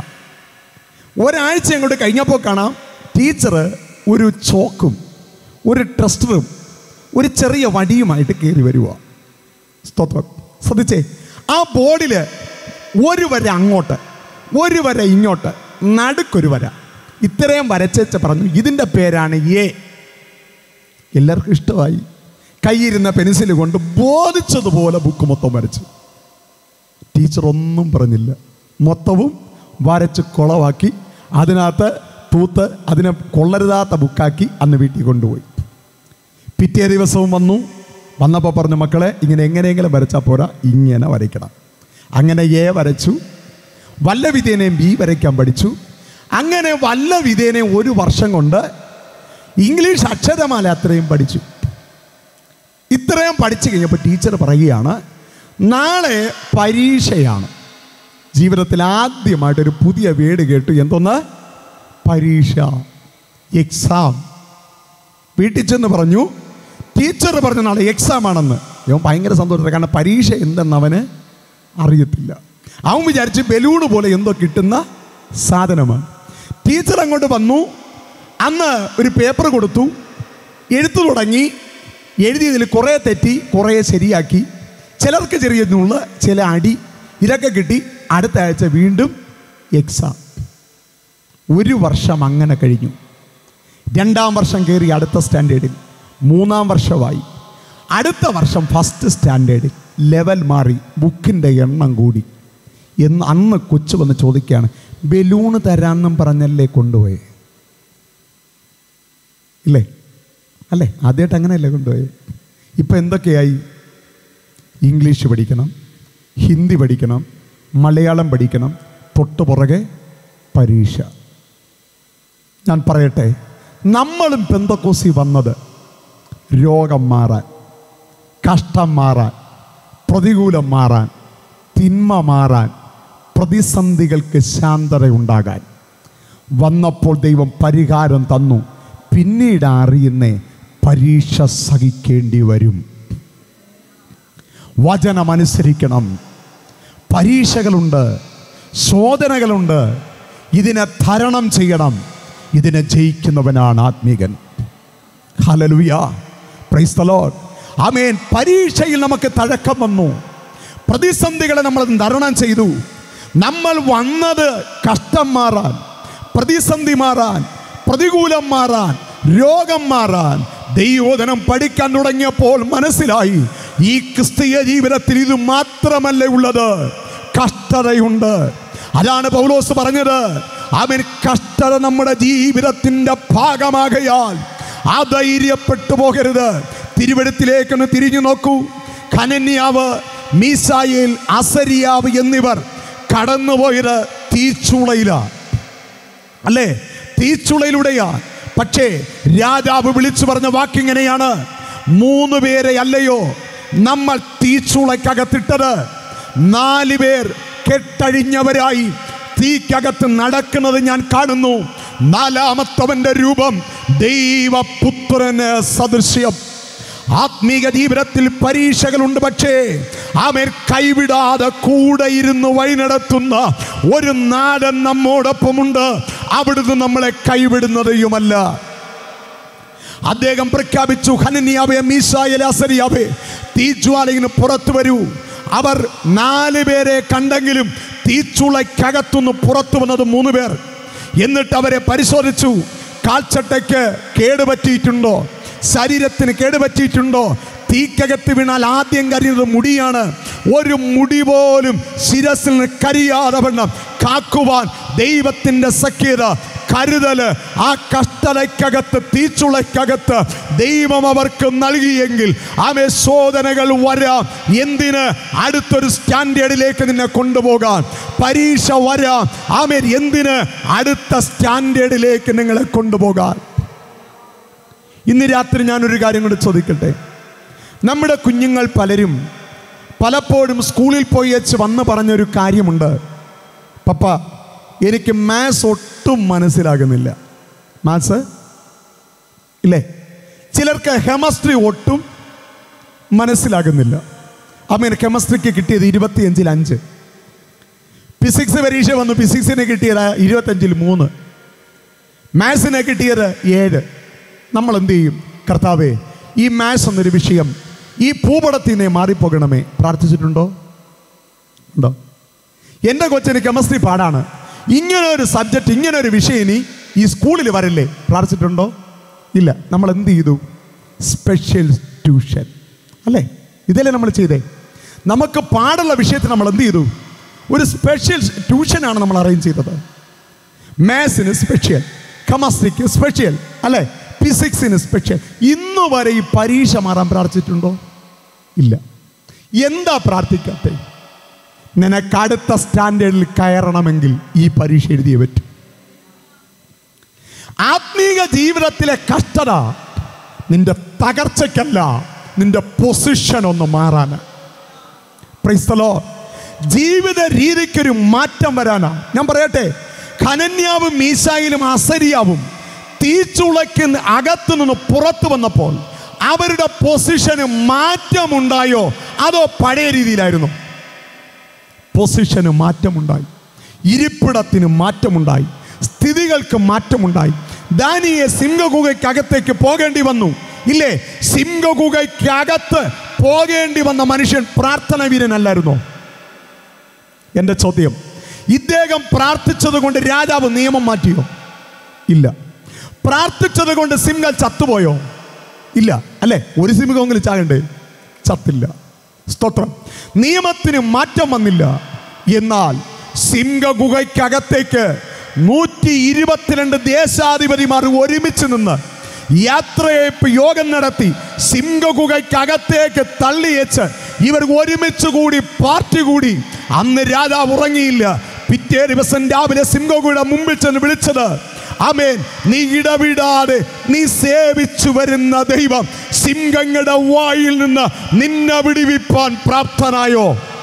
ഒരാഴ്ച അങ്ങോട്ട് കഴിഞ്ഞപ്പോൾ കാണാം ടീച്ചർ ഒരു ചോക്കും ഒരു ടെസ്റ്ററും ഒരു ചെറിയ വടിയുമായിട്ട് കയറി വരുക. സ്തോത്രം. ശ്രദ്ധിച്ചേ. ആ ബോർഡിൽ ഒരു വര അങ്ങോട്ട്, ഒരു വര ഇങ്ങോട്ട്, നടുക്കൊരു വര, ഇത്രയും വരച്ചേച്ച് പറഞ്ഞു, ഇതിൻ്റെ പേരാണ് എ. എല്ലാവർക്കും ഇഷ്ടമായി. കയ്യിരുന്ന പെൻസിൽ കൊണ്ട് ബോധിച്ചതുപോലെ ബുക്ക് മൊത്തം വരച്ചു. ടീച്ചർ ഒന്നും പറഞ്ഞില്ല. മൊത്തവും വരച്ച് കുളവാക്കി അതിനകത്ത് തൂത്ത് അതിനെ കൊള്ളരുതാത്ത ബുക്കാക്കി അന്ന് വീട്ടിൽ കൊണ്ടുപോയി. പിറ്റേ ദിവസവും വന്നു. വന്നപ്പോൾ പറഞ്ഞു, മക്കളെ ഇങ്ങനെ എങ്ങനെയെങ്കിലും വരച്ചാൽ പോരാ, ഇങ്ങനെ വരയ്ക്കണം. അങ്ങനെ എ വരച്ചു. വല്ല വിധേനയും ബി വരയ്ക്കാൻ പഠിച്ചു. അങ്ങനെ വല്ല വിധേനയും ഒരു വർഷം കൊണ്ട് ഇംഗ്ലീഷ് അക്ഷരമാല അത്രയും പഠിച്ചു. ഇത്രയും പഠിച്ചു കഴിഞ്ഞപ്പോൾ ടീച്ചർ പറയുകയാണ്, നാളെ പരീക്ഷയാണ്. ജീവിതത്തിൽ ആദ്യമായിട്ടൊരു പുതിയ വേർഡ് കേട്ടു. എന്തോന്ന്? പരീക്ഷ, എക്സാം. വീട്ടിൽ ചെന്ന് പറഞ്ഞു, ടീച്ചർ പറഞ്ഞു നാളെ എക്സാം ആണെന്ന്. അവൻ ഭയങ്കര സന്തോഷത്തിൽ, കാരണം പരീക്ഷ എന്തെന്ന് അവന് അറിയത്തില്ല. അവൻ വിചാരിച്ച് ബലൂണ് പോലെ എന്തോ കിട്ടുന്ന സാധനമാണ്. ടീച്ചർ അങ്ങോട്ട് വന്നു. അന്ന് ഒരു പേപ്പർ കൊടുത്തു. എഴുത്തു തുടങ്ങി. എഴുതിയതിൽ കുറേ തെറ്റി, കുറേ ശരിയാക്കി. ചിലർക്ക് ചെറിയ നുള്ള, ചില അടി, ഇതൊക്കെ കിട്ടി. അടുത്ത ആഴ്ച വീണ്ടും എക്സാം. ഒരു വർഷം അങ്ങനെ കഴിഞ്ഞു. രണ്ടാം വർഷം കയറി അടുത്ത സ്റ്റാൻഡേർഡിൽ. മൂന്നാം വർഷമായി. അടുത്ത വർഷം ഫസ്റ്റ് സ്റ്റാൻഡേർഡിൽ. ലെവൽ മാറി, ബുക്കിൻ്റെ എണ്ണം കൂടി. എന്ന് അന്ന് കൊച്ചു വന്ന് ചോദിക്കുകയാണ്, ബലൂണ് തരാമെന്നും പറഞ്ഞല്ലേ കൊണ്ടുപോയേ? ഇല്ലേ? അല്ലേ? ആദ്യമായിട്ട് അങ്ങനെയല്ലേ കൊണ്ടുപോയേ? ഇപ്പം എന്തൊക്കെയായി? ഇംഗ്ലീഷ് പഠിക്കണം, ഹിന്ദി പഠിക്കണം, മലയാളം പഠിക്കണം, തൊട്ട് പുറകെ പരീക്ഷ. ഞാൻ പറയട്ടെ, നമ്മളും പെന്തക്കോസി വന്നത് രോഗം മാറാൻ, കഷ്ടം മാറാൻ, പ്രതികൂലം മാറാൻ, തിന്മ മാറാൻ, പ്രതിസന്ധികൾക്ക് ശാന്തത ഉണ്ടാകാൻ. വന്നപ്പോൾ ദൈവം പരിഹാരം തന്നു. പിന്നീട് അറിയുന്നേ പരീക്ഷ സഹിക്കേണ്ടി വരും. വചനമനുസരിക്കണം. പരീക്ഷകളുണ്ട്, ശോധനകളുണ്ട്. ഇതിനെ തരണം ചെയ്യണം. ഇതിനെ ജയിക്കുന്നവനാണ് ആത്മീകൻ. Hallelujah, praise the lord, amen. പരീക്ഷയിൽ നമുക്ക് തഴക്കം വന്നു. പ്രതിസന്ധികളെ നമ്മൾ തരണം ചെയ്തു. നമ്മൾ വന്നത് കഷ്ടം മാറാൻ, പ്രതിസന്ധി മാറാൻ, പ്രതികൂലം മാറാൻ, രോഗം മാറാൻ. ദൈവവചനം പഠിക്കാൻ തുടങ്ങിയപ്പോൾ മനസ്സിലായി, ഈ ക്രിസ്തീയ ജീവിതത്തിൽ ഇത് മാത്രമല്ല ഉള്ളത്, കഷ്ടതയുണ്ട്. അതാണ് പൗലോസ് പറഞ്ഞത്, അവൻ കഷ്ടത നമ്മുടെ ജീവിതത്തിൻ്റെ ഭാഗമാകയാൽ അധൈര്യപ്പെട്ടു പോകരുത്. തിരുവെഴുത്തിലേക്കൊന്ന് തിരിഞ്ഞു നോക്കൂ. ഹനന്യാവ്, മീശായേൽ, അസരിയാവ് എന്നിവർ കടന്നുപോയത് തീച്ചുളയിലാണ്, അല്ലേ? തീച്ചുളയിലൂടെയാണ്. പക്ഷേ രാജാവ് വിളിച്ചു പറഞ്ഞ വാക്കിങ്ങനെയാണ്, മൂന്ന് പേരെ അല്ലയോ നമ്മൾ തീച്ചുളയ്ക്കകത്തിട്ടത്, നാല് പേർ കെട്ടഴിഞ്ഞവരായി തീക്കകത്ത് നടക്കുന്നത് ഞാൻ കാണുന്നു. നാലാമത്തവന്റെ രൂപം ദൈവപുത്രന് സദൃശ്യം. ആത്മീക ജീവിതത്തിൽ പരീക്ഷകളുണ്ട്. പക്ഷേ അവൻ കൈവിടാതെ കൂടെ ഇരുന്ന് വഴി നടത്തുന്ന ഒരു നാടൻ നമ്മോടൊപ്പമുണ്ട്. അവിടുന്ന് നമ്മളെ കൈവിടുന്നതയുമല്ല. അദ്ദേഹം പ്രഖ്യാപിച്ചു, ഹനന്യാവേ, മീശായേൽ, അസരിയാവേ, തീജ്വാലയിന് പുറത്തു വരൂ. അവർ നാല് പേരെ കണ്ടെങ്കിലും തീച്ചുളയ്ക്കകത്തുനിന്ന് പുറത്തു വന്നത് മൂന്ന് പേർ. എന്നിട്ട് അവരെ പരിശോധിച്ചു. കാൽച്ചട്ടയ്ക്ക് കേടുപറ്റിയിട്ടുണ്ടോ? ശരീരത്തിന് കേടുപറ്റിയിട്ടുണ്ടോ? തീക്കകത്ത് വീണാൽ ആദ്യം കരിയുന്നത് മുടിയാണ്. ഒരു മുടി പോലും ശിരസിൽ നിന്ന് കരിയാതെ വണ്ണം കാക്കുവാൻ ദൈവത്തിൻ്റെ സഖ്യത, കരുതല് ആ കഷ്ടതയ്ക്കകത്ത്, തീച്ചുളയ്ക്കകത്ത് ദൈവം അവർക്ക് നൽകിയെങ്കിൽ ആമേ ശോധനകൾ വരാം. എന്തിന്? അടുത്തൊരു സ്റ്റാൻഡേർഡിലേക്ക് നിന്നെ കൊണ്ടുപോകാൻ. പരീക്ഷ വരാം. ആമേ എന്തിന്? അടുത്ത സ്റ്റാൻഡേർഡിലേക്ക് നിങ്ങളെ കൊണ്ടുപോകാൻ. ഇന്ന് രാത്രി ഞാനൊരു കാര്യം കൂടി ചോദിക്കട്ടെ. നമ്മുടെ കുഞ്ഞുങ്ങൾ പലരും പലപ്പോഴും സ്കൂളിൽ പോയി വെച്ച് വന്ന് പറഞ്ഞൊരു കാര്യമുണ്ട്, പപ്പ എനിക്ക് മാത്സ് ഒട്ടും മനസ്സിലാകുന്നില്ല. മാത്സ് ഇല്ലേ? ചിലർക്ക് കെമിസ്ട്രി ഒട്ടും മനസ്സിലാകുന്നില്ല. അമ്മ കെമിസ്ട്രിക്ക് കിട്ടിയത് ഇരുപത്തിയഞ്ചിൽ അഞ്ച്. ഫിസിക്സ് പരീക്ഷ വന്നു, ഫിസിക്സിന് കിട്ടിയത് ഇരുപത്തഞ്ചിൽ മൂന്ന്. മാത്സിനെ കിട്ടിയത് ഏഴ്. നമ്മൾ എന്ത് ചെയ്യും? കർത്താവേ, ഈ മാത്സ് എന്നൊരു വിഷയം ഈ ഭൂപടത്തിൽ നിന്നേ മാറിപ്പോകണമേ. പ്രാർത്ഥിച്ചിട്ടുണ്ടോ? ഉണ്ടോ? എൻ്റെ കൊച്ചിന് കെമിസ്ട്രി പാടാണ്, ഇങ്ങനെ ഒരു സബ്ജക്റ്റ്, ഇങ്ങനെ ഒരു വിഷയം ഇനി ഈ സ്കൂളിൽ വരില്ലേ? പ്രാർത്ഥിച്ചിട്ടുണ്ടോ? ഇല്ല. നമ്മൾ എന്ത് ചെയ്തു? സ്പെഷ്യൽ ട്യൂഷൻ അല്ലേ? ഇതല്ലേ നമ്മൾ ചെയ്തേ? നമുക്ക് പാടുള്ള വിഷയത്തിന് നമ്മൾ എന്ത് ചെയ്തു? ഒരു സ്പെഷ്യൽ ട്യൂഷനാണ് നമ്മൾ അറേഞ്ച് ചെയ്തത്. മാത്സിന് സ്പെഷ്യൽ, കെമിസ്ട്രിക്ക് സ്പെഷ്യൽ അല്ലേ, ഫിസിക്സിന് സ്പെഷ്യൽ. ഇന്നു വരെ ഈ പരീക്ഷ മാറാൻ പ്രാർത്ഥിച്ചിട്ടുണ്ടോ? ഇല്ല. എന്താ പ്രാർത്ഥിക്കാത്തേ? നിനക്ക് അടുത്ത സ്റ്റാൻഡേർഡിൽ കയറണമെങ്കിൽ ഈ പരീക്ഷ എഴുതിയേ പറ്റും. ആത്മീക ജീവിതത്തിലെ കഷ്ടത നിന്റെ തകർച്ചയ്ക്കല്ല, നിന്റെ പൊസിഷൻ ഒന്ന് മാറാനാ. Price the Lord. ജീവിത രീതിക്കൊരു മാറ്റം വരാനാ. ഞാൻ പറയട്ടെ, ഹനന്യാവും മീശായിലും അസരിയാവും തീച്ചുളയ്ക്കുന്ന അകത്തു നിന്ന് പുറത്തു വന്നപ്പോൾ അവരുടെ പൊസിഷന് മാറ്റമുണ്ടായോ അതോ പഴയ രീതിയിലായിരുന്നു? പൊസിഷന് മാറ്റമുണ്ടായി, ഇരിപ്പിടത്തിന് മാറ്റമുണ്ടായി, സ്ഥിതികൾക്ക് മാറ്റമുണ്ടായി. ദാനിയെ സിംഹഗുഹയ്ക്കകത്തേക്ക് പോകേണ്ടി വന്നു ഇല്ലേ? സിംഹഗുഹയ്ക്കകത്ത് പോകേണ്ടി വന്ന മനുഷ്യൻ പ്രാർത്ഥന വീരനല്ലായിരുന്നോ? എൻ്റെ ചോദ്യം, ഇദ്ദേഹം പ്രാർത്ഥിച്ചത് കൊണ്ട് രാജാവ് നിയമം മാറ്റിയോ? ഇല്ല. പ്രാർത്ഥിച്ചത് കൊണ്ട് സിംഹം ചത്തുപോയോ? ഇല്ല അല്ലേ? ഒരു സിംഹമെങ്കിലും ചാകണ്ടേ? ചത്തില്ല. സ്തോത്രം. നിയമത്തിന് മാറ്റം വന്നില്ല. എന്നാൽ സിംഹഗുഹയ്ക്കകത്തേക്ക് നൂറ്റി ഇരുപത്തിരണ്ട് ദേശാധിപതിമാർ ഒരുമിച്ച് നിന്ന് യാത്രയപ്പ് യോഗം നടത്തി സിംഹഗുഹയ്ക്കകത്തേക്ക് തള്ളിയേച്ച് ഇവർ ഒരുമിച്ച് കൂടി പാർട്ടി കൂടി. അന്ന് രാജാവ് ഉറങ്ങിയില്ല. പിറ്റേ ദിവസം രാവിലെ സിംഹഗുഹയുടെ മുമ്പിൽ ചെന്ന് വിളിച്ചത്, ആമേൻ, നീ ഇടവിടാതെ നീ സേവിച്ചു വരുന്ന ദൈവം സിംഹങ്ങളുടെ വായിൽ നിന്ന് നിന്നെ വിടുവിപ്പാൻ പ്രാപ്തനായോ?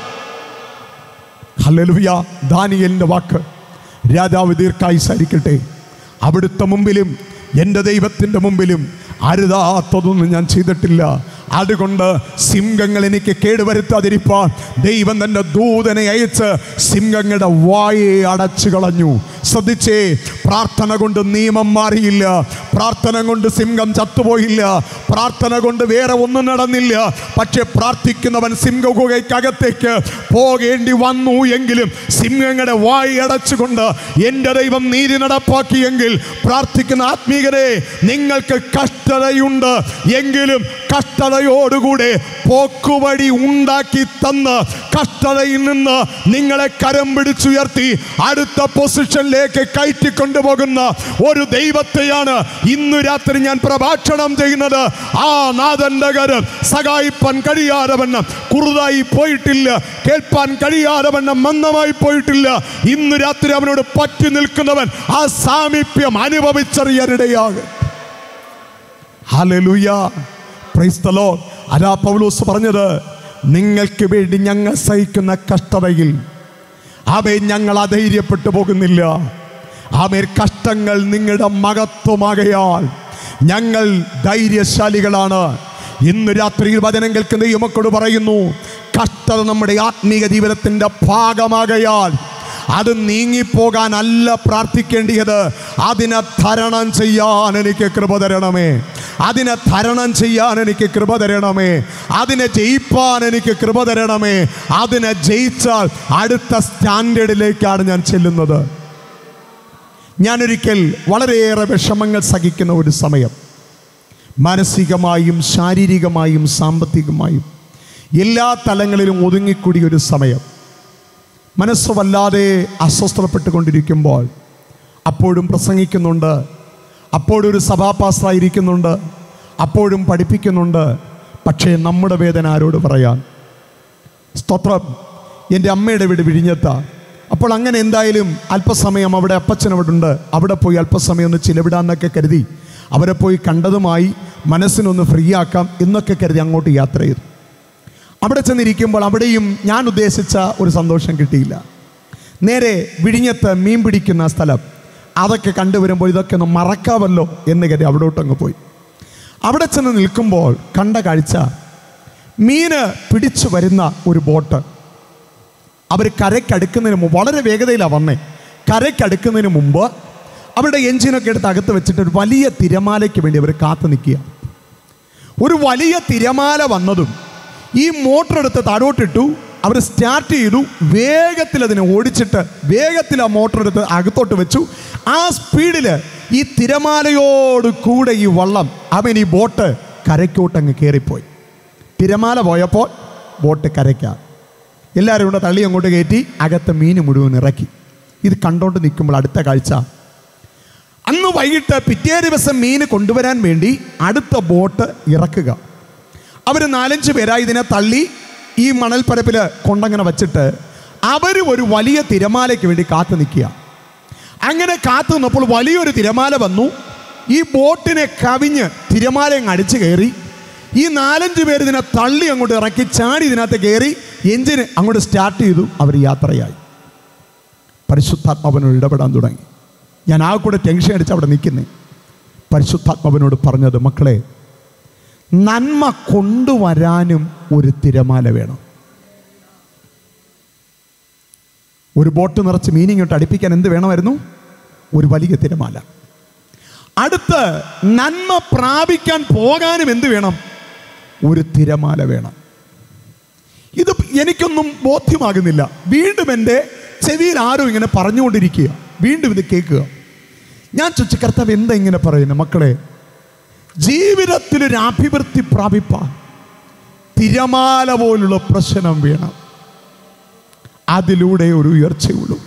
ഹല്ലേലൂയ. ദാനിയേലിന്റെ വാക്ക്. രാജാവ് ദീർഘായുസ്സായിരിക്കട്ടെ. അവിടുത്തെ മുമ്പിലും എൻ്റെ ദൈവത്തിൻ്റെ മുമ്പിലും അരുതാത്തതൊന്നും ഞാൻ ചെയ്തിട്ടില്ല. അതുകൊണ്ട് സിംഹങ്ങൾ എനിക്ക് കേടുവരുത്താതിരിപ്പാൻ ദൈവം തൻ്റെ ദൂതനെ അയച്ച് സിംഹങ്ങളുടെ വായെ അടച്ചു കളഞ്ഞു. ശ്രദ്ധിച്ചേ, പ്രാർത്ഥന കൊണ്ട് നിയമം മാറിയില്ല, പ്രാർത്ഥന കൊണ്ട് സിംഹം ചത്തുപോയില്ല, പ്രാർത്ഥന കൊണ്ട് വേറെ ഒന്നും നടന്നില്ല. പക്ഷെ പ്രാർത്ഥിക്കുന്നവൻ സിംഹഗുഹയ്ക്കകത്തേക്ക് പോകേണ്ടി വന്നു എങ്കിലും സിംഹങ്ങളുടെ വായി അടച്ചുകൊണ്ട് എൻ്റെ ദൈവം നീതി നടപ്പാക്കിയെങ്കിൽ, പ്രാർത്ഥിക്കുന്ന ആത്മീകരെ, നിങ്ങൾക്ക് കഷ്ടതയുണ്ട് എങ്കിലും കഷ്ടതയോടുകൂടെ പോക്കുവഴി ഉണ്ടാക്കി തന്ന് കഷ്ടതയിൽ നിന്ന് നിങ്ങളെ കരം പിടിച്ചുയർത്തി അടുത്ത പൊസിഷനിലേക്ക് കയറ്റിക്കൊണ്ടുപോകുന്ന ഒരു ദൈവത്തെയാണ് ഇന്നു രാത്രി ഞാൻ പ്രഭാഷണം ചെയ്യുന്നത്. ആ നാഥന്റെ കരം സഹായിപ്പാൻ കഴിയാതെ വണ്ണം കുറുതായി പോയിട്ടില്ല, കേൾപ്പാൻ കഴിയാതെ വണ്ണം മന്ദമായി പോയിട്ടില്ല. ഇന്നു രാത്രി അവനോട് പറ്റി നിൽക്കുന്നവൻ ആ സാമീപ്യം അനുഭവിച്ചറിയാനിടയാകും. ഹല്ലേലൂയ. Praise the lord. അതാ പൗലോസ് പറഞ്ഞത്, നിങ്ങൾക്ക് വേണ്ടി ഞങ്ങൾ സഹിക്കുന്ന കഷ്ടതയിൽ അവയെ ഞങ്ങൾ അധൈര്യപ്പെട്ടു പോകുന്നില്ല. അവയെ കഷ്ടങ്ങൾ നിങ്ങളുടെ മഹത്വമാകയാൽ ഞങ്ങൾ ധൈര്യശാലികളാണ്. ഇന്ന് രാത്രിയിൽ വചനം കേൾക്കുന്ന ഈ മക്കളോട് പറയുന്നു, കഷ്ടത നമ്മുടെ ആത്മീയ ജീവിതത്തിൻ്റെ ഭാഗമാകയാൽ അത് നീങ്ങിപ്പോകാനല്ല പ്രാർത്ഥിക്കേണ്ടിയത്. അതിനെ തരണം ചെയ്യാൻ എനിക്ക് കൃപ തരണമേ, അതിനെ തരണം ചെയ്യാൻ എനിക്ക് കൃപ തരണമേ, അതിനെ ജയിപ്പാൻ എനിക്ക് കൃപ തരണമേ. അതിനെ ജയിച്ചാൽ അടുത്ത സ്റ്റാൻഡേർഡിലേക്കാണ് ഞാൻ ചെല്ലുന്നത്. ഞാനൊരിക്കൽ വളരെയേറെ വിഷമങ്ങൾ സഹിക്കുന്ന ഒരു സമയം, മാനസികമായും ശാരീരികമായും സാമ്പത്തികമായും എല്ലാ തലങ്ങളിലും ഒതുങ്ങിക്കൂടിയ ഒരു സമയം, മനസ്സ് വല്ലാതെ അസ്വസ്ഥപ്പെട്ടുകൊണ്ടിരിക്കുമ്പോൾ, അപ്പോഴും പ്രസംഗിക്കുന്നുണ്ട്, അപ്പോഴൊരു സഭാപാസ്റ്ററായിരിക്കുന്നുണ്ട്, അപ്പോഴും പഠിപ്പിക്കുന്നുണ്ട്. പക്ഷേ നമ്മുടെ വേദന ആരോട് പറയാൻ? സ്തോത്രം. എൻ്റെ അമ്മയുടെ വീട് വിഴിഞ്ഞത്താ. അപ്പോൾ അങ്ങനെ എന്തായാലും അല്പസമയം അവിടെ അപ്പച്ചൻ അവിടെ ഉണ്ട്, അവിടെ പോയി അല്പസമയം ഒന്ന് ചിലവിടാന്നൊക്കെ കരുതി അവരെ പോയി കണ്ടതുമായി മനസ്സിനൊന്ന് ഫ്രീ ആക്കാം എന്നൊക്കെ കരുതി അങ്ങോട്ട് യാത്ര ചെയ്തു. അവിടെ ചെന്നിരിക്കുമ്പോൾ അവിടെയും ഞാൻ ഉദ്ദേശിച്ച ഒരു സന്തോഷം കിട്ടിയില്ല. നേരെ വിഴിഞ്ഞത്ത് മീൻ പിടിക്കുന്ന സ്ഥലം അതൊക്കെ കണ്ടുവരുമ്പോൾ ഇതൊക്കെ ഒന്ന് മറക്കാമല്ലോ എന്ന് കരുതി അവിടോട്ടങ്ങ് പോയി. അവിടെ ചെന്ന് നിൽക്കുമ്പോൾ കണ്ട കാഴ്ച, മീന് പിടിച്ചു വരുന്ന ഒരു ബോട്ട് അവർ കരയ്ക്കടുക്കുന്നതിന് മുമ്പ്, വളരെ വേഗതയിലാണ് വന്നേ, കരയ്ക്കടുക്കുന്നതിന് മുമ്പ് അവരുടെ എഞ്ചിനൊക്കെ എടുത്ത് അകത്ത് വെച്ചിട്ട് ഒരു വലിയ തിരമാലയ്ക്ക് വേണ്ടി അവർ കാത്തു നിൽക്കുക. ഒരു വലിയ തിരമാല വന്നതും ഈ മോട്ടർ എടുത്ത് താഴോട്ടിട്ടു, അവർ സ്റ്റാർട്ട് ചെയ്തു, വേഗത്തിൽ അതിനെ ഓടിച്ചിട്ട് വേഗത്തിൽ ആ മോട്ടർ എടുത്ത് അകത്തോട്ട് വെച്ചു. ആ സ്പീഡിൽ ഈ തിരമാലയോട് കൂടെ ഈ വള്ളം അവൻ ഈ ബോട്ട് കരയ്ക്കോട്ടങ്ങ് കയറിപ്പോയി. തിരമാല പോയപ്പോൾ ബോട്ട് കരയ്ക്കാം. എല്ലാവരും കൂടെ തള്ളി അങ്ങോട്ട് കയറ്റി അകത്ത് മീൻ മുഴുവൻ ഇറക്കി. ഇത് കണ്ടോണ്ട് നിൽക്കുമ്പോൾ അടുത്ത കാഴ്ച, അന്ന് വൈകിട്ട് പിറ്റേ ദിവസം മീൻ കൊണ്ടുവരാൻ വേണ്ടി അടുത്ത ബോട്ട് ഇറക്കുക. അവർ നാലഞ്ച് പേരായി ഇതിനെ തള്ളി ഈ മണൽപ്പരപ്പിൽ കൊണ്ടങ്ങനെ വച്ചിട്ട് അവർ ഒരു വലിയ തിരമാലയ്ക്ക് വേണ്ടി കാത്തു നിൽക്കുക. അങ്ങനെ കാത്തു നിന്നപ്പോൾ വലിയൊരു തിരമാല വന്നു. ഈ ബോട്ടിനെ കവിഞ്ഞ് തിരമാലയും അടിച്ചു കയറി. ഈ നാലഞ്ച് പേര് ഇതിനെ തള്ളി അങ്ങോട്ട് ഇറക്കി ചാടി ഇതിനകത്ത് കയറി എഞ്ചിന് അങ്ങോട്ട് സ്റ്റാർട്ട് ചെയ്തു. അവർ യാത്രയായി. പരിശുദ്ധാത്മാവിനോട് ഇടപെടാൻ തുടങ്ങി. ഞാൻ ആ കൂടെ ടെൻഷൻ അടിച്ച് അവിടെ നിൽക്കുന്നേ. പരിശുദ്ധാത്മാവിനോട് പറഞ്ഞത്, മക്കളെ, നന്മ കൊണ്ടുവരാനും ഒരു തിരമാല വേണം. ഒരു ബോട്ട് നിറച്ച് മീനിങ്ങോട്ട് അടുപ്പിക്കാൻ എന്ത് വേണമായിരുന്നു? ഒരു വലിയ തിരമാല. അടുത്ത് നന്മ പ്രാപിക്കാൻ പോകാനും എന്ത് വേണം? ഒരു തിരമാല വേണം. ഇത് എനിക്കൊന്നും ബോധ്യമാകുന്നില്ല. വീണ്ടും എൻ്റെ ചെവിയിൽ ആരും ഇങ്ങനെ പറഞ്ഞുകൊണ്ടിരിക്കുക. വീണ്ടും ഇത് കേൾക്കുക. ഞാൻ ചോദിച്ചു, കർത്താവ് എന്താ ഇങ്ങനെ പറയുന്നത്? മക്കളെ, ജീവിതത്തിലൊരു അഭിവൃദ്ധി പ്രാപിപ്പാൻ തിരമാല പോലുള്ള പ്രശ്നം വേണം. അതിലൂടെ ഒരു ഉയർച്ചയുള്ളൂ.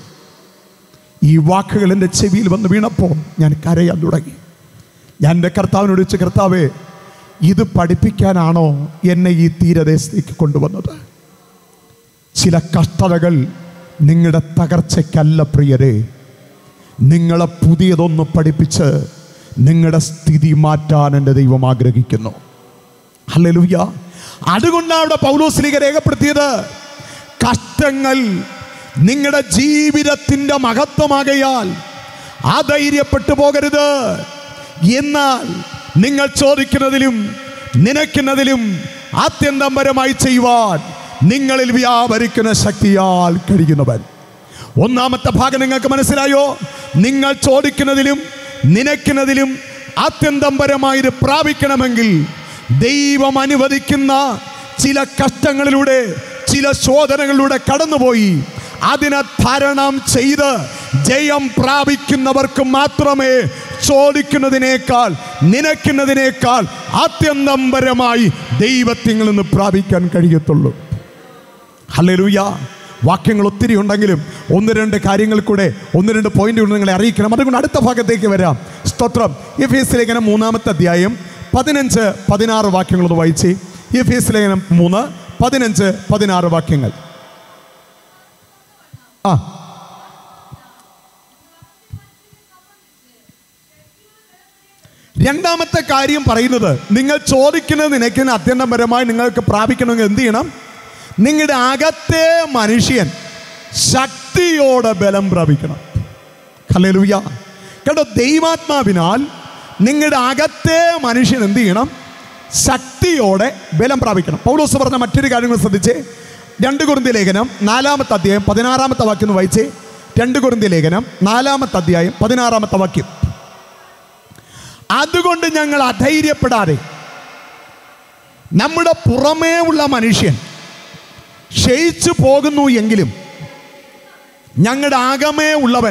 ഈ വാക്കുകൾ എൻ്റെ ചെവിയിൽ വന്ന് വീണപ്പോൾ ഞാൻ കരയാൻ തുടങ്ങി. ഞാൻ എൻ്റെ കർത്താവിനോട് ചോദിച്ചു, കർത്താവേ, ഇത് പഠിപ്പിക്കാനാണോ എന്നെ ഈ തീരദേശത്തേക്ക് കൊണ്ടുവന്നത്? ചില കഷ്ടതകൾ നിങ്ങളുടെ തകർച്ചയ്ക്കല്ല പ്രിയരെ, നിങ്ങളെ പുതിയതൊന്ന് പഠിപ്പിച്ച് നിങ്ങളുടെ സ്ഥിതി മാറ്റാൻ എൻ്റെ ദൈവം ആഗ്രഹിക്കുന്നു. ഹല്ലേലൂയ. അതുകൊണ്ടാണ് അവിടെ പൗലോസ്ലീഹ രേഖപ്പെടുത്തിയത്, കഷ്ടങ്ങൾ നിങ്ങളുടെ ജീവിതത്തിൻ്റെ മഹത്വമാകയാൽ അധൈര്യപ്പെട്ടു പോകരുത്. എന്നാൽ നിങ്ങൾ ചോദിക്കുന്നതിലും നനയ്ക്കുന്നതിലും ആത്യന്തംപരമായി ചെയ്യുവാൻ നിങ്ങളിൽ വ്യാപരിക്കുന്ന ശക്തിയാൽ കഴിയുന്നവൻ. ഒന്നാമത്തെ ഭാഗം നിങ്ങൾക്ക് മനസ്സിലായോ? നിങ്ങൾ ചോദിക്കുന്നതിലും നനയ്ക്കുന്നതിലും ആത്യന്തംപരമായി പ്രാപിക്കണമെങ്കിൽ ദൈവം അനുവദിക്കുന്ന ചില കഷ്ടങ്ങളിലൂടെ, ചില ശോധനകളിലൂടെ കടന്നുപോയി അതിനെ തരണം ചെയ്ത് ജയം പ്രാപിക്കുന്നവർക്ക് മാത്രമേ ചോദിക്കുന്നതിനേക്കാൾ നനയ്ക്കുന്നതിനേക്കാൾ ആത്യന്തംപരമായി ദൈവത്തിൽ നിന്ന് പ്രാപിക്കാൻ കഴിയത്തുള്ളൂ. ഹല്ലേലൂയ. വാക്യങ്ങൾ ഒത്തിരി ഉണ്ടെങ്കിലും ഒന്ന് രണ്ട് കാര്യങ്ങൾ കൂടെ, ഒന്ന് രണ്ട് പോയിന്റുകൾ നിങ്ങളെ അറിയിക്കണം. അതുകൊണ്ട് അടുത്ത ഭാഗത്തേക്ക് വരാം. സ്തോത്രം. എഫേസ്യ ലേഖനം മൂന്നാമത്തെ അധ്യായം പതിനഞ്ച് പതിനാറ് വാക്യങ്ങളൊന്ന് വായിച്ചേ. എഫേസ്യ ലേഖനം മൂന്ന് പതിനഞ്ച് പതിനാറ് വാക്യങ്ങൾ. ആ രണ്ടാമത്തെ കാര്യം പറയുന്നത്, നിങ്ങൾ ചോദിക്കുന്നത് നിനക്കുന്ന അത്യന്തപരമായി നിങ്ങൾക്ക് പ്രാപിക്കണമെങ്കിൽ എന്ത് ചെയ്യണം? നിങ്ങളുടെ അകത്തെ മനുഷ്യൻ ശക്തിയോടെ ബലം പ്രാപിക്കണം. ഹല്ലേലൂയ. കേട്ടോ, ദൈവാത്മാവിനാൽ നിങ്ങളുടെ അകത്തെ മനുഷ്യൻ എന്ത് ചെയ്യണം? ശക്തിയോടെ ബലം പ്രാപിക്കണം. പൗലോസ് പറഞ്ഞ മറ്റൊരു കാര്യങ്ങൾ ശ്രദ്ധിച്ചേ. രണ്ട് കൊരിന്ത്യർ ലേഖനം നാലാമത്തെ അധ്യായം പതിനാറാമത്തെ വാക്യം വായിച്ചേ. രണ്ട് കൊരിന്ത്യർ ലേഖനം നാലാമത്തെ അധ്യായം പതിനാറാമത്തെ വാക്യം. അതുകൊണ്ട് ഞങ്ങൾ അധൈര്യപ്പെടാതെ നമ്മുടെ പുറമേ ഉള്ള മനുഷ്യൻ ക്ഷയിച്ചു പോകുന്നു എങ്കിലും ഞങ്ങളുടെ അകമേ ഉള്ളവൻ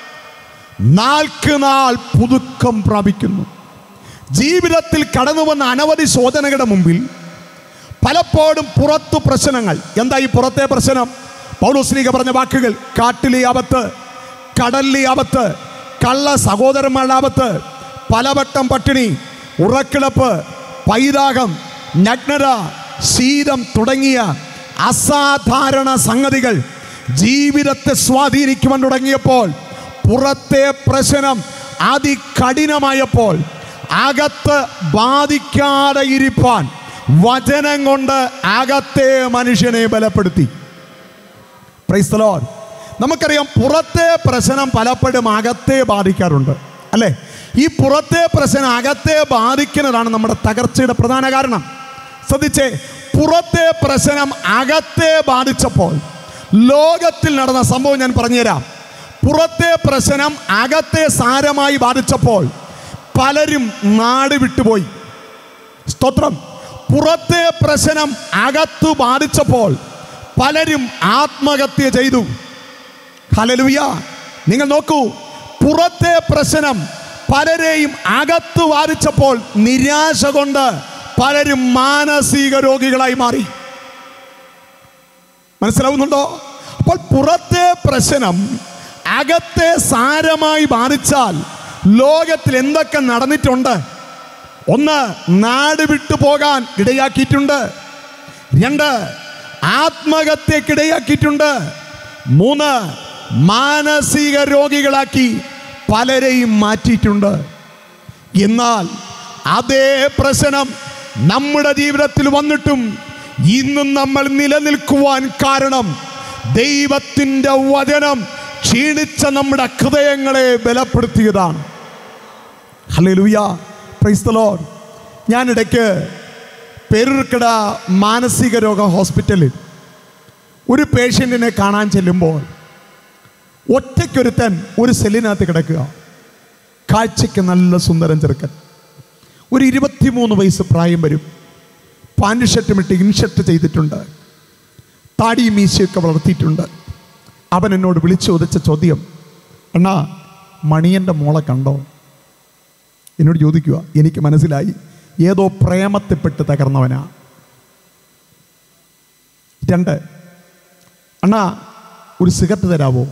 നാൾക്ക് നാൾ പുതുക്കം പ്രാപിക്കുന്നു. ജീവിതത്തിൽ കടന്നു വന്ന അനവധി ശോധനകളുടെ മുമ്പിൽ പലപ്പോഴും പുറത്തു പ്രശ്നങ്ങൾ. എന്താ ഈ പുറത്തെ പ്രശ്നം? പൗലോസ്ലീഹ പറഞ്ഞ വാക്കുകൾ: കാട്ടിലെ ആപത്ത്, കടലിലെ ആപത്ത്, കള്ള സഹോദരന്മാരുടെ ആപത്ത്, പലവട്ടം പട്ടിണി, ഉറക്കിളപ്പ്, പൈതാകം, നഗ്നത, ശീതം തുടങ്ങിയ അസാധാരണ സംഗതികൾ ജീവിതത്തെ സ്വാധീനിക്കുവാൻ തുടങ്ങിയപ്പോൾ, പുറത്തെ പ്രശ്നം അതികഠിനമായപ്പോൾ അകത്ത് ബാധിക്കാതെ ഇരിപ്പാൻ വചനം കൊണ്ട് അകത്തെ മനുഷ്യനെ ബലപ്പെടുത്തി. Price the Lord. നമുക്കറിയാം, പുറത്തെ പ്രശ്നം പലപ്പോഴും അകത്തെ ബാധിക്കാറുണ്ട്, അല്ലേ? ഈ പുറത്തെ പ്രശ്നം അകത്തെ ബാധിക്കുന്നതാണ് നമ്മുടെ തകർച്ചയുടെ പ്രധാന കാരണം. ശ്രദ്ധിച്ചേ, പുറത്തെ പ്രശ്നം അകത്തെ ബാധിച്ചപ്പോൾ ലോകത്തിൽ നടന്ന സംഭവം ഞാൻ പറഞ്ഞുതരാം. പുറത്തെ പ്രശ്നം അകത്തെ സാരമായി ബാധിച്ചപ്പോൾ പലരും നാട് വിട്ടുപോയി. സ്തോത്രം. പുറത്തെ പ്രശ്നം അകത്തു ബാധിച്ചപ്പോൾ പലരും ആത്മഹത്യ ചെയ്തു. ഹല്ലേലൂയ. നിങ്ങൾ നോക്കൂ, പുറത്തെ പ്രശ്നം പലരെയും അകത്തു ബാധിച്ചപ്പോൾ നിരാശ കൊണ്ട് പലരും മാനസിക രോഗികളായി മാറി. മനസ്സിലാവുന്നുണ്ടോ? അപ്പോൾ പുറത്തെ പ്രശ്നം അകത്തെ സാരമായി ബാധിച്ചാൽ ലോകത്തിൽ എന്തൊക്കെ നടന്നിട്ടുണ്ട്? ഒന്ന്, നാട് വിട്ടു പോകാൻ ഇടയാക്കിയിട്ടുണ്ട്. രണ്ട്, ആത്മഹത്യക്കിടയാക്കിയിട്ടുണ്ട്. മൂന്ന്, മാനസിക രോഗികളാക്കി പലരെയും മാറ്റിയിട്ടുണ്ട്. എന്നാൽ അതേ പ്രശ്നം നമ്മുടെ ജീവിതത്തിൽ വന്നിട്ടും ഇന്നും നമ്മൾ നിലനിൽക്കുവാൻ കാരണം ദൈവത്തിൻ്റെ വചനം ക്ഷീണിച്ച നമ്മുടെ ഹൃദയങ്ങളെ ബലപ്പെടുത്തിയതാണ്. Hallelujah, praise the lord. ഞാനിടയ്ക്ക് പേരൂർക്കട മാനസിക രോഗ ഹോസ്പിറ്റലിൽ ഒരു പേഷ്യൻറ്റിനെ കാണാൻ ചെല്ലുമ്പോൾ ഒറ്റയ്ക്കൊരുത്തൻ ഒരു സെല്ലിനകത്ത് കിടക്കുക. കാഴ്ചയ്ക്ക് നല്ല സുന്ദരൻ ചെറുക്കൻ, ഒരു ഇരുപത്തിമൂന്ന് വയസ്സ് പ്രായം വരും. പാൻറ് ഷർട്ടും ഇട്ട് ഇൻഷർട്ട് ചെയ്തിട്ടുണ്ട്, താടി മീശയൊക്കെ വളർത്തിയിട്ടുണ്ട്. അവൻ എന്നോട് വിളിച്ചു ചോദിച്ച ചോദ്യം, അണ്ണാ മണിയൻ്റെ മോളെ കണ്ടോ? എന്നോട് ചോദിക്കുക. എനിക്ക് മനസ്സിലായി ഏതോ പ്രേമത്തിൽപ്പെട്ട് തകർന്നവനാ. രണ്ട്, അണ്ണാ ഒരു സിഗരറ്റ് തരാവോ?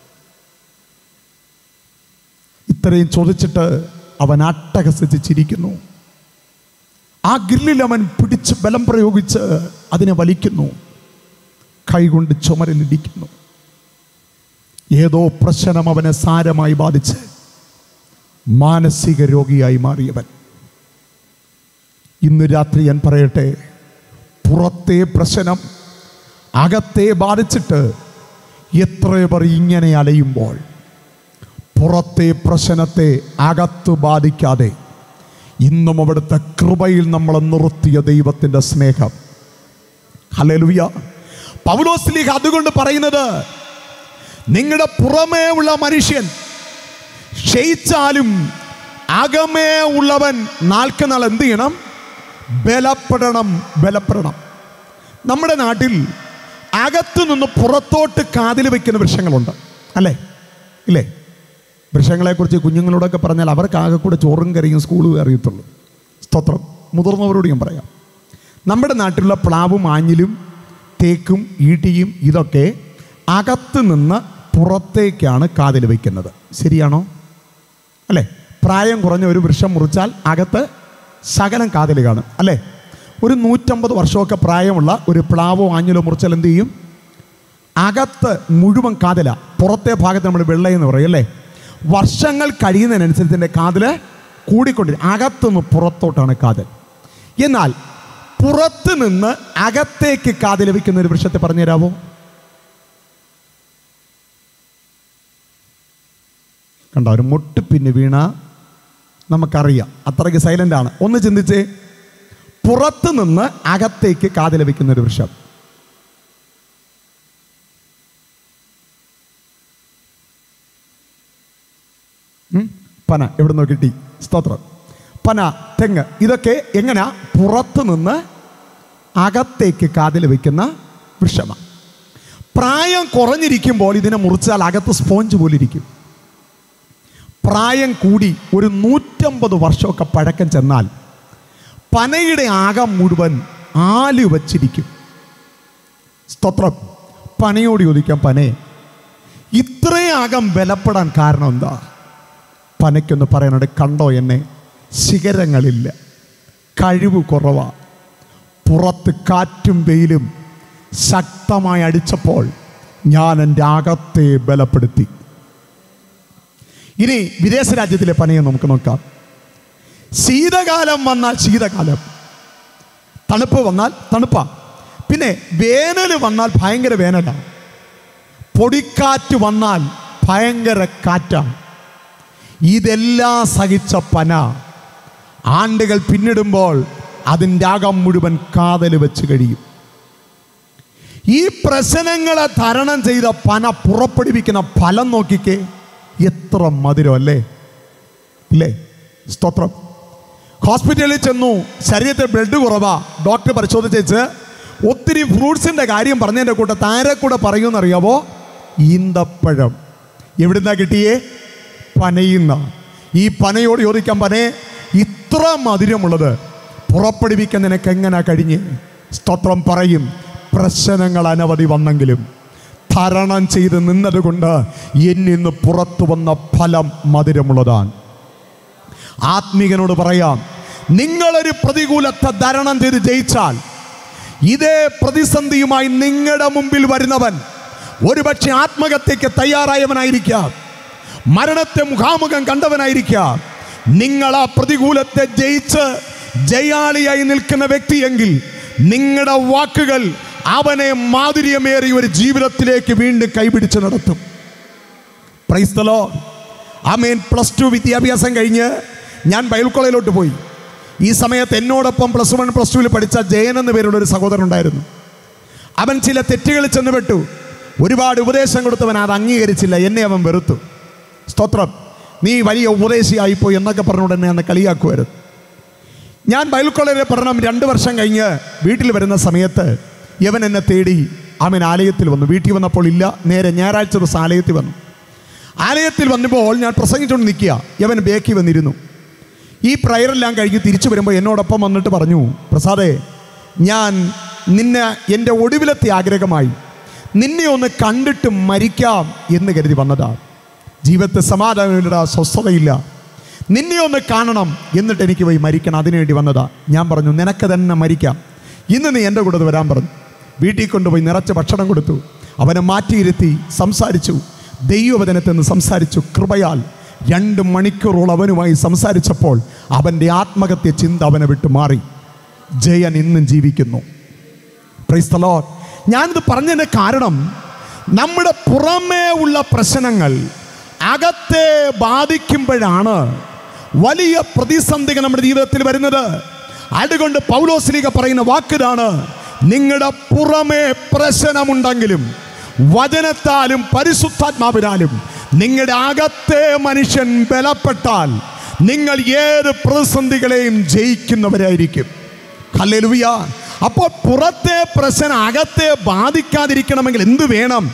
ഇത്രയും ചോദിച്ചിട്ട് അവൻ അട്ടഹസിച്ച് ചിരിക്കുന്നു. ആ ഗ്രില്ലിൽ അവൻ പിടിച്ച് ബലം പ്രയോഗിച്ച് അതിനെ വലിക്കുന്നു, കൈകൊണ്ട് ചുമരിലിടിക്കുന്നു. ഏതോ പ്രശ്നം അവനെ സാരമായി ബാധിച്ച് മാനസിക രോഗിയായി മാറിയവൻ. ഇന്ന് രാത്രി ഞാൻ പറയട്ടെ, പുറത്തെ പ്രശ്നം അകത്തെ ബാധിച്ചിട്ട് എത്രയോ പേർ ഇങ്ങനെ അലയുമ്പോൾ പുറത്തെ പ്രശ്നത്തെ അകത്ത് ബാധിക്കാതെ ഇന്നും അവിടുത്തെ കൃപയിൽ നമ്മളെ നിർത്തിയ ദൈവത്തിൻ്റെ സ്നേഹം. ഹല്ലേലൂയ. പൗലോസ്ലീഹ അതുകൊണ്ട് പറയുന്നത്, നിങ്ങളുടെ പുറമേ ഉള്ള മനുഷ്യൻ ക്ഷയിച്ചാലും അകമേ ഉള്ളവൻ നാൾക്ക് നാൾ എന്ത് ചെയ്യണം? ബലപ്പെടണം, ബലപ്പെടണം. നമ്മുടെ നാട്ടിൽ അകത്തു നിന്ന് പുറത്തോട്ട് കാതിൽ വയ്ക്കുന്ന വൃക്ഷങ്ങളുണ്ട്, അല്ലേ? ഇല്ലേ? വൃക്ഷങ്ങളെക്കുറിച്ച് കുഞ്ഞുങ്ങളോടൊക്കെ പറഞ്ഞാൽ അവർക്ക് ആകെ കൂടെ ചോറും കറിയും സ്കൂളും അറിയത്തുള്ളൂ. സ്തോത്രം. മുതിർന്നവരോട് ഞാൻ പറയാം, നമ്മുടെ നാട്ടിലുള്ള പ്ലാവും ആഞ്ഞിലും തേക്കും ഈട്ടിയും ഇതൊക്കെ അകത്ത് നിന്ന് പുറത്തേക്കാണ് കാതിൽ വയ്ക്കുന്നത്. ശരിയാണോ? അല്ലേ? പ്രായം കുറഞ്ഞ ഒരു വൃക്ഷം മുറിച്ചാൽ അകത്ത് ശകലം കാതിൽ കാണും, അല്ലേ? ഒരു നൂറ്റമ്പത് വർഷമൊക്കെ പ്രായമുള്ള ഒരു പ്ലാവോ ആഞ്ഞിലോ മുറിച്ചാൽ എന്ത് ചെയ്യും? അകത്ത് മുഴുവൻ കാതില, പുറത്തെ ഭാഗത്ത് നമ്മൾ വെള്ളയെന്ന് പറയും, അല്ലേ? വർഷങ്ങൾ കഴിയുന്നതിനനുസരിച്ച് എൻ്റെ കാതിൽ കൂടിക്കൊണ്ടിരിക്കും. അകത്തുനിന്ന് പുറത്തോട്ടാണ് കാതിൽ. എന്നാൽ പുറത്ത് നിന്ന് അകത്തേക്ക് കാതിൽ വയ്ക്കുന്ന ഒരു വൃക്ഷത്തെ പറഞ്ഞു തരാമോ? കണ്ടോ? ഒരു മുട്ട് പിന്നെ വീണ നമുക്കറിയാം, അത്രയ്ക്ക് സൈലൻ്റ് ആണ്. ഒന്ന് ചിന്തിച്ചേ, പുറത്ത് നിന്ന് അകത്തേക്ക് കാതിൽ വയ്ക്കുന്ന ഒരു വൃക്ഷം. പന എവിടെ കിട്ടി? സ്തോത്രം. പന, തെങ്ങ്, ഇതൊക്കെ എങ്ങനെയാ? പുറത്ത് നിന്ന് അകത്തേക്ക് കാതിൽ വയ്ക്കുന്ന വൃക്ഷമാണ്. പ്രായം കുറഞ്ഞിരിക്കുമ്പോൾ ഇതിനെ മുറിച്ചാൽ അകത്ത് സ്പോഞ്ച് പോലെ ഇരിക്കും. പ്രായം കൂടി ഒരു നൂറ്റമ്പത് വർഷമൊക്കെ പഴക്കം ചെന്നാൽ പനയുടെ ആകം മുഴുവൻ ആല് വച്ചിരിക്കും. സ്തോത്രം. പനയോട് ചോദിക്കാം, പനേ ഇത്രയും ആകം ബലപ്പെടാൻ കാരണം എന്താ? പനയ്ക്കൊന്ന് പറയാനുണ്ട്, കണ്ടോ എന്നെ, ശിഖരങ്ങളില്ല, കഴിവ് കുറവാ. പുറത്ത് കാറ്റും വെയിലും ശക്തമായി അടിച്ചപ്പോൾ ഞാൻ എൻ്റെ അകത്തെ ബലപ്പെടുത്തി. ഇനി വിദേശ രാജ്യത്തിലെ പനയെ നമുക്ക് നോക്കാം. ശീതകാലം വന്നാൽ ശീതകാലം, തണുപ്പ് വന്നാൽ തണുപ്പാ, പിന്നെ വേനൽ വന്നാൽ ഭയങ്കര വേനലാണ്, പൊടിക്കാറ്റ് വന്നാൽ ഭയങ്കര കാറ്റാണ്. ഇതെല്ലാം സഹിച്ച പന ആണ്ടുകൾ പിന്നിടുമ്പോൾ അതിൻ്റെ അകം മുഴുവൻ കാതൽ വെച്ച് കഴിയും. ഈ പ്രശ്നങ്ങളെ തരണം ചെയ്ത പന പുറപ്പെടുവിക്കുന്ന ഫലം നോക്കിക്കേ, എത്ര മധുരം അല്ലേ? ഇല്ലേ? സ്തോത്രം. ഹോസ്പിറ്റലിൽ ചെന്നു, ശരീരത്തിൽ ബ്ലഡ് കുറവാ, ഡോക്ടർ പരിശോധിച്ചേച്ച് ഒത്തിരി ഫ്രൂട്ട്സിൻ്റെ കാര്യം പറഞ്ഞതിൻ്റെ കൂടെ താരെ കൂടെ പറയുമെന്നറിയാവോ? ഈന്തപ്പഴം. എവിടുന്നാ കിട്ടിയേ? പനയുന്ന. ഈ പനയോട് ചോദിക്കാം, പനേ ഇത്ര മധുരമുള്ളത് പുറപ്പെടുവിക്കാൻ നിനക്ക് എങ്ങനെ കഴിഞ്ഞ്? സ്തോത്രം പറയും. പ്രശ്നങ്ങൾ അനവധി വന്നെങ്കിലും തരണം ചെയ്ത് നിന്നതുകൊണ്ട് എന്നിന്ന് പുറത്തു വന്ന ഫലം മധുരമുള്ളതാണ്. ആത്മീകനോട് പറയാം, നിങ്ങളൊരു പ്രതികൂലത്തെ തരണം ചെയ്ത് ജയിച്ചാൽ ഇതേ പ്രതിസന്ധിയുമായി നിങ്ങളുടെ മുമ്പിൽ വരുന്നവൻ ഒരുപക്ഷെ ആത്മഹത്യക്ക് തയ്യാറായവനായിരിക്കാം, മരണത്തെ മുഖാമുഖം കണ്ടവനായിരിക്കാം. നിങ്ങൾ ആ പ്രതികൂലത്തെ ജയിച്ച് ജയാളിയായി നിൽക്കുന്ന വ്യക്തിയെങ്കിൽ നിങ്ങളുടെ വാക്കുകൾ അവനെ മാധുര്യമേറിയ ഒരു ജീവിതത്തിലേക്ക് വീണ്ടും കൈപിടിച്ച് നടത്തും. Praise the lord. Amen. Plus two വിദ്യാഭ്യാസം കഴിഞ്ഞ് ഞാൻ ബൈബിൾ കോളേജിലോട്ട് പോയി. ഈ സമയത്ത് എന്നോടൊപ്പം പ്ലസ് വൺ പ്ലസ് ടുവിൽ പഠിച്ച ജയൻ എന്ന പേരുള്ള ഒരു സഹോദരൻ ഉണ്ടായിരുന്നു. അവൻ ചില തെറ്റുകളിൽ ചെന്ന് പെട്ടു. ഒരുപാട് ഉപദേശം കൊടുത്തവൻ അത് അംഗീകരിച്ചില്ല. എന്നെ അവൻ വെറുത്തു. സ്തോത്രം. നീ വലിയ ഉപദേശിയായിപ്പോയി എന്നൊക്കെ പറഞ്ഞുകൊണ്ട് എന്നെ അന്ന് കളിയാക്കുമായിരുന്നു. ഞാൻ ബൈബിൾ കോളേജിലെ പഠനം രണ്ട് വർഷം കഴിഞ്ഞ് വീട്ടിൽ വരുന്ന സമയത്ത് യവൻ എന്നെ തേടി അവൻ ആലയത്തിൽ വന്നു. വീട്ടിൽ വന്നപ്പോൾ ഇല്ല, നേരെ ഞായറാഴ്ച ദിവസം ആലയത്തിൽ വന്നു. ആലയത്തിൽ വന്നപ്പോൾ ഞാൻ പ്രസംഗിച്ചുകൊണ്ട് നിൽക്കുക. യവൻ ബേക്കി വന്നിരുന്നു. ഈ പ്രയറെല്ലാം കഴിഞ്ഞ് തിരിച്ചു വരുമ്പോൾ എന്നോടൊപ്പം വന്നിട്ട് പറഞ്ഞു, പ്രസാദേ, ഞാൻ നിന്നെ എൻ്റെ ഒടുവിലത്തെ ആഗ്രഹമായി നിന്നെ ഒന്ന് കണ്ടിട്ട് മരിക്കാം എന്ന് കരുതി വന്നതാണ്. ജീവിതത്തിൽ സമാധാനമില്ല, സ്വസ്ഥതയില്ല, നിന്നെ ഒന്ന് കാണണം, എന്നിട്ട് എനിക്ക് പോയി മരിക്കണം, അതിനുവേണ്ടി വന്നതാ. ഞാൻ പറഞ്ഞു, നിനക്ക് തന്നെ മരിക്കാം, ഇന്ന് നീ എൻ്റെ കൂടെ വരാൻ പറഞ്ഞു. വീട്ടിൽ കൊണ്ടുപോയി നിറച്ച് ഭക്ഷണം കൊടുത്തു. അവനെ മാറ്റിയിരുത്തി സംസാരിച്ചു. ദൈവവചനത്തിൽ നിന്ന് സംസാരിച്ചു. കൃപയാൽ രണ്ട് മണിക്കൂറോളം അവനുമായി സംസാരിച്ചപ്പോൾ അവൻ്റെ ആത്മഹത്യ ചിന്ത അവനെ വിട്ടു മാറി. ജയൻ ഇന്നും ജീവിക്കുന്നു. Praise the lord. ഞാനിത് പറഞ്ഞതിൻ്റെ കാരണം, നമ്മുടെ പുറമേ ഉള്ള പ്രശ്നങ്ങൾ അകത്തെ ബാധിക്കുമ്പോഴാണ് വലിയ പ്രതിസന്ധികൾ നമ്മുടെ ജീവിതത്തിൽ വരുന്നത്. അതുകൊണ്ട് പൗലോസ്ലീഹ പറയുന്ന വാക്കിതാണ്, നിങ്ങളുടെ പുറമേ പ്രശ്നമുണ്ടെങ്കിലും വചനത്താലും പരിശുദ്ധാത്മാവിനാലും നിങ്ങളുടെ അകത്തെ മനുഷ്യൻ ബലപ്പെട്ടാൽ നിങ്ങൾ ഏത് പ്രതിസന്ധികളെയും ജയിക്കുന്നവരായിരിക്കും. ഹല്ലേലൂയ. അപ്പോൾ പുറത്തെ പ്രശ്നം അകത്തെ ബാധിക്കാതിരിക്കണമെങ്കിൽ എന്ത് വേണം?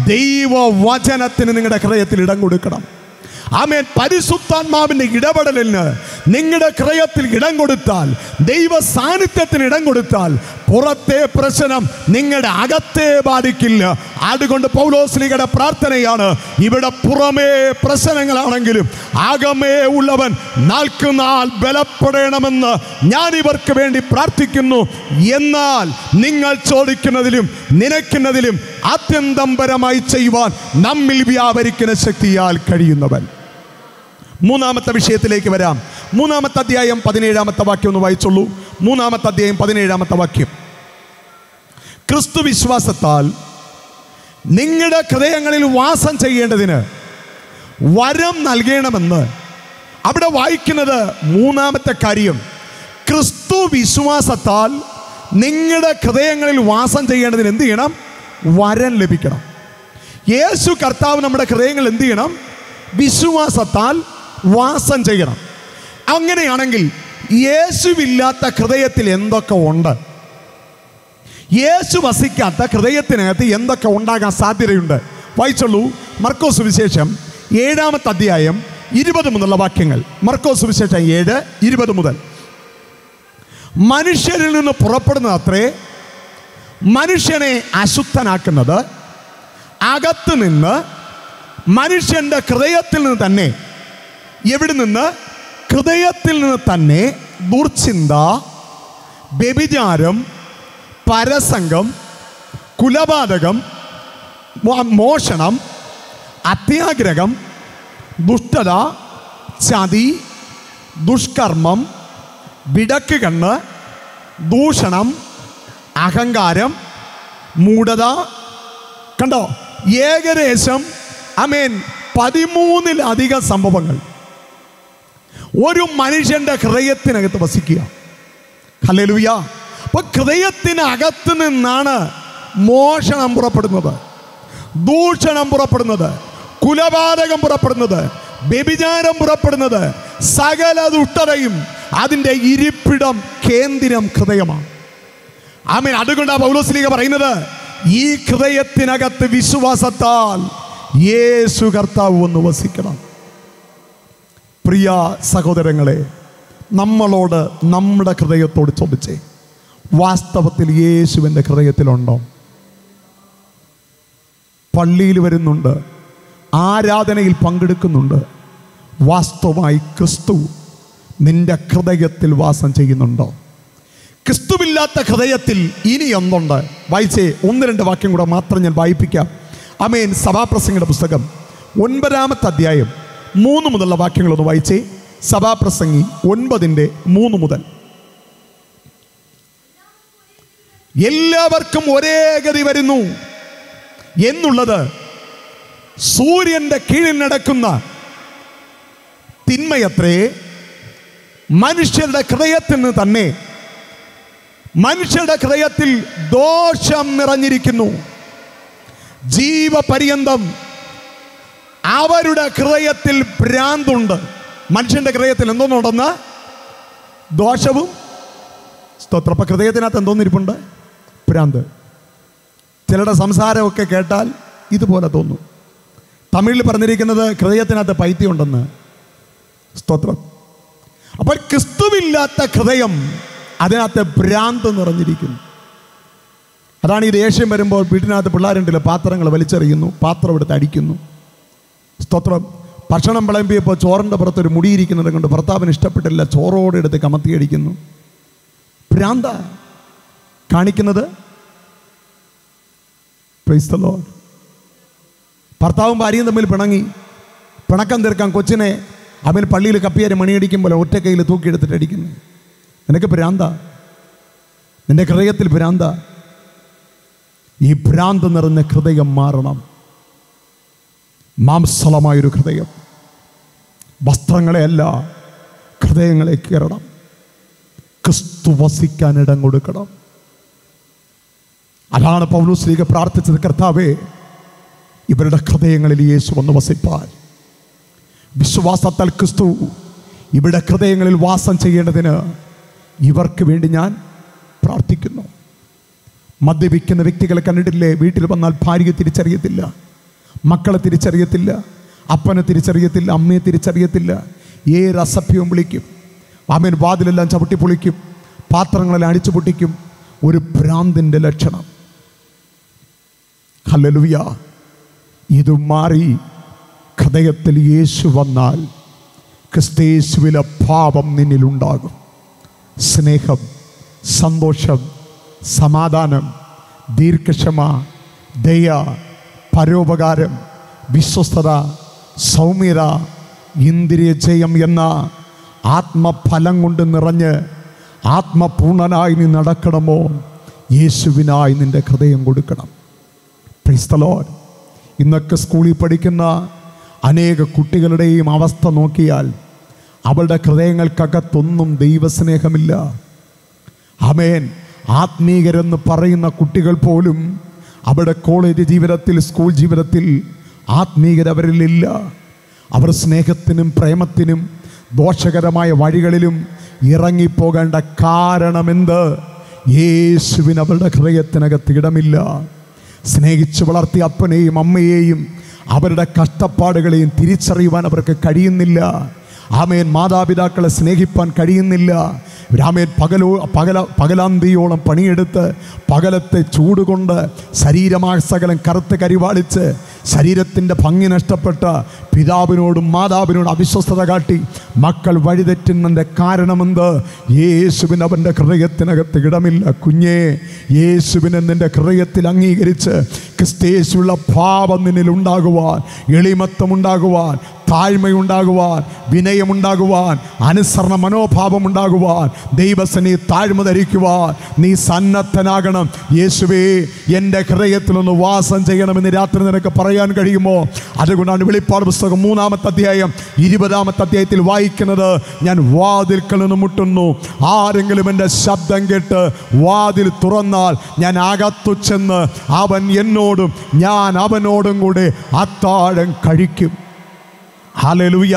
ദൈവവചനത്തിന് നിങ്ങളുടെ ഹൃദയത്തിൽ ഇടം കൊടുക്കണം. ആമേൻ. പരിശുദ്ധാത്മാവിൻ്റെ ഇടപെടലിന് നിങ്ങളുടെ ഹൃദയത്തിൽ ഇടം കൊടുത്താൽ, ദൈവ സാന്നിധ്യത്തിന് ഇടം കൊടുത്താൽ പുറത്തെ പ്രശ്നം നിങ്ങളുടെ അകത്തെ ബാധിക്കില്ല. അതുകൊണ്ട് പൗലോസ്ലീഹയുടെ പ്രാർത്ഥനയാണ്, ഇവിടെ പുറമേ പ്രശ്നങ്ങളാണെങ്കിലും അകമേ ഉള്ളവൻ നാൾക്കുനാൾ ബലപ്പെടണമെന്ന് ഞാൻ ഇവർക്ക് വേണ്ടി പ്രാർത്ഥിക്കുന്നു. എന്നാൽ നിങ്ങൾ ചോദിക്കുന്നതിലും നിനക്കുന്നതിലും അത്യന്തം പരമായി ചെയ്യുവാൻ നമ്മിൽ വ്യാപരിക്കുന്ന ശക്തിയാൽ കഴിയുന്നവൻ. മൂന്നാമത്തെ വിഷയത്തിലേക്ക് വരാം. മൂന്നാമത്തെ അധ്യായം പതിനേഴാമത്തെ വാക്യം ഒന്ന് വായിച്ചോളൂ. മൂന്നാമത്തെ അധ്യായം പതിനേഴാമത്തെ വാക്യം. ക്രിസ്തു വിശ്വാസത്താൽ നിങ്ങളുടെ ഹൃദയങ്ങളിൽ വാസം ചെയ്യേണ്ടതിന് വരം നൽകണമെന്ന് അവിടെ വായിക്കുന്നത്. മൂന്നാമത്തെ കാര്യം, ക്രിസ്തു വിശ്വാസത്താൽ നിങ്ങളുടെ ഹൃദയങ്ങളിൽ വാസം ചെയ്യേണ്ടതിന് എന്ത് ചെയ്യണം? വരം ലഭിക്കണം. യേശു കർത്താവ് നമ്മുടെ ഹൃദയങ്ങളിൽ എന്ത് ചെയ്യണം? വിശ്വാസത്താൽ വാസം ചെയ്യണം. അങ്ങനെയാണെങ്കിൽ യേശുവില്ലാത്ത ഹൃദയത്തിൽ എന്തൊക്കെ ഉണ്ട്? യേശു വസിക്കാത്ത ഹൃദയത്തിനകത്ത് എന്തൊക്കെ ഉണ്ടാകാൻ സാധ്യതയുണ്ട്? വായിച്ചോളൂ. മർക്കോസ് സുവിശേഷം ഏഴാമത്തെ അധ്യായം ഇരുപത് മുതലുള്ള വാക്യങ്ങൾ. മർക്കോസ് സുവിശേഷം ഏഴ് ഇരുപത് മുതൽ. മനുഷ്യരിൽ നിന്ന് പുറപ്പെടുന്നത് അത്രേ മനുഷ്യനെ അശുദ്ധനാക്കുന്നത്, അകത്ത് നിന്ന് മനുഷ്യൻ്റെ ഹൃദയത്തിൽ നിന്ന് തന്നെ. എവിടെ നിന്ന്? ഹൃദയത്തിൽ നിന്ന് തന്നെ ദുർചിന്ത, വ്യഭിചാരം, പരസംഗം, കുലപാതകം, മോഷണം, അത്യാഗ്രഹം, ദുഷ്ടത, ചതി, ദുഷ്കർമ്മം, വിടക്ക് കണ്ണ്, ദൂഷണം, അഹങ്കാരം, മൂഢത. കണ്ടോ? ഏകദേശം ആമേൻ പതിമൂന്നിലധികം സംഭവങ്ങൾ ഒരു മനുഷ്യൻ്റെ ഹൃദയത്തിനകത്ത് വസിക്കുക. ഹല്ലേലൂയ. അപ്പോൾ ഹൃദയത്തിനകത്ത് നിന്നാണ് മോഷണം പുറപ്പെടുന്നത്, ദൂഷണം പുറപ്പെടുന്നത്, കുലപാതകം പുറപ്പെടുന്നത്, വ്യഭിചാരം പുറപ്പെടുന്നത്. സകല ദുഷ്ടതയും അതിൻ്റെ ഇരിപ്പിടം കേന്ദ്രം ഹൃദയമാണ്. ആമേൻ. അതുകൊണ്ടാണ് പൗലോസ്ലീഹ പറയുന്നത്, ഈ ഹൃദയത്തിനകത്ത് വിശ്വാസത്താൽ യേശു കർത്താവ് ഒന്ന് വസിക്കണം. പ്രിയ സഹോദരങ്ങളെ, നമ്മളോട് നമ്മുടെ ഹൃദയത്തോട് ചോദിച്ചേ, വാസ്തവത്തിൽ യേശുവിൻ്റെ ഹൃദയത്തിലുണ്ടോ? പള്ളിയിൽ വരുന്നുണ്ട്, ആരാധനയിൽ പങ്കെടുക്കുന്നുണ്ട്, വാസ്തവമായി ക്രിസ്തു നിന്റെ ഹൃദയത്തിൽ വാസം ചെയ്യുന്നുണ്ടോ? ക്രിസ്തുവില്ലാത്ത ഹൃദയത്തിൽ ഇനി ഒന്നുണ്ട്. വായിച്ചേ, ഒന്ന് രണ്ട് വാക്യം കൂടെ മാത്രം ഞാൻ വായിപ്പിക്കാം. ആമേൻ. സഭാപ്രസംഗിയുടെ പുസ്തകം ഒൻപതാമത്തെ അധ്യായം മൂന്ന് മുതലുള്ള വാക്യങ്ങളൊന്ന് വായിച്ചേ. സഭാപ്രസംഗി ഒൻപതിൻ്റെ മൂന്ന് മുതൽ. എല്ലാവർക്കും ഒരേ ഗതി വരുന്നു എന്നുള്ളത് സൂര്യന്റെ കീഴിൽ നടക്കുന്ന തിന്മയത്രേ. മനുഷ്യരുടെ ഹൃദയത്തിൽ നിന്ന് തന്നെ മനുഷ്യരുടെ ഹൃദയത്തിൽ ദോഷം നിറഞ്ഞിരിക്കുന്നു. ജീവപര്യന്തം അവരുടെ ഹൃദയത്തിൽ ഭ്രാന്തുണ്ട്. മനുഷ്യന്റെ ഹൃദയത്തിൽ എന്തോന്നുണ്ടെന്ന്? ദോഷവും. സ്തോത്രം. അപ്പം ഹൃദയത്തിനകത്ത് എന്തോന്നിരിപ്പുണ്ട്? ഭ്രാന്ത്. ചിലരുടെ സംസാരമൊക്കെ കേട്ടാൽ ഇതുപോലെ തോന്നും. തമിഴിൽ പറഞ്ഞിരിക്കുന്നത് ഹൃദയത്തിനകത്ത് പൈത്യമുണ്ടെന്ന്. സ്തോത്രം. അപ്പോൾ ക്രിസ്തുവില്ലാത്ത ഹൃദയം, അതിനകത്ത് ഭ്രാന്ത് നിറഞ്ഞിരിക്കുന്നു. അതാണ് ഈ ദേഷ്യം വരുമ്പോൾ വീട്ടിനകത്ത് പിള്ളേരുണ്ടല്ലോ, പാത്രങ്ങൾ വലിച്ചെറിയുന്നു, പാത്രം എടുത്ത് അടിക്കുന്നു. സ്തോത്രം. ഭക്ഷണം വിളമ്പിയപ്പോൾ ചോറിൻ്റെ പുറത്തൊരു മുടിയിരിക്കുന്നത് കൊണ്ട് ഭർത്താവിന് ഇഷ്ടപ്പെട്ടില്ല, ചോറോടെ എടുത്ത് കമത്തിയടിക്കുന്നു. ഭ്രാന്ത കാണിക്കുന്നത്. Praise the lord. ഭർത്താവും ഭാര്യയും തമ്മിൽ പിണങ്ങി, പിണക്കം തീർക്കാൻ കൊച്ചിനെ അവൻ പള്ളിയിൽ കപ്പിയാരി മണിയടിക്കുമ്പോൾ ഒറ്റ കയ്യിൽ തൂക്കിയെടുത്തിട്ട് അടിക്കുന്നു. നിനക്ക് ഭ്രാന്ത, നിന്റെ ഹൃദയത്തിൽ ഭ്രാന്ത. ഈ ഭ്രാന്ത് നിറഞ്ഞ ഹൃദയം മാറണം. മാംസളമായൊരു ഹൃദയം, വസ്ത്രങ്ങളെയല്ല ഹൃദയങ്ങളെ കയറണം. ക്രിസ്തു വസിക്കാൻ ഇടം കൊടുക്കണം. അതാണ് പൗലോസ് ശ്ലീഹ പ്രാർത്ഥിച്ചത്. കർത്താവേ, ഇവരുടെ ഹൃദയങ്ങളിൽ യേശു വന്ന് വസിപ്പാൻ. വിശ്വാസത്താൽ ക്രിസ്തു ഇവിടെ ഹൃദയങ്ങളിൽ വാസം ചെയ്യേണ്ടതിന് ഇവർക്ക് വേണ്ടി ഞാൻ പ്രാർത്ഥിക്കുന്നു. മദ്യപിക്കുന്ന വ്യക്തികളെ കണ്ടിട്ടില്ലേ? വീട്ടിൽ വന്നാൽ ഭാര്യയെ തിരിച്ചറിയത്തില്ല, മക്കളെ തിരിച്ചറിയത്തില്ല, അപ്പനെ തിരിച്ചറിയത്തില്ല, അമ്മയെ തിരിച്ചറിയത്തില്ല. ഏത് അസഭ്യവും വിളിക്കും. ആമേൻ. വാതിലെല്ലാം ചവിട്ടി പൊളിക്കും, പാത്രങ്ങളെല്ലാം അടിച്ചു പൊട്ടിക്കും. ഒരു ഭ്രാന്തിൻ്റെ ലക്ഷണം. ഹല്ലേലൂയ. ഇത് മാറി ഹൃദയത്തിൽ യേശു വന്നാൽ ക്രിസ്തയേശുവിലെ ഭാവം നിന്നിലുണ്ടാകും. സ്നേഹം, സന്തോഷം, സമാധാനം, ദീർഘക്ഷമ, ദയ, പരോപകാരം, വിശ്വസ്തത, സൗമ്യത, ഇന്ദ്രിയ ജയം എന്ന ആത്മഫലം കൊണ്ട് നിറഞ്ഞ് ആത്മപൂർണനായി നീ നടക്കണമോ? യേശുവിനായി നിൻ്റെ ഹൃദയം കൊടുക്കണം. Praise the lord. ഇന്നൊക്കെ സ്കൂളിൽ പഠിക്കുന്ന അനേക കുട്ടികളുടെയും അവസ്ഥ നോക്കിയാൽ അവളുടെ ഹൃദയങ്ങൾക്കകത്തൊന്നും ദൈവസ്നേഹമില്ല. ആമേൻ. ആത്മീകരെന്ന് പറയുന്ന കുട്ടികൾ പോലും അവരുടെ കോളേജ് ജീവിതത്തിൽ, സ്കൂൾ ജീവിതത്തിൽ ആത്മീകരവരിലില്ല. അവർ സ്നേഹത്തിനും പ്രേമത്തിനും ദോഷകരമായ വഴികളിലും ഇറങ്ങിപ്പോകേണ്ട കാരണമെന്ത്? യേശുവിന് അവരുടെ ഹൃദയത്തിനകത്ത് ഇടമില്ല. സ്നേഹിച്ച് വളർത്തിയ അപ്പനെയും അമ്മയെയും അവരുടെ കഷ്ടപ്പാടുകളെയും തിരിച്ചറിയുവാൻ അവർക്ക് കഴിയുന്നില്ല. ആമേൻ. മാതാപിതാക്കളെ സ്നേഹിപ്പാൻ കഴിയുന്നില്ല. രാമേൻ പകലോ പകല പകലാന്തിയോളം പണിയെടുത്ത് പകലത്തെ ചൂടുകൊണ്ട് ശരീരമാസകലം കറുത്ത് കരിവാളിച്ച് ശരീരത്തിൻ്റെ ഭംഗി നഷ്ടപ്പെട്ട പിതാവിനോടും മാതാവിനോടും അവിശ്വസ്തത കാട്ടി മക്കൾ വഴിതെറ്റുന്നതിൻ്റെ കാരണമെന്ത്? യേശുവിന് അവൻ്റെ ഹൃദയത്തിനകത്ത് ഇടമില്ല. കുഞ്ഞേ, യേശുവിനെ നിൻ്റെ ഹൃദയത്തിൽ അംഗീകരിച്ച് ക്രിസ്തയേശുള്ള ഭാവം നിന്നിൽ ഉണ്ടാകുവാൻ, എളിമത്വമുണ്ടാകുവാൻ, താഴ്മയുണ്ടാകുവാൻ, വിനയമുണ്ടാകുവാൻ, അനുസരണ മനോഭാവം ഉണ്ടാകുവാൻ, ദൈവസന്നിധി താഴ്മ ധരിക്കുവാൻ നീ സന്നദ്ധനാകണം. യേശുവേ, എൻ്റെ ഹൃദയത്തിലൊന്ന് വാസം ചെയ്യണമെന്ന് രാത്രി നിനക്ക് പറയാൻ കഴിയുമോ? അതുകൊണ്ടാണ് വെളിപ്പാട് പുസ്തകം മൂന്നാമത്തെ അധ്യായം ഇരുപതാമത്തെ അധ്യായത്തിൽ വായിക്കുന്നത്, ഞാൻ വാതിൽക്കൽ നിന്ന് മുട്ടുന്നു, ആരെങ്കിലും എൻ്റെ ശബ്ദം കേട്ട് വാതിൽ തുറന്നാൽ ഞാൻ അകത്തു ചെന്ന് അവൻ എന്നോടും ഞാൻ അവനോടും കൂടെ അത്താഴം കഴിക്കും. ഹല്ലേലൂയ.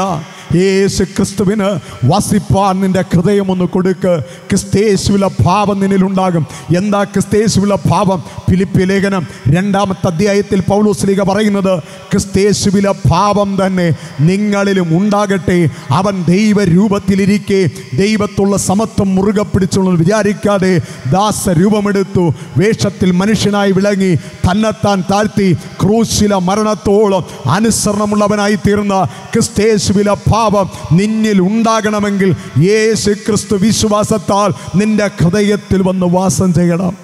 യേശു ക്രിസ്തുവിന് വസിപ്പാൻ നിന്റെ ഹൃദയം ഒന്ന് കൊടുക്ക്. ക്രിസ്തയേശുവിലെ ഭാവം നിന്നിലുണ്ടാകും. എന്താ ക്രിസ്തയേശുവിലെ ഭാവം? ഫിലിപ്പി ലേഖനം രണ്ടാമത്തെ അധ്യായത്തിൽ പൗലോസ് ശ്ലീഹ പറയുന്നത്, ക്രിസ്തയേശുവിലെ ഭാവം തന്നെ നിങ്ങളിലും ഉണ്ടാകട്ടെ. അവൻ ദൈവരൂപത്തിലിരിക്കെ ദൈവത്തുള്ള സമത്വം മുറുകെ പിടിച്ചുള്ള വിചാരിക്കാതെ ദാസരൂപമെടുത്തു, വേഷത്തിൽ മനുഷ്യനായി വിളങ്ങി, തന്നെത്താൻ താഴ്ത്തി, ക്രൂശിലെ മരണത്തോളം അനുസരണമുള്ളവനായി തീർന്ന ക്രിസ്തയേശുവിലെ ഭാവം നിന്നിൽ ഉണ്ടാകണമെങ്കിൽ യേശു ക്രിസ്തു വിശ്വാസത്താൽ നിന്റെ ഹൃദയത്തിൽ വന്ന് വാസം ചെയ്യണം.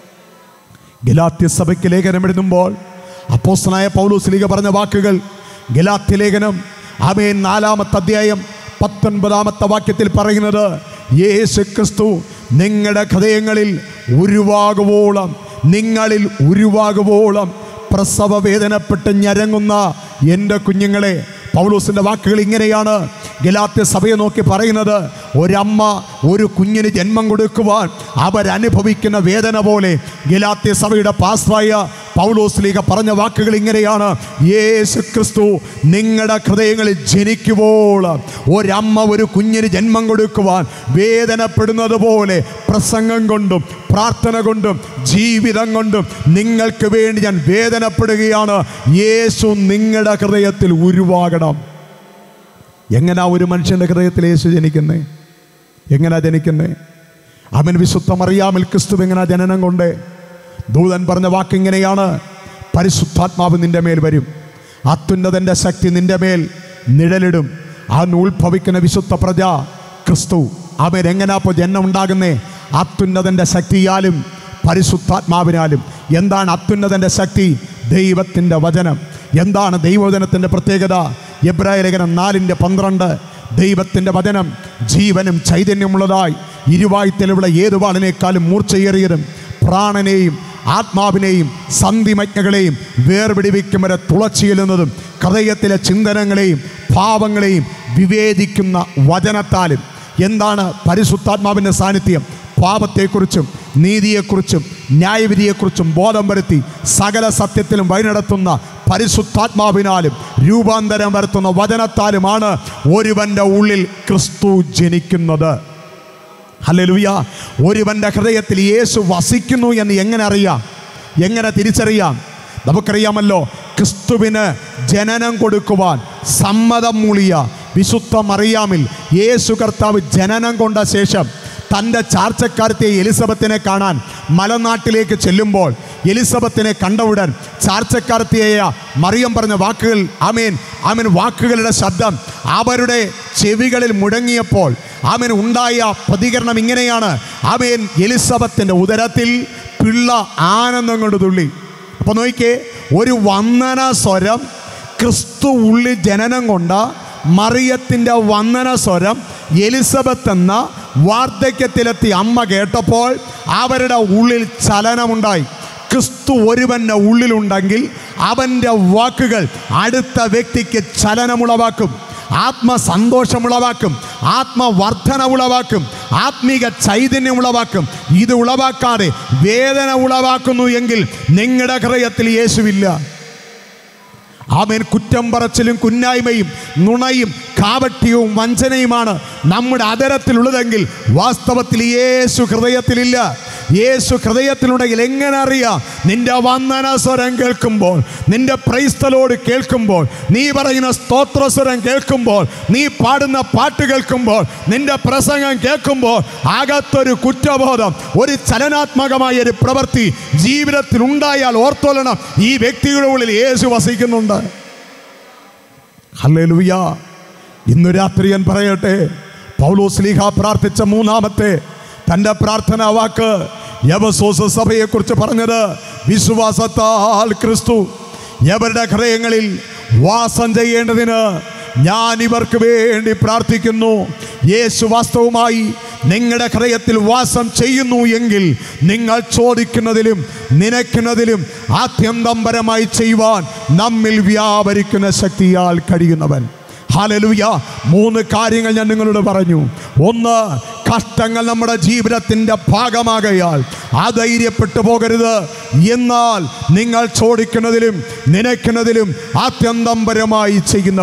ഗലാത്യ സഭയ്ക്ക് ലേഖനം എഴുതുമ്പോൾ അപ്പോസ്തലനായ പൗലോസ് ശ്ലീഹ പറഞ്ഞ വാക്കുകൾ, ഗലാത്യ ലേഖനം ആമേൻ നാലാമത്തെ അധ്യായം പത്തൊൻപതാമത്തെ വാക്യത്തിൽ പറയുന്നത്, യേശു ക്രിസ്തു നിങ്ങളുടെ ഹൃദയങ്ങളിൽ ഉരുവാകുവോളം, നിങ്ങളിൽ ഉരുവാകുവോളം പ്രസവ വേദനപ്പെട്ട് ഞരങ്ങുന്ന എൻ്റെ കുഞ്ഞുങ്ങളെ. പൗലോസിൻ്റെ വാക്കുകൾ ഇങ്ങനെയാണ് ഗലാത്യ സഭയെ നോക്കി പറയുന്നത്. ഒരമ്മ ഒരു കുഞ്ഞിന് ജന്മം കൊടുക്കുവാൻ അവരനുഭവിക്കുന്ന വേദന പോലെ ഗലാത്യ സഭയുടെ പാസ്റ്ററായ പൗലോസ് ശ്ലീഹ പറഞ്ഞ വാക്കുകൾ ഇങ്ങനെയാണ്, യേശു ക്രിസ്തു നിങ്ങളുടെ ഹൃദയങ്ങളിൽ ജനിക്കുവോളം, ഒരമ്മ ഒരു കുഞ്ഞിന് ജന്മം കൊടുക്കുവാൻ വേദനപ്പെടുന്നത് പോലെ പ്രസംഗം കൊണ്ടും പ്രാർത്ഥന കൊണ്ടും ജീവിതം കൊണ്ടും നിങ്ങൾക്ക് വേണ്ടി ഞാൻ വേദനപ്പെടുകയാണ്. യേശു നിങ്ങളുടെ ഹൃദയത്തിൽ ഉരുവാകണം. എങ്ങനാ ഒരു മനുഷ്യൻ്റെ ഹൃദയത്തിൽ യേശു ജനിക്കുന്നേ? എങ്ങനാ ജനിക്കുന്നേ? അവൻ വിശുദ്ധ മറിയാമിൽ ക്രിസ്തു എങ്ങനാ ജനനം കൊണ്ടേ? ദൂതൻ പറഞ്ഞ വാക്കിങ്ങനെയാണ്, പരിശുദ്ധാത്മാവ് നിന്റെ മേൽ വരും, അത്യുന്നതൻ്റെ ശക്തി നിന്റെ മേൽ നിഴലിടും. അന്ന് ഉത്ഭവിക്കുന്ന വിശുദ്ധ പ്രജ ക്രിസ്തു. അവൻ എങ്ങനാ ഇപ്പോൾ ജന്മം ഉണ്ടാകുന്നേ? അത്യുന്നതൻ്റെ ശക്തിയാലും പരിശുദ്ധാത്മാവിനാലും. എന്താണ് അത്യുന്നതൻ്റെ ശക്തി? ദൈവത്തിൻ്റെ വചനം. എന്താണ് ദൈവവചനത്തിൻ്റെ പ്രത്യേകത? എബ്രായ ലേഖനം നാലിൻ്റെ പന്ത്രണ്ട്, ദൈവത്തിൻ്റെ വചനം ജീവനും ചൈതന്യമുള്ളതായി ഇരുവായ്ത്തലുള്ള ഏതു വാളിനേക്കാളും മൂർച്ചയേറിയതും പ്രാണനെയും ആത്മാവിനെയും സന്ധിമജ്ഞകളെയും വേർപിടിവിക്കും വരെ തുളച്ചിയെല്ലുന്നതും ഹൃദയത്തിലെ ചിന്തനങ്ങളെയും ഭാവങ്ങളെയും വിവേചിക്കുന്ന വചനത്താലും. എന്താണ് പരിശുദ്ധാത്മാവിൻ്റെ സാന്നിധ്യം? പാപത്തെക്കുറിച്ചും നീതിയെക്കുറിച്ചും ന്യായവിധിയെക്കുറിച്ചും ബോധം വരുത്തി സകല സത്യത്തിലും വഴി നടത്തുന്ന പരിശുദ്ധാത്മാവിനാലും രൂപാന്തരം വരുത്തുന്ന വചനത്താലുമാണ് ഒരുവൻ്റെ ഉള്ളിൽ ക്രിസ്തു ജനിക്കുന്നത്. ഹല്ലേലൂയ. ഒരുവൻ്റെ ഹൃദയത്തിൽ യേശു വസിക്കുന്നു എന്ന് എങ്ങനെ അറിയാം? എങ്ങനെ തിരിച്ചറിയാം? നമുക്കറിയാമല്ലോ, ക്രിസ്തുവിന് ജനനം കൊടുക്കുവാൻ സമ്മതം മൂളിയ വിശുദ്ധ മറിയാമിൽ യേശു കർത്താവ് ജനനം കൊണ്ട ശേഷം തൻ്റെ ചാർച്ചക്കാരത്തെ എലിസബത്തിനെ കാണാൻ മലനാട്ടിലേക്ക് ചെല്ലുമ്പോൾ എലിസബത്തിനെ കണ്ടവുടൻ ചാർച്ചക്കാരത്തിയായ മറിയം പറഞ്ഞ വാക്കുകൾ, ആമേൻ ആമേൻ വാക്കുകളുടെ ശബ്ദം അവരുടെ ചെവികളിൽ മുഴങ്ങിയപ്പോൾ ആമേൻ ഉണ്ടായ പ്രതികരണം ഇങ്ങനെയാണ്, ആമേൻ എലിസബത്തിൻ്റെ ഉദരത്തിൽ പിള്ള ആനന്ദം കൊണ്ട് തുള്ളി. അപ്പോൾ നോക്കിക്കേ, ഒരു വന്ദന സ്വരം ക്രിസ്തു ഉള്ളിൽ ജനനം കൊണ്ട മറിയത്തിൻ്റെ വന്ദന സ്വരം എലിസബത്ത് എന്ന വാർദ്ധക്യത്തിലെത്തി അമ്മ കേട്ടപ്പോൾ അവരുടെ ഉള്ളിൽ ചലനമുണ്ടായി. ക്രിസ്തു ഒരുവൻ്റെ ഉള്ളിലുണ്ടെങ്കിൽ അവൻ്റെ വാക്കുകൾ അടുത്ത വ്യക്തിക്ക് ചലനമുളവാക്കും, ആത്മസന്തോഷമുളവാക്കും, ആത്മവർദ്ധന ഉളവാക്കും, ആത്മീക ചൈതന്യം ഉളവാക്കും. ഇത് ഉളവാക്കാതെ വേദന ഉളവാക്കുന്നു എങ്കിൽ നിങ്ങളുടെ ഹൃദയത്തിൽ യേശുവില്ല. ആമേൻ. കുറ്റം പറച്ചിലും കുന്നായ്മയും നുണയും കാപട്യവും വഞ്ചനയുമാണ് നമ്മുടെ അതരത്തിലുള്ളതെങ്കിൽ വാസ്തവത്തിൽ യേശു ഹൃദയത്തിലില്ല. യേശു ഹൃദയത്തിലുണ്ടെങ്കിൽ എങ്ങനെ അറിയാം? നിന്റെ വന്ദന സ്വരം കേൾക്കുമ്പോൾ, നിന്റെ പ്രൈസ്തലോട് കേൾക്കുമ്പോൾ, നീ പറയുന്ന സ്തോത്രസ്വരം കേൾക്കുമ്പോൾ, നീ പാടുന്ന പാട്ട് കേൾക്കുമ്പോൾ, നിന്റെ പ്രസംഗം കേൾക്കുമ്പോൾ അകത്തൊരു കുറ്റബോധം, ഒരു ചലനാത്മകമായ ഒരു പ്രവൃത്തി ജീവിതത്തിൽ ഉണ്ടായാൽ ഓർത്തോളണം, ഈ വ്യക്തിയുടെ ഉള്ളിൽ യേശു വസിക്കുന്നുണ്ട്. ഹല്ലേലൂയ. ഇന്നു രാത്രി ഞാൻ പറയട്ടെ, പൗലോസ് ശ്ലീഹ പ്രാർത്ഥിച്ച മൂന്നാമത്തെ തൻ്റെ പ്രാർത്ഥനാ വാക്ക് എഫെസോസ് സഭയെക്കുറിച്ച് പറഞ്ഞത്, വിശ്വാസത്താൽ ക്രിസ്തു എവരുടെ ഹൃദയങ്ങളിൽ വാസം ചെയ്യേണ്ടതിന് ഞാൻ ഇവർക്ക് വേണ്ടി പ്രാർത്ഥിക്കുന്നു. യേശു വാസ്തവമായി നിങ്ങളുടെ ഹൃദയത്തിൽ വാസം ചെയ്യുന്നു എങ്കിൽ നിങ്ങൾ ചോദിക്കുന്നതിലും നനയ്ക്കുന്നതിലും ആത്യന്തംപരമായി ചെയ്യുവാൻ നമ്മിൽ വ്യാപരിക്കുന്ന ശക്തിയാൽ കഴിയുന്നവൻ. ഹല്ലേലൂയ. മൂന്ന് കാര്യങ്ങൾ ഞാൻ നിങ്ങളോട് പറഞ്ഞു. ഒന്ന്, കഷ്ടങ്ങൾ നമ്മുടെ ജീവിതത്തിൻ്റെ ഭാഗമാകയാൽ അധൈര്യപ്പെട്ടു പോകരുത്. എന്നാൽ നിങ്ങൾ ചോദിക്കുന്നതിലും നനയ്ക്കുന്നതിലും ആത്യന്തംപരമായി ചെയ്യുന്നവൻ.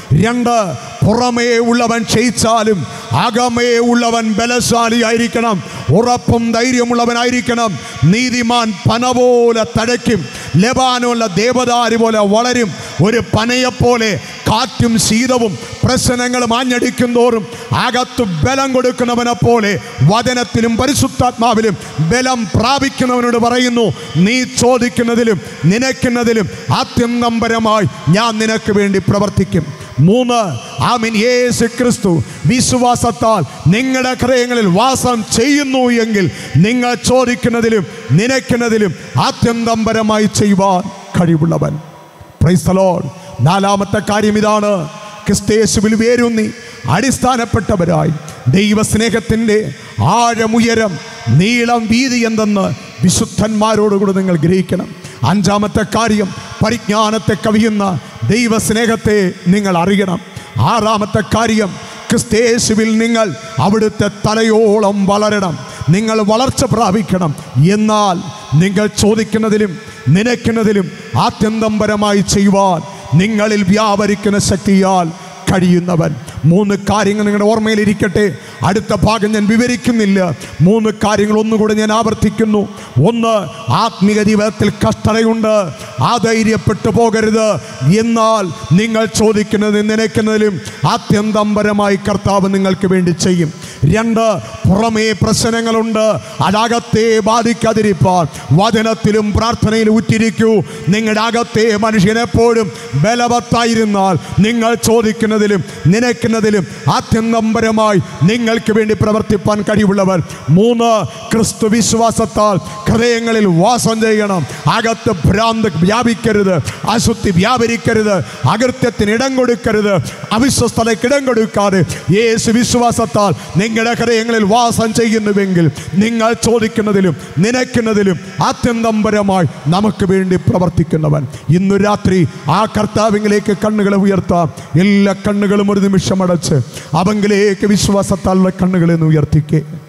രണ്ട്, പുറമേ ഉള്ളവൻ ക്ഷയിച്ചാലും അകമേ ഉള്ളവൻ ബലശാലിയായിരിക്കണം, ഉറപ്പും ധൈര്യമുള്ളവനായിരിക്കണം. നീതിമാൻ പന പോലെ തഴയ്ക്കും, ലെബാനോനിലെ ദേവദാരു പോലെ വളരും. ഒരു പനയെപ്പോലെ കാറ്റും ശീതവും പ്രശ്നങ്ങളും ആഞ്ഞടിക്കും തോറും അകത്ത് ബലം കൊടുക്കുന്നവനെ പോലെ വചനത്തിലും പരിശുദ്ധാത്മാവിലും ബലം പ്രാപിക്കുന്നവനോട് പറയുന്നു, നീ ചോദിക്കുന്നതിലും നനയ്ക്കുന്നതിലും ആത്യന്തംപരമായി ഞാൻ നിനക്ക് വേണ്ടി പ്രവർത്തിക്കും. മൂന്ന്, ആമീൻ, യേശു ക്രിസ്തു വിശ്വാസത്താൽ നിങ്ങളുടെ ഹൃദയങ്ങളിൽ വാസം ചെയ്യുന്നു എങ്കിൽ നിങ്ങൾ ചോദിക്കുന്നതിലും നനയ്ക്കുന്നതിലും ആത്യന്തംപരമായി ചെയ്യുവാൻ കഴിവുള്ളവൻ. Price the Lord. നാലാമത്തെ കാര്യം ഇതാണ്, ക്രിസ്തുയേശുവിൽ വേരൂന്നി അടിസ്ഥാനപ്പെട്ടവരായി ദൈവസ്നേഹത്തിൻ്റെ ആഴമുയരം നീളം വീതി എന്തെന്ന് വിശുദ്ധന്മാരോടുകൂടി നിങ്ങൾ ഗ്രഹിക്കണം. അഞ്ചാമത്തെ കാര്യം, പരിജ്ഞാനത്തെ കവിയുന്ന ദൈവസ്നേഹത്തെ നിങ്ങൾ അറിയണം. ആറാമത്തെ കാര്യം, ക്രിസ്തുയേശുവിൽ നിങ്ങൾ അവിടുത്തെ തലയോളം വളരണം, നിങ്ങൾ വളർച്ച പ്രാപിക്കണം. എന്നാൽ നിങ്ങൾ ചോദിക്കുന്നതിലും നനയ്ക്കുന്നതിലും ആത്യന്തംപരമായി ചെയ്യുവാൻ നിങ്ങളിൽ വ്യാപരിക്കുന്ന ശക്തിയാൽ കഴിയുന്നവൻ. മൂന്ന് കാര്യങ്ങൾ നിങ്ങളുടെ ഓർമ്മയിലിരിക്കട്ടെ. അടുത്ത ഭാഗം ഞാൻ വിവരിക്കുന്നില്ല. മൂന്ന് കാര്യങ്ങൾ ഒന്നുകൂടെ ഞാൻ ആവർത്തിക്കുന്നു. ഒന്ന്, ആത്മീയ ജീവിതത്തിൽ കഷ്ടതയുണ്ട്, ആധൈര്യപ്പെട്ടു പോകരുത്. എന്നാൽ നിങ്ങൾ ചോദിക്കുന്നതിലും നനയ്ക്കുന്നതിലും ആത്യന്തംപരമായി കർത്താവ് നിങ്ങൾക്ക് വേണ്ടി ചെയ്യും. രണ്ട്, പുറമേ പ്രശ്നങ്ങളുണ്ട്, അകത്തെ ബാധിക്കാതിരിപ്പാൻ വചനത്തിലും പ്രാർത്ഥനയിലും ഉറ്റിരിക്കൂ. നിങ്ങളുടെ അകത്തെ മനുഷ്യനെപ്പോഴും ബലവത്തായിരുന്നാൽ നിങ്ങൾ ചോദിക്കുന്നതിലും നനയ്ക്കുന്നതിലും ആത്യന്തംപരമായി നിങ്ങൾക്ക് വേണ്ടി പ്രവർത്തിപ്പാൻ കഴിവുള്ളവർ. മൂന്ന്, ക്രിസ്തു വിശ്വാസത്താൽ ഹൃദയങ്ങളിൽ വാസം ചെയ്യണം. അകത്ത് ഭ്രാന്ത് വ്യാപിക്കരുത്, അശുദ്ധി വ്യാപരിക്കരുത്, അകൃത്യത്തിന് ഇടം കൊടുക്കരുത്, അവിശ്വസ്തതയ്ക്ക് ഇടം കൊടുക്കാതെ യേശു വിശ്വാസത്താൽ നിങ്ങളുടെ ഹൃദയങ്ങളിൽ വാസം ചെയ്യുന്നുവെങ്കിൽ നിങ്ങൾ ചോദിക്കുന്നതിലും നനയ്ക്കുന്നതിലും ആത്യന്തംപരമായി നമുക്ക് വേണ്ടി പ്രവർത്തിക്കുന്നവൻ. ഇന്നു രാത്രി ആ കർത്താവിലേക്ക് കണ്ണുകളെ ഉയർത്താം. എല്ലാ കണ്ണുകളും ഒരു നിമിഷം അടച്ച് അവങ്കിലേക്ക് വിശ്വാസത്താലുള്ള കണ്ണുകളെ ഉയർത്തിക്കേ.